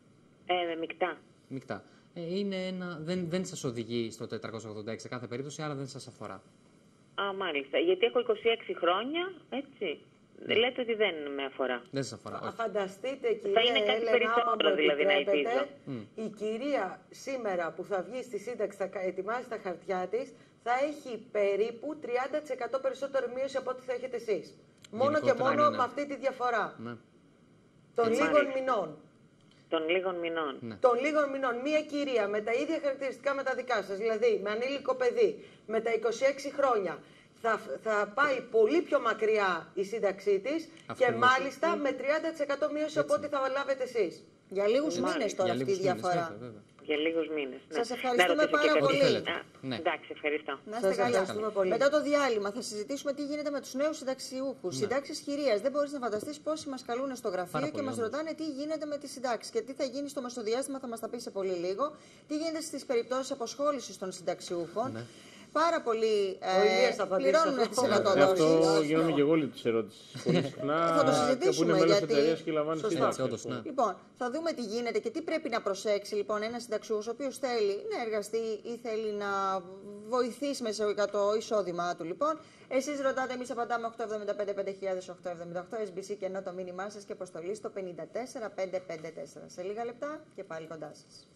Ε, μεικτά. Μεικτά. Ε, είναι ένα, δεν, δεν σας οδηγεί στο τετρακόσια ογδόντα έξι σε κάθε περίπτωση, άρα δεν σας αφορά. Α, μάλιστα. Γιατί έχω είκοσι έξι χρόνια, έτσι. Ναι. Λέτε ότι δεν με αφορά. Δεν σας αφορά. Όχι. Φανταστείτε, κυρία θα είναι κάτι Έλενα, περισσότερο, δηλαδή, να ελπίζω. Mm. Η κυρία σήμερα που θα βγει στη σύνταξη, θα ετοιμάσει τα χαρτιά της, θα έχει περίπου τριάντα τοις εκατό περισσότερο μείωση από ό,τι θα έχετε εσείς. Μόνο και μόνο με αυτή τη διαφορά. Ναι. Των λίγων μάλιστα. μηνών. Των λίγων μηνών. Ναι. Των λίγων μηνών. Μία κυρία με τα ίδια χαρακτηριστικά με τα δικά σας, δηλαδή με ανήλικο παιδί, με τα είκοσι έξι χρόνια, θα, θα πάει πολύ πιο μακριά η σύνταξή της και μάλιστα με τριάντα τοις εκατό μείωση από ό,τι θα λάβετε εσείς. Για λίγους μήνες τώρα αυτή η διαφορά. Βέβαια, βέβαια. Για λίγους μήνες. Ναι. Σας ευχαριστούμε πάρα πολύ. Ναι. Εντάξει, ευχαριστώ. Να είστε καλά. Πολύ. Μετά το διάλειμμα θα συζητήσουμε τι γίνεται με τους νέους συνταξιούχους. Ναι. Συντάξεις χειρίας. Δεν μπορείς να φανταστείς πόσοι μας καλούν στο γραφείο και μας ρωτάνε τι γίνεται με τις συντάξεις και τι θα γίνει στο μεσοδιάστημα, θα μας τα πει σε πολύ λίγο. Τι γίνεται στις περιπτώσεις αποσχόλησης των συνταξιούχων. Ναι. Πάρα πολλοί ε, πληρώνουν τις εκατοδόσεις. Αυτό γίνομαι και εγώ λίγο της ερώτησης. Θα το συζητήσουμε γιατί... Και λαμβάνει σύνταξη. Ναι. Λοιπόν, θα δούμε τι γίνεται και τι πρέπει να προσέξει λοιπόν ένας συνταξιούχος ο οποίος θέλει να εργαστεί ή θέλει να βοηθήσει με εισαγωγικά το εισόδημά του. Λοιπόν, εσείς ρωτάτε, εμείς απαντάμε οκτώ εβδομήντα πέντε πέντε χιλιάδες οκτακόσια εβδομήντα οκτώ, ες μπι σι και ενώ το μήνυμά σας και αποστολή στο πενήντα τέσσερα πεντακόσια πενήντα τέσσερα. Σε λίγα λεπτά και πάλι κοντά σας.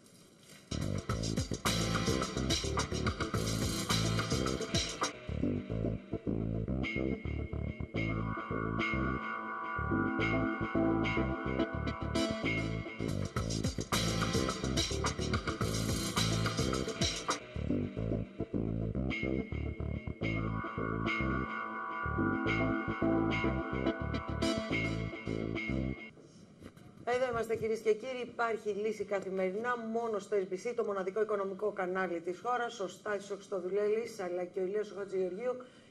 Εδώ είμαστε κυρίες και κύριοι. Υπάρχει λύση καθημερινά μόνο στο ες μπι σι, το μοναδικό οικονομικό κανάλι της χώρας. Ο Στάθης ο Χριστοδουλέλης αλλά και ο Ηλίας ο Χατζηγεωργίου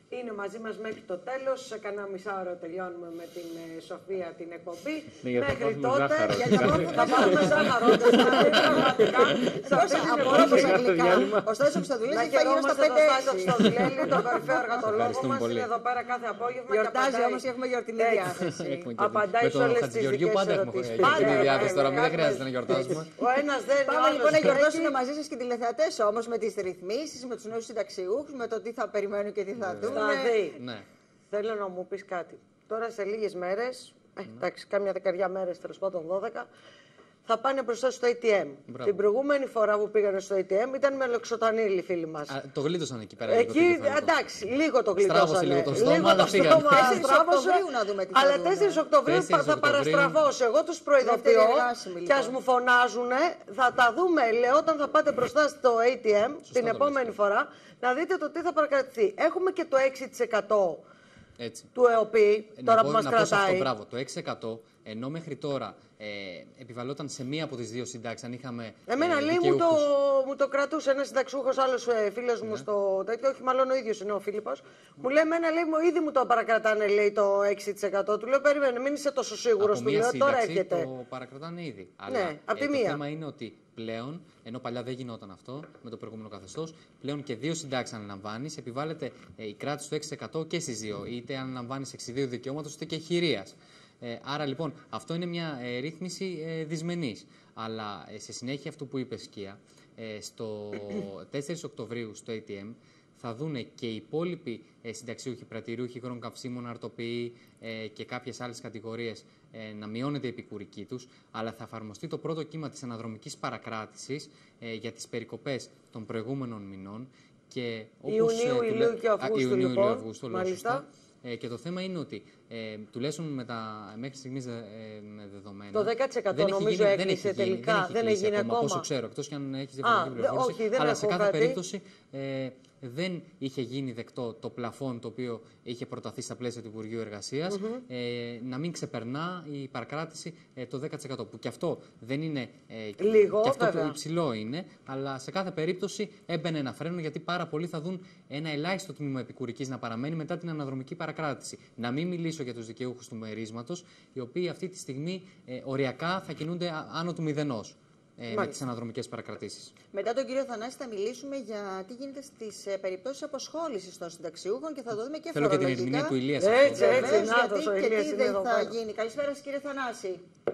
είναι μαζί μας μέχρι το τέλος. Σε κανένα μισάωρο τελειώνουμε με την ε, Σοφία την εκπομπή. Ναι, για μέχρι θα τότε ζάχαρο, για τα μάθουμε θα πάρουμε ζάχαρο. Πραγματικά σε αυτή την αγγλικά. Ο Στάσης Χρυστοδουλής να έχει φάει γύρω στα χαιρόμαστε τον πέντε Στάσιο Χρυστοδουλέλη, τον κορυφαίο εργατολόγο μας. πολύ. Είναι εδώ πέρα κάθε απόγευμα. Γιορτάζει όμως και έχουμε γιορτινή διάθεση. Απαντάει σε όλες τις δικές ερωτήσεις. Γιορτινή διάθεση τώρα, μην δεν χρειάζεται να γιορτάζουμε. Ο ένας δεν Πάμε λοιπόν να γιορτάσουμε μαζί σας και τηλεθεατές όμως με τις ρυθμίσεις, με τους νέους συνταξιούχους, με το τι θα περιμένουν και τι θα δουν. Ναι. Θέλω να μου πεις κάτι. Τώρα σε λίγες μέρες, ε, εντάξει, κάμια δεκαριά μέρες, τέλος πάντων δώδεκα, θα πάνε μπροστά στο έι τι εμ. Μπράβο. Την προηγούμενη φορά που πήγανε στο έι τι εμ ήταν με λοξοτανίλη οι φίλοι μας. Α, το γλίτωσαν εκεί πέρα. Εκεί, εντάξει, λίγο το γλιτώσανε. Στράβωσε λίγο το στόμα, αλλά φύγανε. τέσσερις Οκτωβρίου να δούμε τι θα Αλλά δούμε. τέσσερις Οκτωβρίου θα, θα παραστραφώσω. Εγώ τους προειδοποιώ και ας μου φωνάζουνε, θα τα δούμε, λέω, όταν θα πάτε μπροστά στο έι τι εμ την επόμενη φορά, να δείτε το τι θα παρακρατηθεί. Έχουμε και το έξι τοις εκατό Έτσι. του ΕΟΠΗ, τώρα που μας να πω σε αυτό, κρατάει. μπράβο, το έξι τοις εκατό, ενώ μέχρι τώρα ε, επιβαλόταν σε μία από τις δύο συντάξεις, αν είχαμε. Εμένα ε, λέει μου το, δικαιούχους. μου το κρατούσε ένα συνταξιούχος, άλλος ε, φίλος μου στο τέτοιο, όχι μάλλον ο ίδιος είναι ο Φίλιππος. Μου λέει, εμένα λέει, μου ήδη μου το παρακρατάνε λέει το έξι τοις εκατό. Του λέω, περίμενε, μην είσαι τόσο σίγουρος. Από Του μία λέω, τώρα σύνταξη έρχεται. το παρακρατάνε ήδη. Αλλά Ναι, απ' τη ε, το μία. θέμα είναι ότι πλέον, ενώ παλιά δεν γινόταν αυτό με το προηγούμενο καθεστώς, πλέον και δύο συντάξεις αναλαμβάνεις, επιβάλλεται ε, η κράτηση του έξι τοις εκατό και στις δύο. Είτε αναλαμβάνεις εξιδίου δικαιώματος, είτε και χειρίας. Ε, άρα λοιπόν αυτό είναι μια ε, ρύθμιση ε, δυσμενής. Αλλά ε, σε συνέχεια αυτού που είπε Σκία, ε, στο τέσσερις Οκτωβρίου στο έι τι εμ θα δούνε και οι υπόλοιποι ε, συνταξιούχοι, πρατηριούχοι, χρόνων καυσίμων, αρτοποιοί ε, και κάποιες άλλες κατηγορίες ε, να μειώνεται η επικουρική τους, αλλά θα εφαρμοστεί το πρώτο κύμα της αναδρομικής παρακράτησης ε, για τις περικοπές των προηγούμενων μηνών. Και όπως, Ιουνίου, ε, Ιουλίου τουλε... και Αυγούστου, Ιουνίου, λοιπόν. Ιουλίου, Αυγούστου, λέω Μάλιστα. σωστά. Ε, και το θέμα είναι ότι ε, τουλάχιστον με τα μέχρι στιγμής ε, με δεδομένα. Το δέκα τοις εκατό δεν έχει νομίζω γίνει- δεν έκλεισε έχει γίνει- τελικά. Δεν έχει γίνει κλείσει ακόμα, ακόμα. όσο ξέρω, εκτός και αν έχεις Α, διαφορετική δε- πληροφόρηση. όχι, δεν αλλά έχω σε κάθε κάτι. περίπτωση ε, δεν είχε γίνει δεκτό το πλαφόν το οποίο είχε προταθεί στα πλαίσια του Υπουργείου Εργασίας, Μμμ. ε, να μην ξεπερνά η παρακράτηση ε, το δέκα τοις εκατό. Που και αυτό δεν είναι. Ε, Λίγο, και αυτό βέβαια. το υψηλό είναι, αλλά σε κάθε περίπτωση έμπαινε ένα φρένο γιατί πάρα πολλοί θα δουν ένα ελάχιστο τμήμα επικουρικής να παραμένει μετά την αναδρομική παρακράτηση. Να μην μιλήσω για τους δικαιούχους του μερίσματος, οι οποίοι αυτή τη στιγμή ε, οριακά θα κινούνται α- άνω του μηδενός. Ε, με τις αναδρομικές παρακρατήσεις. Μετά τον κύριο Θανάση θα μιλήσουμε για τι γίνεται στις ε, περιπτώσεις αποσχόλησης των συνταξιούχων και θα το δούμε και Θέλω και την φορολογικά. ερμηνεία του Ηλία σε Έτσι, αυτό. έτσι, Βεβαίως, νάτος, ο γιατί και Ηλίας τι είναι δεν εδώ θα πέρα. γίνει. Καλησπέρα σας κύριε Θανάση.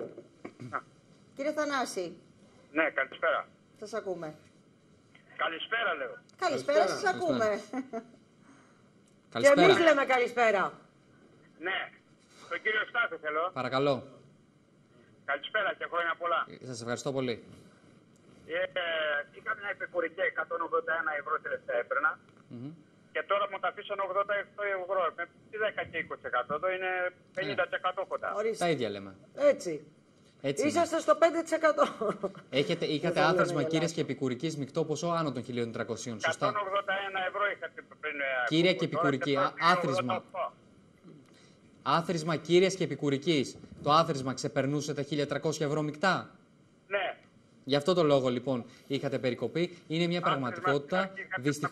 Κύριε Θανάση, Ναι, καλησπέρα. σας ακούμε. Καλησπέρα, λέω. Καλησπέρα, σας ακούμε. Και εμείς λέμε καλησπέρα. Ναι, τον κύριο Στάθη θέλω. Παρακαλώ. Καλησπέρα και χρόνια πολλά. Σας ευχαριστώ πολύ. Ε, είχα μια επικουρική εκατόν ογδόντα ένα ευρώ τελευταία έπαιρνα Μμμ. και τώρα μου τα αφήσαν ογδόντα οκτώ ευρώ. Με δέκα και είκοσι τοις εκατό, εδώ είναι πενήντα τοις εκατό κοντά. Τα ίδια λέμε. Έτσι. Έτσι είναι. Είσαστε στο πέντε τοις εκατό. Έχετε, είχατε θέλω να άθροισμα γελάσω. κύριες και επικουρικής μεικτό ποσό άνω των χίλια τετρακοσίων. Σωστά. εκατόν ογδόντα ένα ευρώ είχα πριν. ε, Κύρια από και τώρα επικουρική. τώρα Α- είναι άθροισμα. ογδόντα οκτώ. Άθροισμα κύριας και επικουρικής. Το άθροισμα ξεπερνούσε τα χίλια τριακόσια ευρώ μεικτά. Ναι. Γι' αυτό το λόγο λοιπόν είχατε περικοπή. Είναι μια πραγματικότητα. Δυστυχ...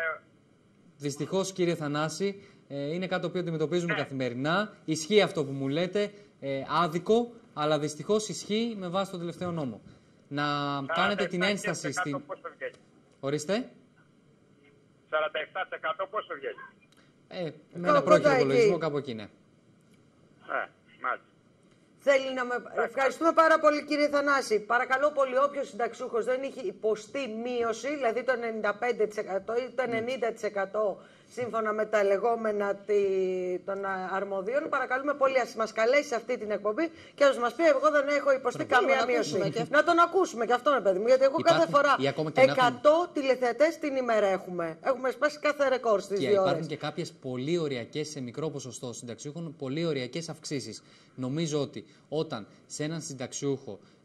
Δυστυχώς κύριε Θανάση, ε, είναι κάτι το οποίο αντιμετωπίζουμε καθημερινά. Ισχύει αυτό που μου λέτε, ε, άδικο, αλλά δυστυχώς ισχύει με βάση τον τελευταίο νόμο. Να κάνετε την ένσταση στην... Πόσο βγαίνει. Ορίστε. σαράντα επτά τοις εκατό πόσο βγαίνει. Ε, με ένα πρόχειρο υπολογισμό κάπου εκεί, ναι. Ε, μάλιστα. Θέλει να με... Ευχαριστούμε πάρα πολύ κύριε Θανάση. Παρακαλώ πολύ όποιος συνταξιούχος δεν είχε υποστεί μείωση, δηλαδή το ενενήντα πέντε τοις εκατό ή το ενενήντα τοις εκατό σύμφωνα με τα λεγόμενα τη- των α, αρμοδίων, παρακαλούμε πολύ ας μας καλέσει σε αυτή την εκπομπή και ας μας πει εγώ δεν έχω υποστεί Πρέπει καμία να μείωση. ακούσουμε και αυτό. Να τον ακούσουμε και αυτόν, παιδί μου, γιατί εγώ κάθε Υπάρχουν- φορά ή ακόμα και να έχουν- εκατό τηλεθεατές την ημέρα έχουμε. Έχουμε σπάσει κάθε ρεκόρ στις Και δύο υπάρχουν ώρες. και κάποιες πολύ οριακές, σε μικρό ποσοστό συνταξιούχων, πολύ οριακές αυξήσεις. Νομίζω ότι όταν σε έναν συνταξιούχο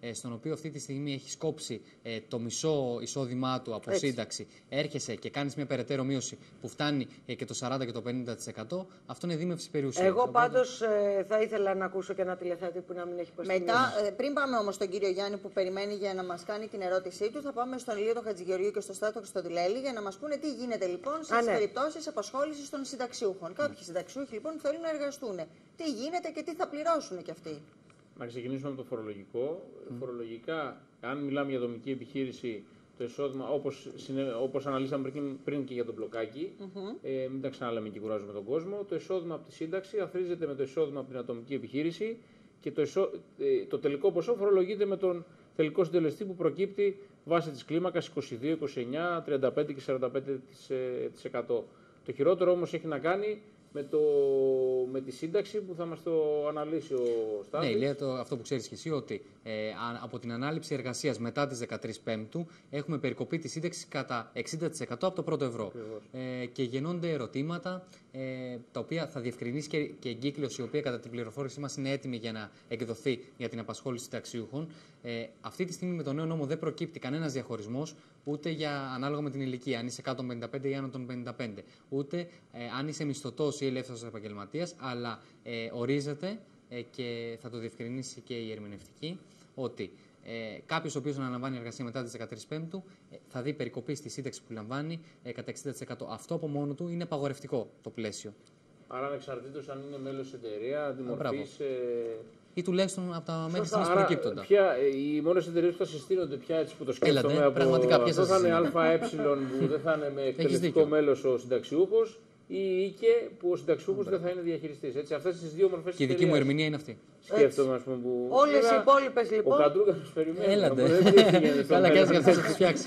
ε, στον οποίο αυτή τη στιγμή έχει κόψει ε, το μισό εισόδημά του από Έτσι. σύνταξη, έρχεσαι και κάνεις μια περαιτέρω μείωση που φτάνει ε, και το σαράντα και το πενήντα τοις εκατό, αυτό είναι δίμευση περιουσίας. Εγώ Οπότε... πάντως ε, θα ήθελα να ακούσω και ένα τηλεθέτη που να μην έχει υποστεί. Μετά, ε, πριν πάμε όμως στον κύριο Γιάννη που περιμένει για να μας κάνει την ερώτησή του, θα πάμε στον Ηλία τον Χατζηγεωργίου και στο Στράτο Χριστοδηλέλη για να μας πούνε τι γίνεται λοιπόν σε Α, τις ναι. περιπτώσεις απασχόλησης των συνταξιούχων. Κάποιοι συνταξιούχοι λοιπόν θέλουν να εργαστούν. Τι γίνεται και τι θα πληρώσουν κι αυτοί. Να ξεκινήσουμε από το φορολογικό. Mm. Φορολογικά, αν μιλάμε για δομική επιχείρηση, το εισόδημα, όπως, όπως αναλύσαμε πριν, πριν και για το μπλοκάκι, mm-hmm. ε, μην τα ξαναλέμε και κουράζουμε τον κόσμο, το εισόδημα από τη σύνταξη αθροίζεται με το εισόδημα από την ατομική επιχείρηση και το, εισό, ε, το τελικό ποσό φορολογείται με τον τελικό συντελεστή που προκύπτει βάσει της κλίμακας είκοσι δύο, είκοσι εννιά, τριάντα πέντε και σαράντα πέντε τοις εκατό. Το χειρότερο όμως έχει να κάνει με, το, με τη σύνταξη που θα μας το αναλύσει ο Στάθης. Ναι, λέει το, αυτό που ξέρεις και εσύ, ότι ε, από την ανάληψη εργασίας μετά τις δεκατρείς Πέμπτου έχουμε περικοπεί τη σύνταξη κατά εξήντα τοις εκατό από το πρώτο ευρώ. Ε, και γεννώνται ερωτήματα ε, τα οποία θα διευκρινίσει και, και εγκύκλωση, η οποία κατά την πληροφόρησή μας είναι έτοιμη για να εκδοθεί για την απασχόληση συνταξιούχων. Ε, αυτή τη στιγμή με τον νέο νόμο δεν προκύπτει κανένας διαχωρισμός, ούτε για, ανάλογα με την ηλικία, αν είσαι κάτω των πενήντα πέντε ή άνω των πενήντα πέντε, ούτε ε, αν είσαι μισθωτός ή ελεύθερος επαγγελματίας, αλλά ε, ορίζεται ε, και θα το διευκρινίσει και η ερμηνευτική, ότι ε, κάποιος ο οποίος αναλαμβάνει εργασία μετά τις δεκατρείς Πέμπτου ε, θα δει περικοπή στη σύνταξη που λαμβάνει ε, κατά εξήντα τοις εκατό. Αυτό από μόνο του είναι απαγορευτικό το πλαίσιο. Άρα, ανεξαρτήτως αν είναι μέλος εταιρεία, αντιμορφής. Ε... ή τουλάχιστον από τα μέτρη μας προκύπτοντα. Ποια, οι μόνες εταιρείες που θα συστήνονται πια, έτσι που το σκέφτομαι, Έλατε, από πραγματικά, αυτό θα είναι ΑΕ που δεν θα είναι με εκτελεστικό μέλος ο συνταξιούχος, ή ΙΚΕ που ο συνταξιούχος δεν θα είναι διαχειριστής. Έτσι, αυτές τις δύο μορφές. Και η δική μου ερμηνεία είναι αυτή. Σκέφτομαι, ας πούμε, που. Όλες οι υπόλοιπες λοιπόν. Ο Καντρούκας μας περιμένει. Έλατε. Καλά, και έτσι θα σας φτιάξει.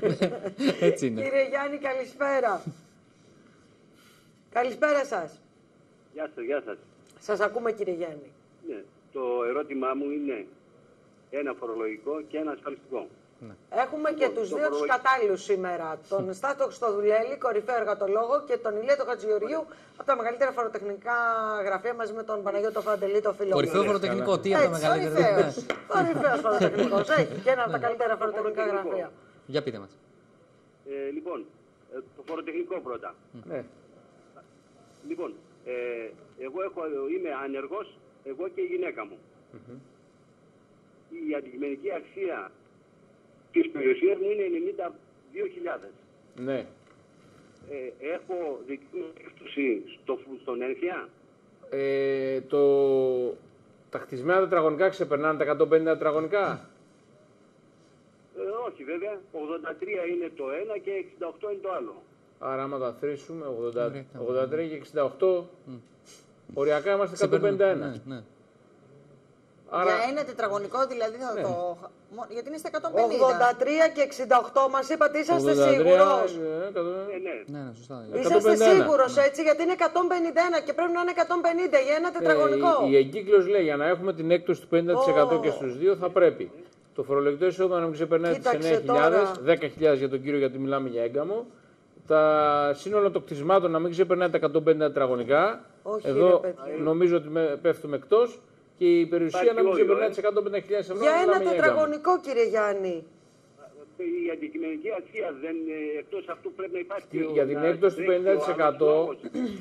Έτσι είναι. Κύριε Γιάννη, καλησπέρα. Καλησπέρα σας. Γεια σας, γεια σας. Σας ακούμε, κύριε Γιάννη. Ναι. Το ερώτημά μου είναι ένα φορολογικό και ένα ασφαλιστικό. Ναι. Έχουμε και τους δύο φορολογικό... τους κατάλληλους σήμερα. Τον Στάθο Χριστοδουλέλη, κορυφαίο εργατολόγο, και τον Ηλία τον Χατζηγεωργίου, από τα μεγαλύτερα φοροτεχνικά γραφεία, μαζί με τον Παναγιώτο Φαντελή, το φίλο. Κορυφαίο φοροτεχνικό, τι από τα μεγαλύτερα. Κορυφαίος φοροτεχνικός, έχει και ένα από τα καλύτερα φοροτεχνικά γραφεία. Για πείτε μας. Ε, λοιπόν, το φοροτεχνικό πρώτα. Ναι. Λοιπόν, ε, εγώ έχω, είμαι άνεργος, εγώ και η γυναίκα μου. Mm-hmm. Η αντικειμενική αξία της περιουσίας μου είναι ενενήντα δύο χιλιάδες. Ναι. Ε, έχω δική μου έκπτωση στο, στον ένφια. Ε, το, τα χτισμένα τετραγωνικά ξεπερνάνε τα εκατόν πενήντα τετραγωνικά. Ε, όχι βέβαια. ογδόντα τρία είναι το ένα και εξήντα οκτώ είναι το άλλο. Άρα άμα τα θρήσουμε ογδόντα τρία και εξήντα οκτώ, mm. οριακά είμαστε εκατόν πενήντα ένα. Ναι, ναι. Άρα... Για ένα τετραγωνικό δηλαδή θα ναι. το... Γιατί είναι στα εκατόν πενήντα. ογδόντα τρία και εξήντα οκτώ μας είπατε, είσαστε σίγουρος. Ναι, ναι. Ναι, ναι, σωστά. Είσαστε σίγουρος έτσι, γιατί είναι εκατόν πενήντα ένα και πρέπει να είναι εκατόν πενήντα για ένα τετραγωνικό. Ε, η, η εγκύκλος λέει για να έχουμε την έκπτωση του πενήντα τοις εκατό oh. και στους δύο θα πρέπει το φορολογικό εισόδημα να μην ξεπερνάει τις εννιά χιλιάδες, δέκα χιλιάδες για τον κύριο γιατί μιλάμε για έγκαμο. Τα σύνολα των κτισμάτων να μην ξεπερνάει τα εκατόν πενήντα τετραγωνικά. Όχι, εδώ νομίζω ότι πέφτουμε εκτός. Και η περιουσία να μην ξεπερνάει τις εκατόν πενήντα χιλιάδες ευρώ. Για ένα τετραγωνικό, κύριε Γιάννη. Η αντικειμενική αξία δεν, εκτός αυτού πρέπει να υπάρχει. Για την έκπτωση του πενήντα τοις εκατό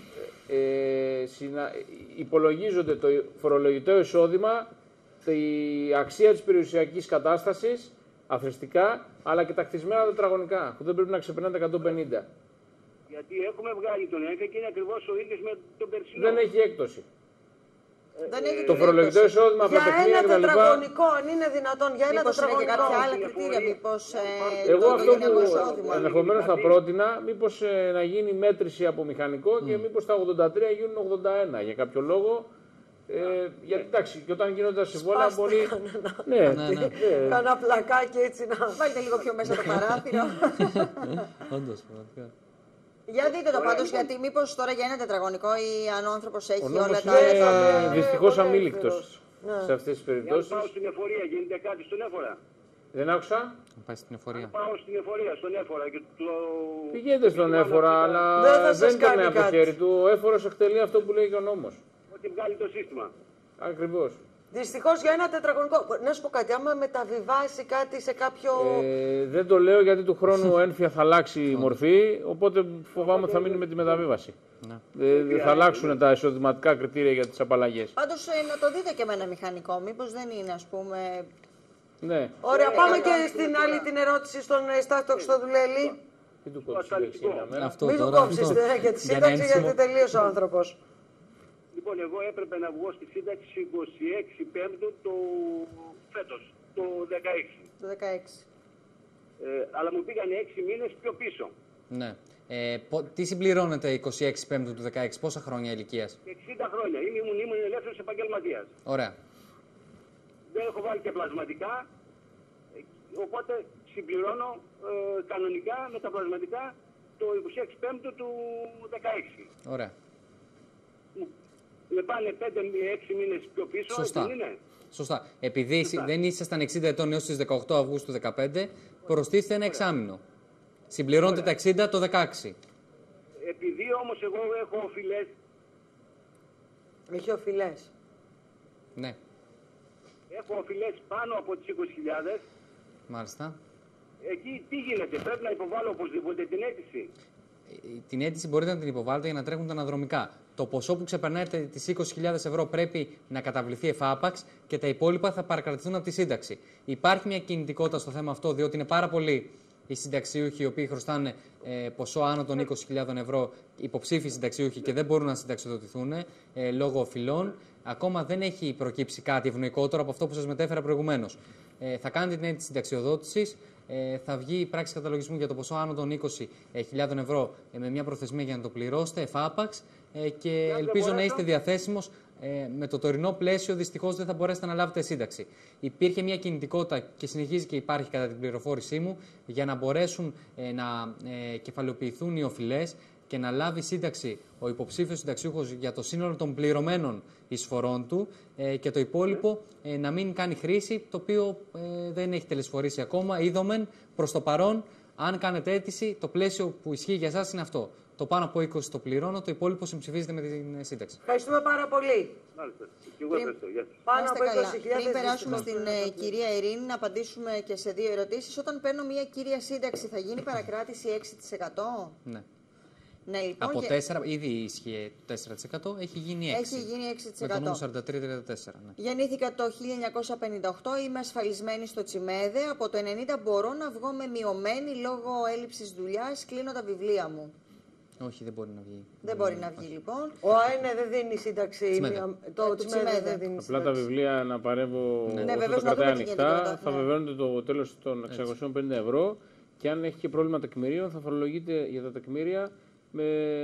ε, συνα, υπολογίζονται το φορολογητό εισόδημα, η αξία της περιουσιακής κατάστασης, αθρηστικά, αλλά και τα κτισμένα τετραγωνικά, που δεν πρέπει να ξεπερνάνε τα εκατόν πενήντα. Γιατί έχουμε βγάλει τον ένφια και είναι ακριβώς ο ίδιος με τον περσινό. Δεν έχει έκπτωση. Δεν έχει το φορολογικό εισόδημα από για τα ένα κτλ. τετραγωνικό, αν είναι δυνατόν, για ένα μήπως τετραγωνικό. Είναι και κάποια άλλα κριτήρια, μήπως. Ε, Εγώ το, αυτό το που ενδεχομένως θα πρότεινα, μήπως ε, να γίνει μέτρηση από μηχανικό mm. και μήπως τα ογδόντα τρία γίνουν ογδόντα ένα για κάποιο λόγο. Ε, γιατί εντάξει, και όταν γίνονται τα συμβόλαια μπορεί. Ναι, ναι. Κάνα πλακάκι έτσι να. Βάλτε λίγο πιο μέσα το παράθυρο. Όντως, πραγματικά. Για δείτε το πάντως, γιατί μήπως τώρα για ένα τετραγωνικό ή αν ο άνθρωπος έχει ο όλα τα άλλα. Είναι δυστυχώς αμήλικτος ναι. σε αυτές τις περιπτώσεις. Αν πάω στην εφορία, γίνεται κάτι στον έφορα. Δεν άκουσα. Να πάει στην εφορία. Αν πάω στην εφορία, στον έφορα και το. Πηγαίνετε στον έφορα, αλλά δεν είναι από το χέρι του. Ο έφορος εκτελεί αυτό που λέει και ο νόμος. Ότι βγάλει το σύστημα. Ακριβώς. Δυστυχώς για ένα τετραγωνικό. Να σου πω κάτι, άμα μεταβιβάσει κάτι σε κάποιο. Ε, δεν το λέω γιατί του χρόνου ο Ένφια θα αλλάξει η μορφή, οπότε φοβάμαι ότι θα μείνει με τη μεταβίβαση. Δεν δε θα αλλάξουν τα εισοδηματικά κριτήρια για τις απαλλαγές. Πάντως ε, να το δείτε και με ένα μηχανικό, μήπως δεν είναι, ας πούμε. Ναι. Ωραία, πάμε και στην άλλη την ερώτηση στον Στάθη Χριστοδουλέλη. Τι του κόψεις, Μην του κόψεις για τη σύνταξη, γιατί τελείωσε ο άνθρωπος. Λοιπόν, εγώ έπρεπε να βγω στη σύνταξη είκοσι έξι Πέμπτου το φέτος, το δεκαέξι. Το δεκαέξι. Ε, αλλά μου πήγανε έξι μήνες πιο πίσω. Ναι. Ε, πο, τι συμπληρώνεται είκοσι έξι Πέμπτου του δεκαέξι, πόσα χρόνια ηλικίας? εξήντα χρόνια. Ήμουν, ήμουν ελεύθερος επαγγελματίας. Ωραία. Δεν έχω βάλει και πλασματικά, οπότε συμπληρώνω ε, κανονικά με τα πλασματικά το είκοσι έξι Πέμπτου του δεκαέξι. Ωραία. Με πάνε πέντε με έξι μήνες πιο πίσω, Σωστά. δεν είναι? Σωστά. Επειδή Σωστά. δεν ήσασταν εξήντα ετών έως τις δεκαοκτώ Αυγούστου του δεκαπέντε, προστίθεται ένα εξάμηνο. Συμπληρώνεται τα εξήντα το δεκαέξι. Επειδή όμως εγώ έχω οφειλές. Έχει οφειλές. Ναι. Έχω οφειλές πάνω από τις είκοσι χιλιάδες. Μάλιστα. Εκεί τι γίνεται, πρέπει να υποβάλω οπωσδήποτε την αίτηση? Την αίτηση μπορείτε να την υποβάλλετε για να τρέχουν τα αναδρομικά. Το ποσό που ξεπερνάει τις είκοσι χιλιάδες ευρώ πρέπει να καταβληθεί εφάπαξ και τα υπόλοιπα θα παρακρατηθούν από τη σύνταξη. Υπάρχει μια κινητικότητα στο θέμα αυτό, διότι είναι πάρα πολλοί οι συνταξιούχοι οι οποίοι χρωστάνε ε, ποσό άνω των είκοσι χιλιάδες ευρώ, υποψήφιοι συνταξιούχοι και δεν μπορούν να συνταξιοδοτηθούν ε, λόγω οφειλών. Ακόμα δεν έχει προκύψει κάτι ευνοϊκότερο από αυτό που σας μετέφερα προηγουμένως. Ε, θα κάνετε την αίτηση συνταξιοδότησης. Ε, θα βγει η πράξη καταλογισμού για το ποσό άνω των είκοσι χιλιάδες ευρώ ε, με μια προθεσμία για να το πληρώσετε, εφάπαξ, ε, και ελπίζω να είστε διαθέσιμος. Ε, με το τωρινό πλαίσιο δυστυχώς δεν θα μπορέσετε να λάβετε σύνταξη. Υπήρχε μια κινητικότητα και συνεχίζει και υπάρχει κατά την πληροφόρησή μου για να μπορέσουν ε, να ε, κεφαλαιοποιηθούν οι οφειλές και να λάβει σύνταξη ο υποψήφιος συνταξιούχος για το σύνολο των πληρωμένων εισφορών του ε, και το υπόλοιπο ε, να μην κάνει χρήση, το οποίο ε, δεν έχει τελεσφορήσει ακόμα. Είδομεν προς το παρόν, αν κάνετε αίτηση, το πλαίσιο που ισχύει για εσάς είναι αυτό. Το πάνω από είκοσι το πληρώνω, το υπόλοιπο συμψηφίζεται με την σύνταξη. Ευχαριστούμε πάρα πολύ. Μάλιστα. Και εγώ ευχαριστώ. Γεια σας. Πάνω από είκοσι χιλιάδες. Πριν περάσουμε στην ε, κυρία Ειρήνη, να απαντήσουμε και σε δύο ερωτήσεις. Όταν παίρνω μια κύρια σύνταξη, θα γίνει παρακράτηση έξι τοις εκατό? Ναι. Ναι, λοιπόν, από για... τέσσερα, ήδη ίσχυε το τέσσερα τοις εκατό, έχει γίνει έξι. Έχει γίνει έξι τοις εκατό. Με το νόμο σαράντα τρία τριάντα τέσσερα. Ναι. Γεννήθηκα το χίλια εννιακόσια πενήντα οκτώ, είμαι ασφαλισμένη στο Τσιμέδε. Από το ενενήντα μπορώ να βγω με μειωμένη λόγω έλλειψης δουλειάς, κλείνω τα βιβλία μου. Όχι, δεν μπορεί να βγει. Δεν μπορεί να βγει, λοιπόν. Ο ΑΕΝΕ δεν δίνει σύνταξη. Τσιμέδε. Το Ε, Τσιμέδε δεν δίνει Απλά σύνταξη. τα βιβλία να παρεύω Ναι, όσο βεβαίως, τα να κρατάει δούμε τι ανοιχτά, γίνεται θα ναι. βεβαιώνεται το τέλος των εξακόσια πενήντα ευρώ και αν έχει και πρόβλημα τεκμηρίων θα φορολογείται για τα τεκμήρια με,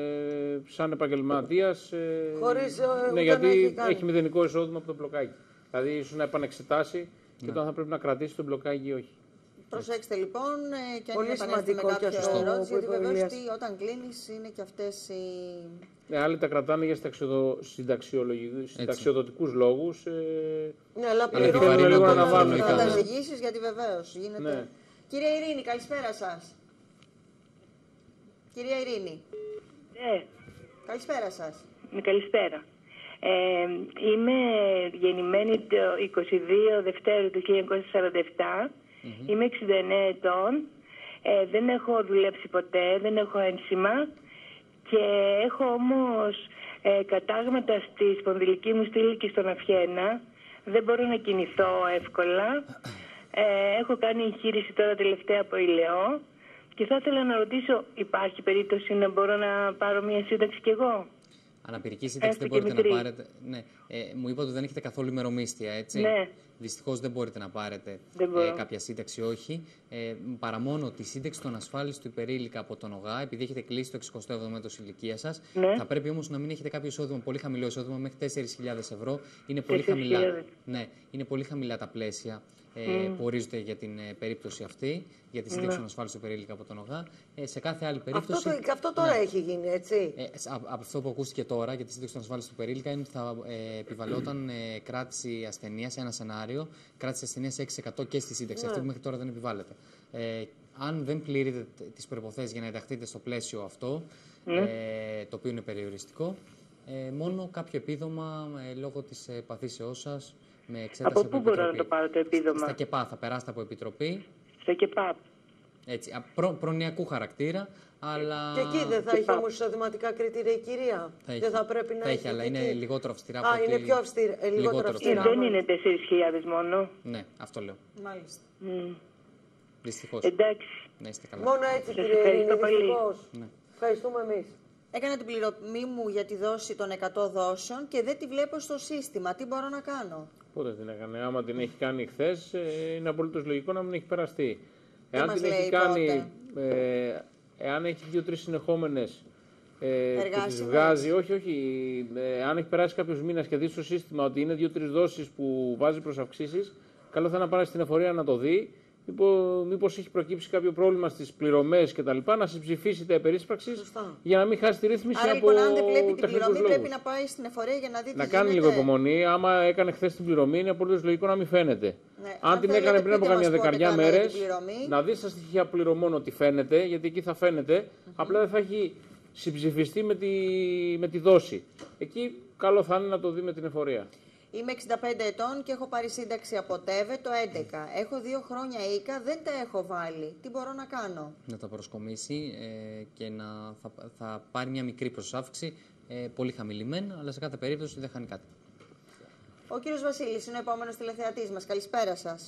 σαν επαγγελματίας. Ε, Χωρίς, ε, ναι, ούτε γιατί να έχει έχει, κάνει. μηδενικό εισόδημα από το μπλοκάκι. Δηλαδή ίσως να επανεξετάσει Ναι. και όταν θα πρέπει να κρατήσει το μπλοκάκι ή όχι. Προσέξτε λοιπόν ε, και αν Πολύ επανέλθουμε με σημαντικό και κάποια αυτό ερώτηση, που γιατί είπε ο βεβαίως Ηλίας. τι, όταν κλείνεις είναι και αυτές οι... Ναι, άλλοι τα κρατάνε για συνταξιοδο... συνταξιολογικούς- συνταξιοδοτικούς λόγους. Ε... Ναι, αλλά θέλουν πληρώνουν λίγο να ακόμα αναβάλουν τα κάτι. Θα τα ζυγίσεις, γιατί βεβαίως γίνεται... Ναι. Κυρία Ειρήνη, καλησπέρα σας. Κυρία Ειρήνη, Ναι, καλησπέρα σας. ναι, καλησπέρα. Ε, είμαι γεννημένη το είκοσι δύο Δευτέρου του χίλια εννιακόσια σαράντα επτά. Mm-hmm. Είμαι εξήντα εννέα ετών. Ε, δεν έχω δουλέψει ποτέ, δεν έχω ένσημα. Και έχω όμως ε, κατάγματα στη σπονδυλική μου στήλη και στον αυχένα. Δεν μπορώ να κινηθώ εύκολα. Ε, έχω κάνει εγχείρηση τώρα τελευταία από ηλαιό. Και θα ήθελα να ρωτήσω, υπάρχει περίπτωση να μπορώ να πάρω μια σύνταξη κι εγώ? Αναπηρική σύνταξη δεν Έστω και μπορείτε μικρή. να πάρετε. Ναι. Ε, μου είπατε ότι δεν έχετε καθόλου ημερομίσθια, έτσι. Ναι. Δυστυχώς δεν μπορείτε να πάρετε Δεν μπορώ. ε, κάποια σύνταξη, όχι. Ε, παρά μόνο τη σύνταξη των ασφάλιστου υπερήλικα από τον ΟΓΑ, επειδή έχετε κλείσει το εξηκοστό έβδομο έτος ηλικίας σας. Ναι. Θα πρέπει όμως να μην έχετε κάποιο εισόδημα, πολύ χαμηλό εισόδημα, μέχρι τέσσερις χιλιάδες ευρώ. Είναι πολύ τέσσερις χαμηλά. χιλιάδες. Ναι, είναι πολύ χαμηλά τα πλαίσια ε, Mm. που ορίζονται για την ε, περίπτωση αυτή, για τη σύνταξη Ναι. των ασφάλιστου υπερήλικα από τον ΟΓΑ. Ε, σε κάθε άλλη Αυτό, περίπτωση. το, και αυτό τώρα Ναι. έχει γίνει, έτσι. Ε, σ- α- από αυτό που ακούστηκε τώρα για τη σύνταξη των ασφάλιστων του περίλικα είναι ότι θα ε, επιβαλόταν ε, κράτηση ασθενεία σε ένα σενάριο, κράτηση ασθενεία έξι τοις εκατό και στη σύνταξη. Ναι. Αυτό που μέχρι τώρα δεν επιβάλλεται. Ε, αν δεν πληρείτε τι προϋποθέσεις για να ενταχθείτε στο πλαίσιο αυτό, Ναι. ε, το οποίο είναι περιοριστικό, ε, μόνο κάποιο επίδομα ε, λόγω της ε, παθήσεώς σας Με εξέταση από πού μπορώ να το πάρω το επίδομα? Στα ΚΕΠΑ θα περάσετε από επιτροπή. Στα ΚΕΠΑ. Έτσι, προ, προνοιακού χαρακτήρα, αλλά... Και εκεί δεν θα έχει όμως εισοδηματικά κριτήρια η κυρία. Θα έχει, δεν θα πρέπει να θα έχει, αλλά εκεί. είναι λιγότερο αυστηρά. Α, είναι πιο αυστηρά. Ε, λιγότερο λιγότερο αυστηρά. Δεν είναι τέσσερις χιλιάδες μόνο. Ναι, αυτό λέω. Μάλιστα. Mm. Δυστυχώς. Εντάξει. Να είστε καλά. Μόνο έτσι, Σας κύριε Ειρήνη, ευχαριστώ πολύ. δυστυχώς. Ναι. Ευχαριστούμε εμείς. Έκανα την πληρωμή μου για τη δόση των εκατό δόσεων και δεν τη βλέπω στο σύστημα. Τι μπορώ να κάνω? Πότε την έκανε? Άμα την έχει κάνει χθε, είναι απολύτως λογικό να μην έχει περαστεί. Εάν την έχει κάνει, ε, εάν έχει δύο-τρεις συνεχόμενες ε, που τις βγάζει, όχι, όχι, ε, αν έχει περάσει κάποιος μήνας και δει στο σύστημα ότι είναι δύο-τρεις δόσεις που βάζει προς αυξήσεις, καλό θα είναι να πάρει στην εφορία να το δει. Μήπως έχει προκύψει κάποιο πρόβλημα στις πληρωμές κτλ. Να συμψηφίσει τα επερίσπραξης για να μην χάσει τη ρύθμιση. Άρα, από λοιπόν, αν δεν βλέπει την πληρωμή, λόγους. πρέπει να πάει στην εφορία για να δει τι Να γίνεται. κάνει λίγο υπομονή. Άμα έκανε χθε την πληρωμή, είναι απολύτως λογικό να μην φαίνεται. Ναι. Αν, αν την έκανε πριν από καμιά δεκαριά μέρες, πληρωμή. να δει στα στοιχεία πληρωμών ότι φαίνεται, γιατί εκεί θα φαίνεται, mm-hmm. απλά δεν θα έχει συμψηφιστεί με τη, με τη δόση. Εκεί καλό θα είναι να το δει με την εφορία. Είμαι εξήντα πέντε ετών και έχω πάρει σύνταξη από ΤΕΒΕ το έντεκα. Έχω δύο χρόνια ΙΚΑ, δεν τα έχω βάλει. Τι μπορώ να κάνω? Να τα προσκομίσει ε, και να, θα, θα πάρει μια μικρή προσάυξη, ε, πολύ χαμηλή μεν, αλλά σε κάθε περίπτωση δεν χάνει κάτι. Ο κύριος Βασίλης είναι ο επόμενος τηλεθεατής μας. Καλησπέρα σας.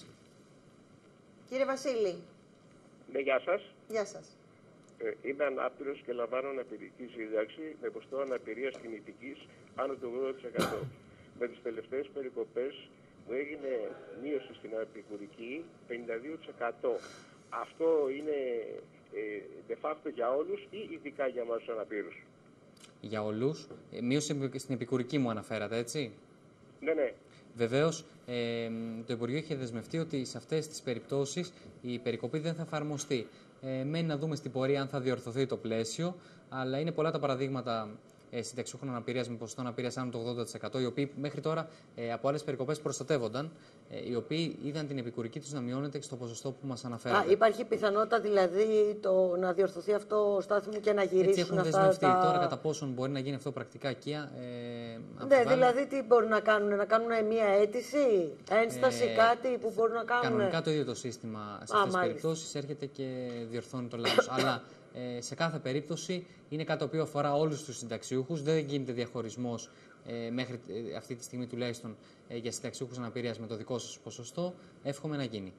Κύριε Βασίλη. Ναι, γεια σας. Γεια σας. Ε, είμαι ανάπηρος και λαμβάνω αναπηρική σύνταξη με ποστό αναπηρίας κινητικής άνω του ογδόντα τοις εκατό. Με τις τελευταίες περικοπές μου έγινε μείωση στην επικουρική πενήντα δύο τοις εκατό. Αυτό είναι ε, de facto για όλους ή ειδικά για εμάς τους αναπήρους? Για όλους. Ε, μείωση στην επικουρική μου αναφέρατε, έτσι? Ναι, ναι. Βεβαίως, ε, το Υπουργείο έχει δεσμευτεί ότι σε αυτές τις περιπτώσεις η περικοπή δεν θα εφαρμοστεί. Ε, μένει να δούμε στην πορεία αν θα διορθωθεί το πλαίσιο, αλλά είναι πολλά τα παραδείγματα ε, συνταξιούχων αναπηρίας με ποσοστό αναπηρίας άνω του ογδόντα τοις εκατό, οι οποίοι μέχρι τώρα ε, από άλλες περικοπές προστατεύονταν, ε, οι οποίοι είδαν την επικουρική τους να μειώνεται στο ποσοστό που μας αναφέρατε. Α, υπάρχει πιθανότητα δηλαδή το να διορθωθεί αυτό στάθμο και να γυρίσουν Έτσι έχουν αυτά δεσμευτεί. τα... Τώρα κατά πόσον μπορεί να γίνει αυτό πρακτικά εκεί. Ε, ναι, δηλαδή τι μπορούν να κάνουν, να κάνουν μια αίτηση, ένσταση, ε, κάτι που μπορούν να κάνουν. Κανονικά το ίδιο το σύστημα σε αυτές τις περιπτώσεις έρχεται και διορθώνει το λάθος. Αλλά ε, σε κάθε περίπτωση είναι κάτι το οποίο αφορά όλους τους συνταξιούχους. Δεν γίνεται διαχωρισμός ε, μέχρι ε, αυτή τη στιγμή τουλάχιστον ε, για συνταξιούχους αναπηρίας με το δικό σας ποσοστό. Εύχομαι να γίνει.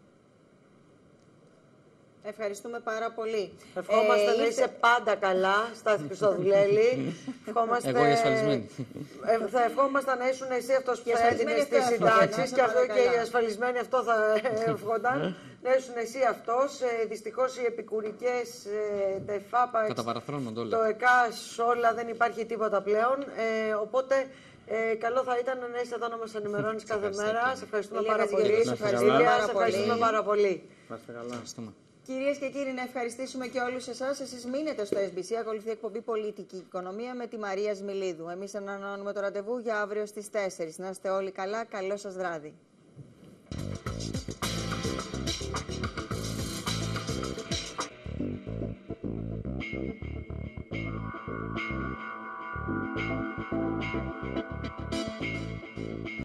Ευχαριστούμε πάρα πολύ. Ευχόμαστε ε, να είσαι πάντα καλά, Στάθη Χριστοδουλέλη. Ευχόμαστε... Εγώ ασφαλισμένη. Ε, θα ευχόμαστε να ήσουν εσύ αυτός που θα έδινες τις συντάξεις και αυτό και οι ασφαλισμένοι αυτό θα ευχόταν. Να ήσουν εσύ αυτός. Ε, δυστυχώς οι επικουρικές ε, ΤΕΦΑΠΑ, το ΕΚΑΣ, όλα δεν υπάρχει τίποτα πλέον. Ε, οπότε Ε, καλό θα ήταν να είσαι εδώ να μας ενημερώνεις κάθε μέρα. Σε ευχαριστούμε πάρα πολύ. Σε ευχαριστούμε πάρα πολύ. Κυρίες και κύριοι, να ευχαριστήσουμε και όλους εσάς. Εσείς μείνετε στο ες μπι σι. Ακολουθεί εκπομπή Πολιτική Οικονομία με τη Μαρία Σμιλίδου. Εμείς ανανεώνουμε το ραντεβού για αύριο στις τέσσερις. Να είστε όλοι καλά. Καλό σας βράδυ.